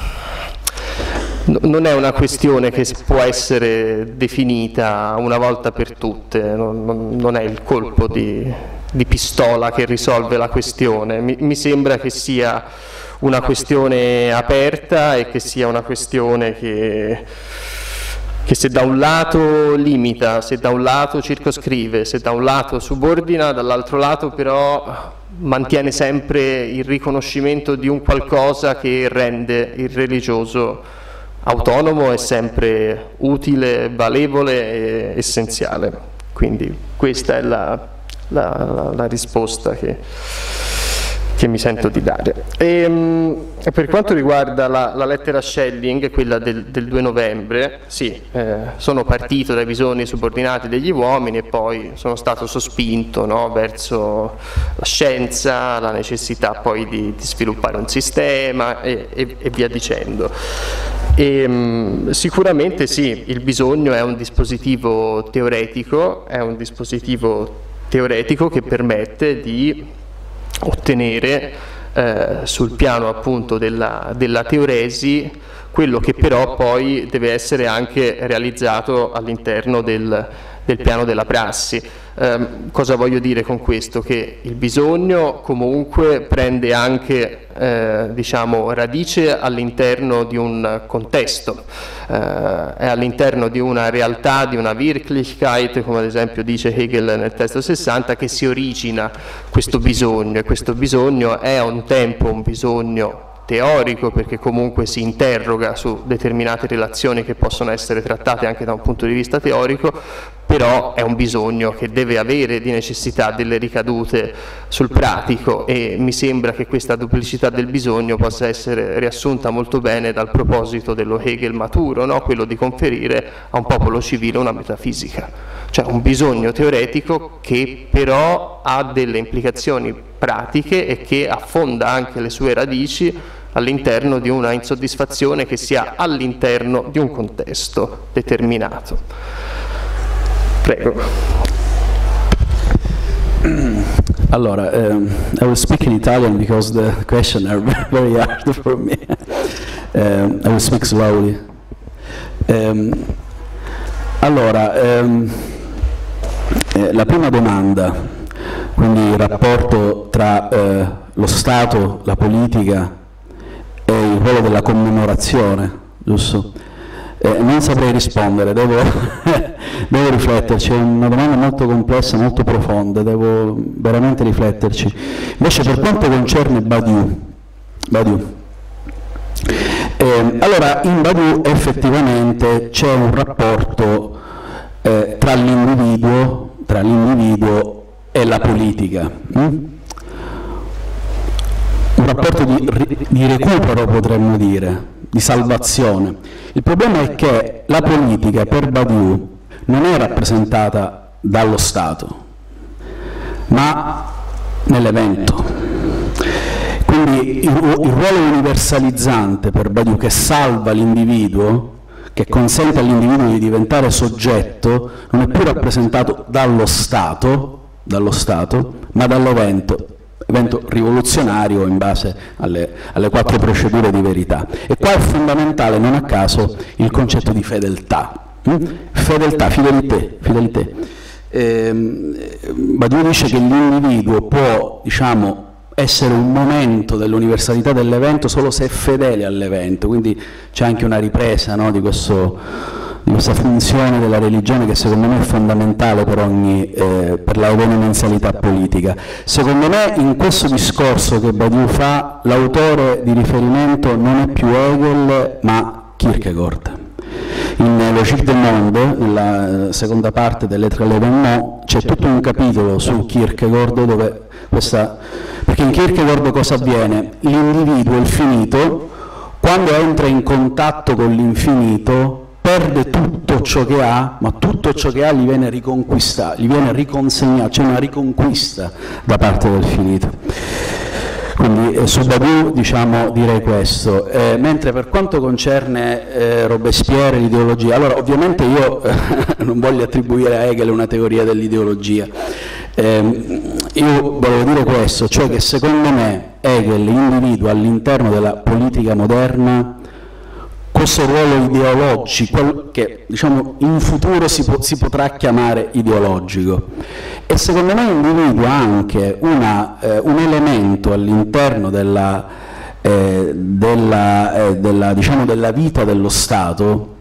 non è una questione che può essere definita una volta per tutte, non, non è il colpo di... di pistola che risolve la questione. Mi, mi sembra che sia una questione aperta e che sia una questione che, che se da un lato limita, se da un lato circoscrive, se da un lato subordina, dall'altro lato però mantiene sempre il riconoscimento di un qualcosa che rende il religioso autonomo e sempre utile, valevole e essenziale. Quindi questa è la La, la, la risposta che, che mi sento di dare. E, mh, per quanto riguarda la, la lettera Schelling, quella del, del due novembre, sì, eh, sono partito dai bisogni subordinati degli uomini e poi sono stato sospinto, no, verso la scienza, la necessità poi di, di sviluppare un sistema e, e, e via dicendo. E, mh, sicuramente sì, il bisogno è un dispositivo teoretico, è un dispositivo teoretico che permette di ottenere eh, sul piano appunto della, della teoresi quello che però poi deve essere anche realizzato all'interno del, del piano della prassi. Eh, cosa voglio dire con questo? Che il bisogno comunque prende anche eh, diciamo, radice all'interno di un contesto, eh, è all'interno di una realtà, di una Wirklichkeit, come ad esempio dice Hegel nel testo sessanta, che si origina questo bisogno, e questo bisogno è a un tempo un bisogno teorico, perché comunque si interroga su determinate relazioni che possono essere trattate anche da un punto di vista teorico, però è un bisogno che deve avere di necessità delle ricadute sul pratico, e mi sembra che questa duplicità del bisogno possa essere riassunta molto bene dal proposito dello Hegel maturo, no? Quello di conferire a un popolo civile una metafisica, cioè un bisogno teoretico che però ha delle implicazioni pratiche e che affonda anche le sue radici all'interno di una insoddisfazione che sia all'interno di un contesto determinato. Prego. Allora, um, I will speak in Italian because the questions are very hard for me. um, I will speak slowly. Um, allora, um, eh, la prima domanda, quindi il rapporto tra eh, lo Stato, la politica e il ruolo della commemorazione, giusto? Eh, non saprei rispondere, devo, devo rifletterci, è una domanda molto complessa, molto profonda, devo veramente rifletterci. Invece per quanto concerne Badiou, Badiou eh, allora in Badiou effettivamente c'è un rapporto eh, tra l'individuo, tra l'individuo e la politica, hm? Un rapporto di, di recupero, potremmo dire, di salvazione. Il problema è che la politica per Badiou non è rappresentata dallo Stato, ma nell'evento. Quindi il, il ruolo universalizzante per Badiou, che salva l'individuo, che consente all'individuo di diventare soggetto, non è più rappresentato dallo Stato, dallo Stato ma dall'evento, evento rivoluzionario in base alle, alle quattro procedure di verità. E qua è fondamentale, non a caso, il concetto di fedeltà. Fedeltà, fidelité, fidelité. Eh, Badiou dice che l'individuo può, diciamo, essere un momento dell'universalità dell'evento solo se è fedele all'evento, quindi c'è anche una ripresa, no, di, questo, di questa funzione della religione che secondo me è fondamentale per, ogni, eh, per la evenimenzialità politica. Secondo me in questo discorso che Badiou fa l'autore di riferimento non è più Hegel ma Kierkegaard. In Logique du Monde, nella seconda parte dell'Être l'événement, c'è tutto un capitolo su Kierkegaard dove questa, perché in Kierkegaard cosa avviene? L'individuo, il finito, quando entra in contatto con l'infinito perde tutto ciò che ha, ma tutto ciò che ha gli viene riconquistato, gli viene riconsegnato, c'è una riconquista da parte del finito. Quindi eh, su Badiou, diciamo, direi questo. Eh, mentre per quanto concerne eh, Robespierre e l'ideologia, allora ovviamente io eh, non voglio attribuire a Hegel una teoria dell'ideologia, eh, io volevo dire questo, cioè che secondo me Hegel individua all'interno della politica moderna questo ruolo ideologico, che diciamo in futuro si, po si potrà chiamare ideologico, e secondo me individua anche una, eh, un elemento all'interno della, eh, della, eh, della, diciamo, della vita dello Stato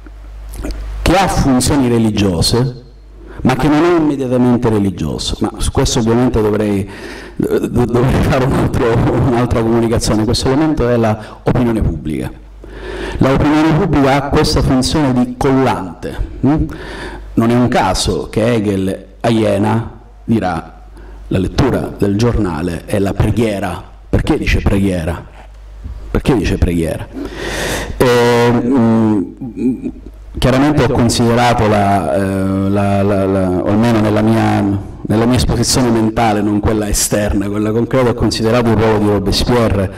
che ha funzioni religiose, ma che non è immediatamente religioso. Ma su questo ovviamente dovrei, dovrei fare un'altra un comunicazione. Questo elemento è l'opinione pubblica. L'opinione pubblica ha questa funzione di collante. Non è un caso che Hegel a Iena dirà la lettura del giornale è la preghiera. Perché dice preghiera? Perché dice preghiera? E, mh, chiaramente ho considerato, la, eh, la, la, la, o almeno nella mia, nella mia esposizione mentale, non quella esterna, quella concreta, ho considerato il ruolo di Robespierre,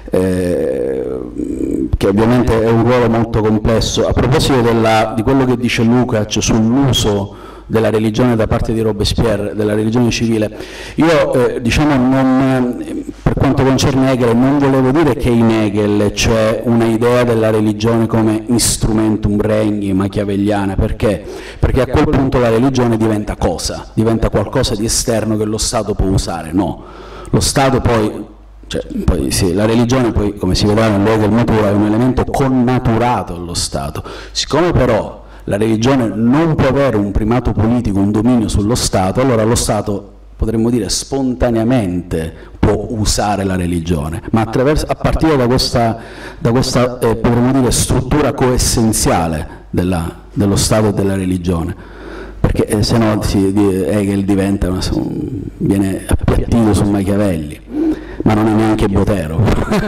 Eh, che ovviamente è un ruolo molto complesso. A proposito della, di quello che dice Lukács sull'uso della religione da parte di Robespierre, della religione civile, io eh, diciamo non, per quanto concerne Hegel non volevo dire che in Hegel c'è una idea della religione come instrumentum regni machiavelliana. Perché? Perché a quel punto la religione diventa cosa? Diventa qualcosa di esterno che lo Stato può usare. No, lo Stato poi Cioè, poi sì, la religione, poi, come si vedrà nel luogo del maturo, è un elemento connaturato allo Stato. Siccome però la religione non può avere un primato politico, un dominio sullo Stato, allora lo Stato, potremmo dire, spontaneamente può usare la religione, ma attraverso, a partire da questa, da questa eh, potremmo dire, struttura coessenziale della, dello Stato e della religione. Perché eh, se no si, Hegel diventa una, viene appiattito su Machiavelli, ma non è neanche Botero.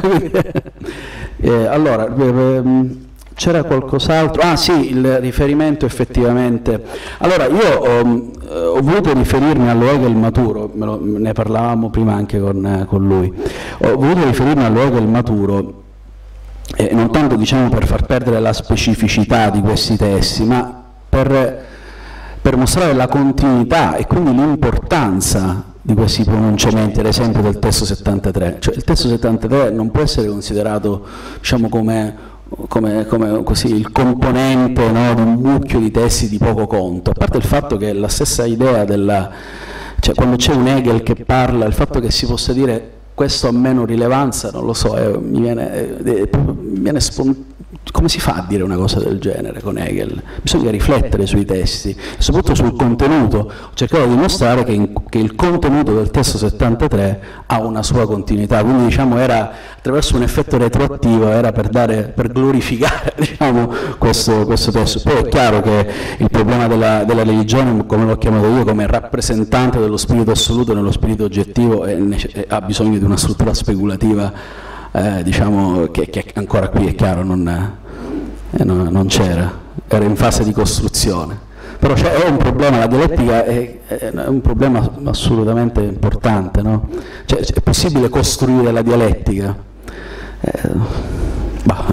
eh, allora, c'era qualcos'altro? Ah sì, il riferimento effettivamente. Allora, io ho, ho voluto riferirmi allo Hegel maturo, me lo, ne parlavamo prima anche con, con lui, ho voluto riferirmi allo Hegel maturo, eh, non tanto diciamo per far perdere la specificità di questi testi, ma per, per mostrare la continuità e quindi l'importanza di questi pronunciamenti, ad esempio del testo settantatré. Cioè, il testo settantatré non può essere considerato, diciamo, come, come, come così, il componente, no, di un mucchio di testi di poco conto, a parte il fatto che la stessa idea della, cioè quando c'è un Hegel che parla, il fatto che si possa dire questo ha meno rilevanza, non lo so, è, mi viene, è, è, mi viene spontaneo. Come si fa a dire una cosa del genere con Hegel? Bisogna riflettere sui testi, soprattutto sul contenuto. Ho cercato di dimostrare che, in, che il contenuto del testo settantatré ha una sua continuità, quindi diciamo era attraverso un effetto retroattivo, era per, dare, per glorificare diciamo, questo, questo testo. Poi è chiaro che il problema della, della religione, come l'ho chiamato io, come rappresentante dello spirito assoluto nello spirito oggettivo, è, è, ha bisogno di una struttura speculativa. Eh, diciamo che, che ancora qui è chiaro non, eh, non, non c'era, era in fase di costruzione, però è un problema, la dialettica è, è un problema assolutamente importante, no? Cioè, è possibile costruire la dialettica? Eh, bah.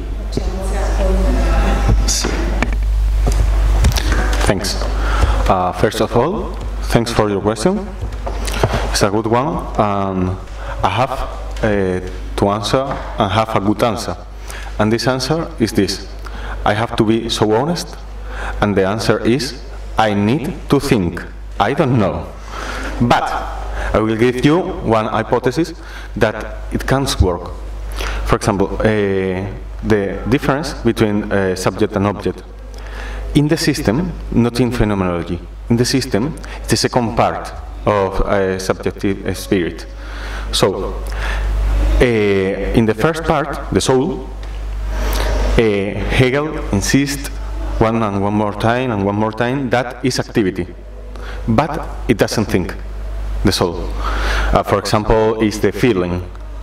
Thanks. Uh, first of all, thanks for your question. It's a good one. Um, I have uh, to answer and have a good answer. And this answer is this. I have to be so honest And the answer is, I need to think. I don't know. But I will give you one hypothesis that it can't work. For example, uh, the difference between uh, subject and object. In the system, not in phenomenology, in the system, it's the second part of uh, subjective uh, spirit. So, uh, in the first part, the soul, uh, Hegel insists one and one more time and one more time that is activity, but it doesn't think, the soul. Uh, for example, is the feeling.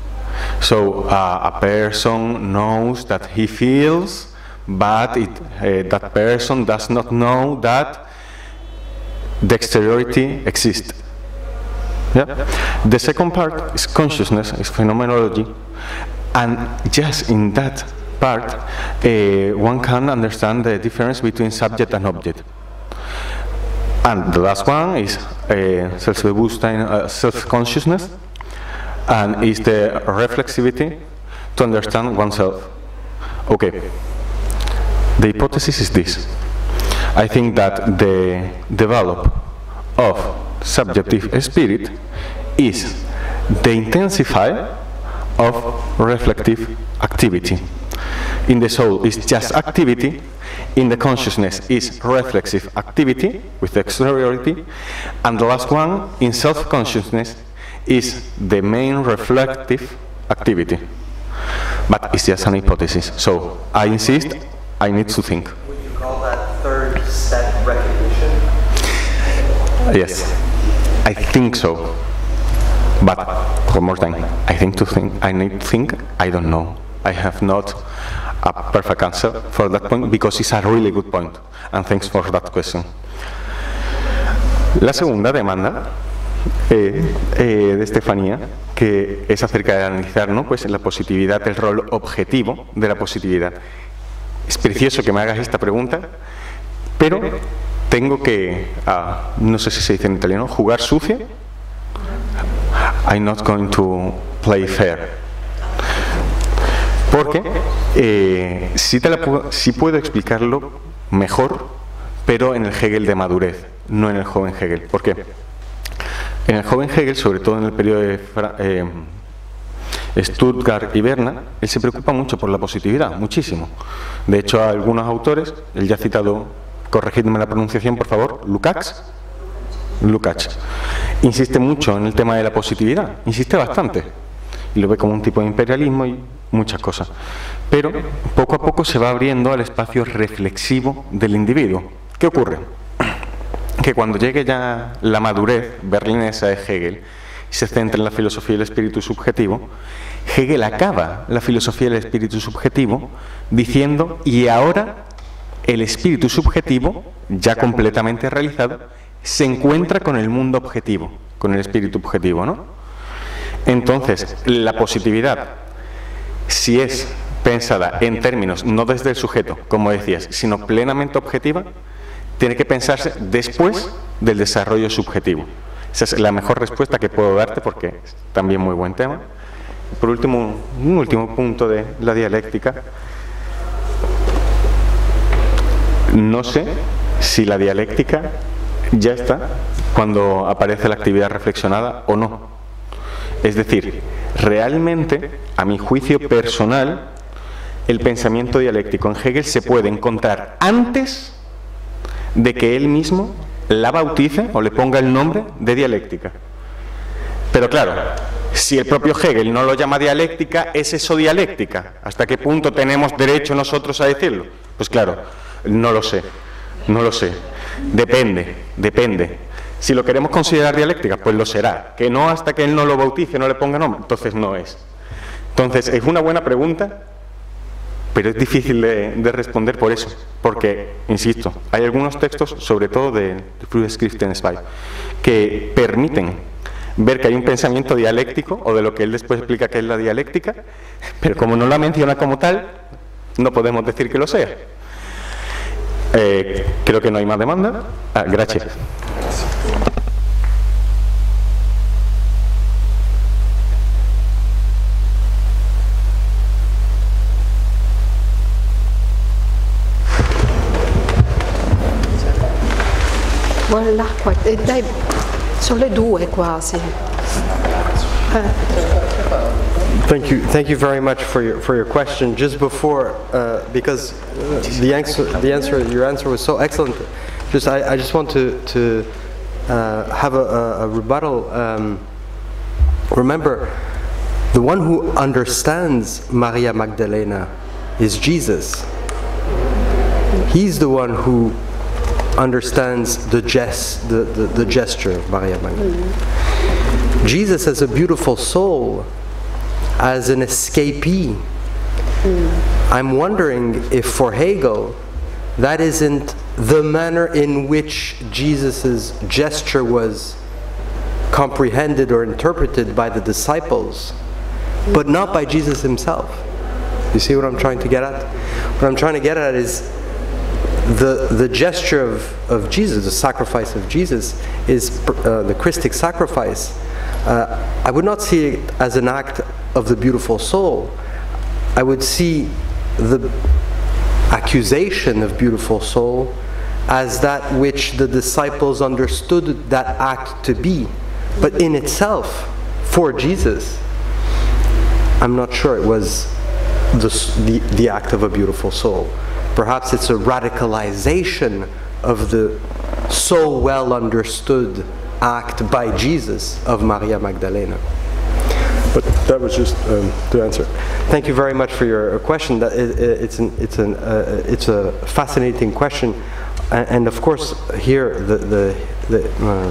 So uh, a person knows that he feels, but it, uh, that person does not know that the exteriority exists. Yeah? The second part is consciousness, is phenomenology, and just in that part, uh, one can understand the difference between subject and object. And the last one is uh, Selbstbewusstsein, uh, self-consciousness, and is the reflexivity to understand oneself. Okay, the hypothesis is this. I think that the development of subjective spirit is the intensify of reflective activity. In the soul is just activity, in the consciousness is reflexive activity with exteriority, and the last one, in self-consciousness, is the main reflective activity. But it's just an hypothesis, so I insist, I need to think. Would you call that third set recognition? Yes, I think so. But one more time, I think to think, I need to think, I don't know. I have not a perfect answer for that point, because it's a really good point, and thanks for that question. La segunda demanda eh, eh, de Estefanía, que es acerca de analizar, ¿no?, pues, la positividad, el rol objetivo de la positividad. Es precioso que me hagas esta pregunta, pero tengo que, uh, no sé si se dice en italiano, jugar sucio. I'm not going to play fair. Porque eh, sí, te la pu sí puedo explicarlo mejor, pero en el Hegel de madurez, no en el joven Hegel. ¿Por qué? En el joven Hegel, sobre todo en el periodo de eh, Stuttgart y Berna, él se preocupa mucho por la positividad, muchísimo. De hecho, a algunos autores, él ya ha citado, corregidme la pronunciación por favor, Lukács, Lukács, insiste mucho en el tema de la positividad, insiste bastante, y lo ve como un tipo de imperialismo y muchas cosas. Pero poco a poco se va abriendo al espacio reflexivo del individuo. ¿Qué ocurre? Que cuando llegue ya la madurez berlinesa de Hegel y se centra en la filosofía del espíritu subjetivo, Hegel acaba la filosofía del espíritu subjetivo diciendo, y ahora el espíritu subjetivo, ya completamente realizado, se encuentra con el mundo objetivo, con el espíritu objetivo, ¿no? Entonces, la positividad, si es pensada en términos, no desde el sujeto, como decías, sino plenamente objetiva, tiene que pensarse después del desarrollo subjetivo. Esa es la mejor respuesta que puedo darte, porque es también muy buen tema. Por último, un último punto de la dialéctica. No sé si la dialéctica ya está cuando aparece la actividad reflexionada o no. Es decir, realmente, a mi juicio personal, el pensamiento dialéctico en Hegel se puede encontrar antes de que él mismo la bautice o le ponga el nombre de dialéctica. Pero claro, si el propio Hegel no lo llama dialéctica, ¿es eso dialéctica? ¿Hasta qué punto tenemos derecho nosotros a decirlo? Pues claro, no lo sé, no lo sé. Depende, depende. Si lo queremos considerar dialéctica, pues lo será. Que no hasta que él no lo bautice, no le ponga nombre, entonces no es. Entonces, es una buena pregunta, pero es difícil de, de responder por eso. Porque, insisto, hay algunos textos, sobre todo de, de Frühes Zweig, que permiten ver que hay un pensamiento dialéctico, o de lo que él después explica que es la dialéctica, pero como no la menciona como tal, no podemos decir que lo sea. Eh, creo que no hay más demanda. Ah, gracias. Vuole l'acqua? Eh, dai, sono le due quasi. Eh. Thank you. Thank you very much for your for your question. Just before, uh, because uh, the answer, the answer, your answer was so excellent. Just I, I just want to to uh, have a, a, a rebuttal. Um, remember, the one who understands Maria Magdalena is Jesus. He's the one who understands the gest, the, the, the gesture of Maria Magdalena. Mm-hmm. Jesus as a beautiful soul, as an escapee. Mm. I'm wondering if for Hegel, that isn't the manner in which Jesus' gesture was comprehended or interpreted by the disciples, but not by Jesus himself. You see what I'm trying to get at? What I'm trying to get at is the, the gesture of, of Jesus, the sacrifice of Jesus, is uh, the Christic sacrifice. Uh, I would not see it as an act of the beautiful soul. I would see the accusation of beautiful soul as that which the disciples understood that act to be. But in itself, for Jesus, I'm not sure it was the, the, the act of a beautiful soul. Perhaps it's a radicalization of the so well understood act by Jesus of Maria Magdalena. But that was just um, to answer. Thank you very much for your question. That it, it's an, it's an uh, it's a fascinating question, and, and of course here the the, the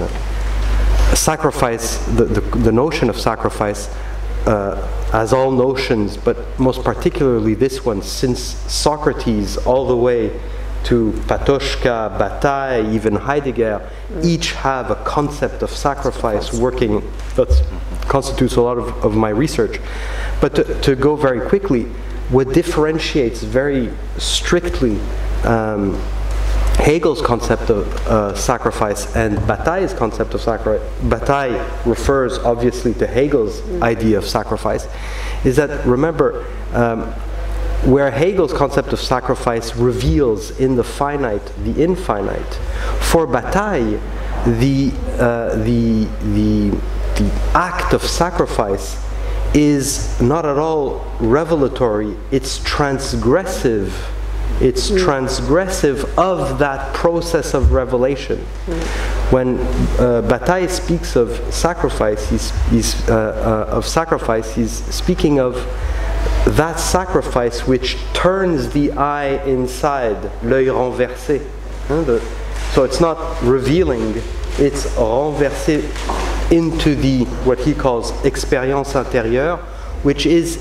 uh, sacrifice, the, the the notion of sacrifice, uh, as all notions, but most particularly this one, since Socrates all the way to Patočka, Bataille, even Heidegger, each have a concept of sacrifice working, that constitutes a lot of, of my research. But to, to go very quickly, what differentiates very strictly um, Hegel's concept of uh, sacrifice and Bataille's concept of sacrifice, Bataille refers obviously to Hegel's idea of sacrifice, is that, remember, um, where Hegel's concept of sacrifice reveals in the finite the infinite, for Bataille, the, uh, the, the, the act of sacrifice is not at all revelatory, it's transgressive. It's mm. transgressive of that process of revelation. Mm. When uh, Bataille speaks of sacrifice, he's, he's, uh, uh, of sacrifice, he's speaking of that sacrifice which turns the eye inside, l'œil renversé. So it's not revealing, it's renversé into the, what he calls expérience intérieure, which is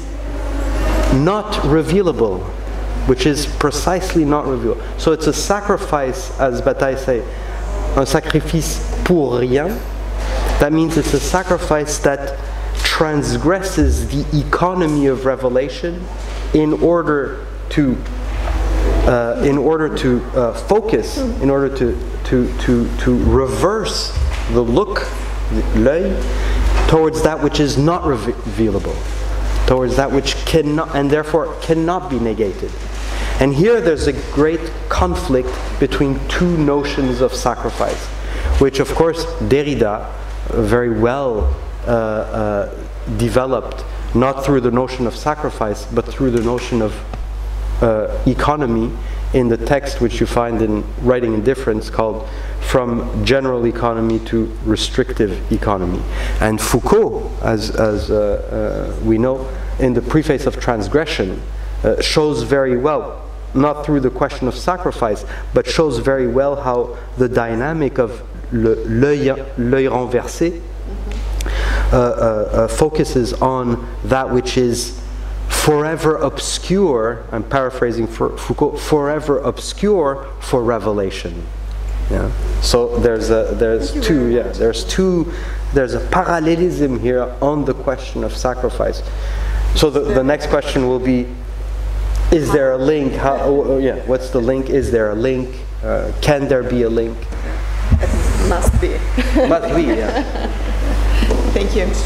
not revealable, which is precisely not revealable. So it's a sacrifice, as Bataille say, un sacrifice pour rien. That means it's a sacrifice that transgresses the economy of revelation in order to uh, in order to uh, focus, in order to to to to reverse the look, l'œil, towards that which is not revealable, towards that which cannot, and therefore cannot be negated. And here there's a great conflict between two notions of sacrifice, which of course Derrida very well uh, uh, developed, not through the notion of sacrifice, but through the notion of uh, economy in the text which you find in Writing Indifference, called From General Economy to Restrictive Economy. And Foucault, as, as uh, uh, we know, in the Preface of Transgression, uh, shows very well, not through the question of sacrifice, but shows very well how the dynamic of l'œil renversé uh, uh, uh, focuses on that which is forever obscure, I'm paraphrasing for Foucault, forever obscure for revelation. Yeah. So there's a, there's two, yeah, there's two, there's a parallelism here on the question of sacrifice. So the, the next question will be, is there a link? How, oh, yeah, what's the link? Is there a link? Uh, can there be a link? Must be. Must be, yeah. Thank you.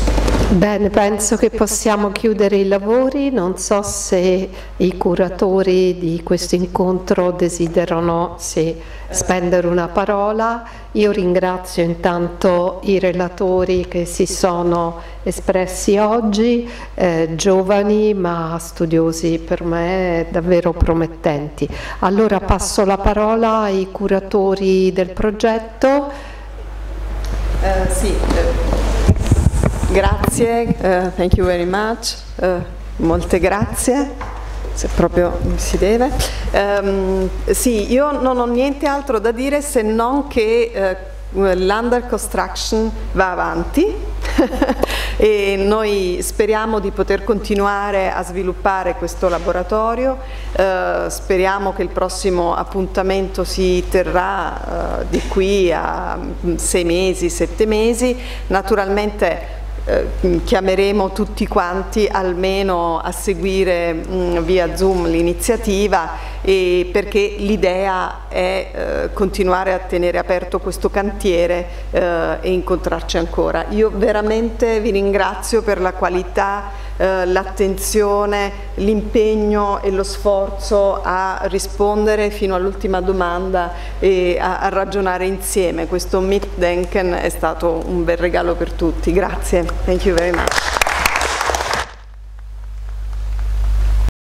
Bene, penso che possiamo chiudere i lavori, non so se i curatori di questo incontro desiderano sì, spendere una parola. Io ringrazio intanto i relatori che si sono espressi oggi, eh, giovani ma studiosi, per me davvero promettenti. Allora passo la parola ai curatori del progetto. Uh, sì, uh. Grazie, uh, thank you very much, uh, molte grazie, se proprio si deve. Um, sì, io non ho niente altro da dire se non che uh, l'Under Construction va avanti e noi speriamo di poter continuare a sviluppare questo laboratorio, uh, speriamo che il prossimo appuntamento si terrà uh, di qui a sei mesi, sette mesi, naturalmente Eh, chiameremo tutti quanti almeno a seguire mh, via Zoom l'iniziativa, e perché l'idea è eh, continuare a tenere aperto questo cantiere eh, e incontrarci ancora. Io veramente vi ringrazio per la qualità, eh, l'attenzione, l'impegno e lo sforzo a rispondere fino all'ultima domanda e a, a ragionare insieme. Questo Mitdenken è stato un bel regalo per tutti. Grazie. Thank you very much.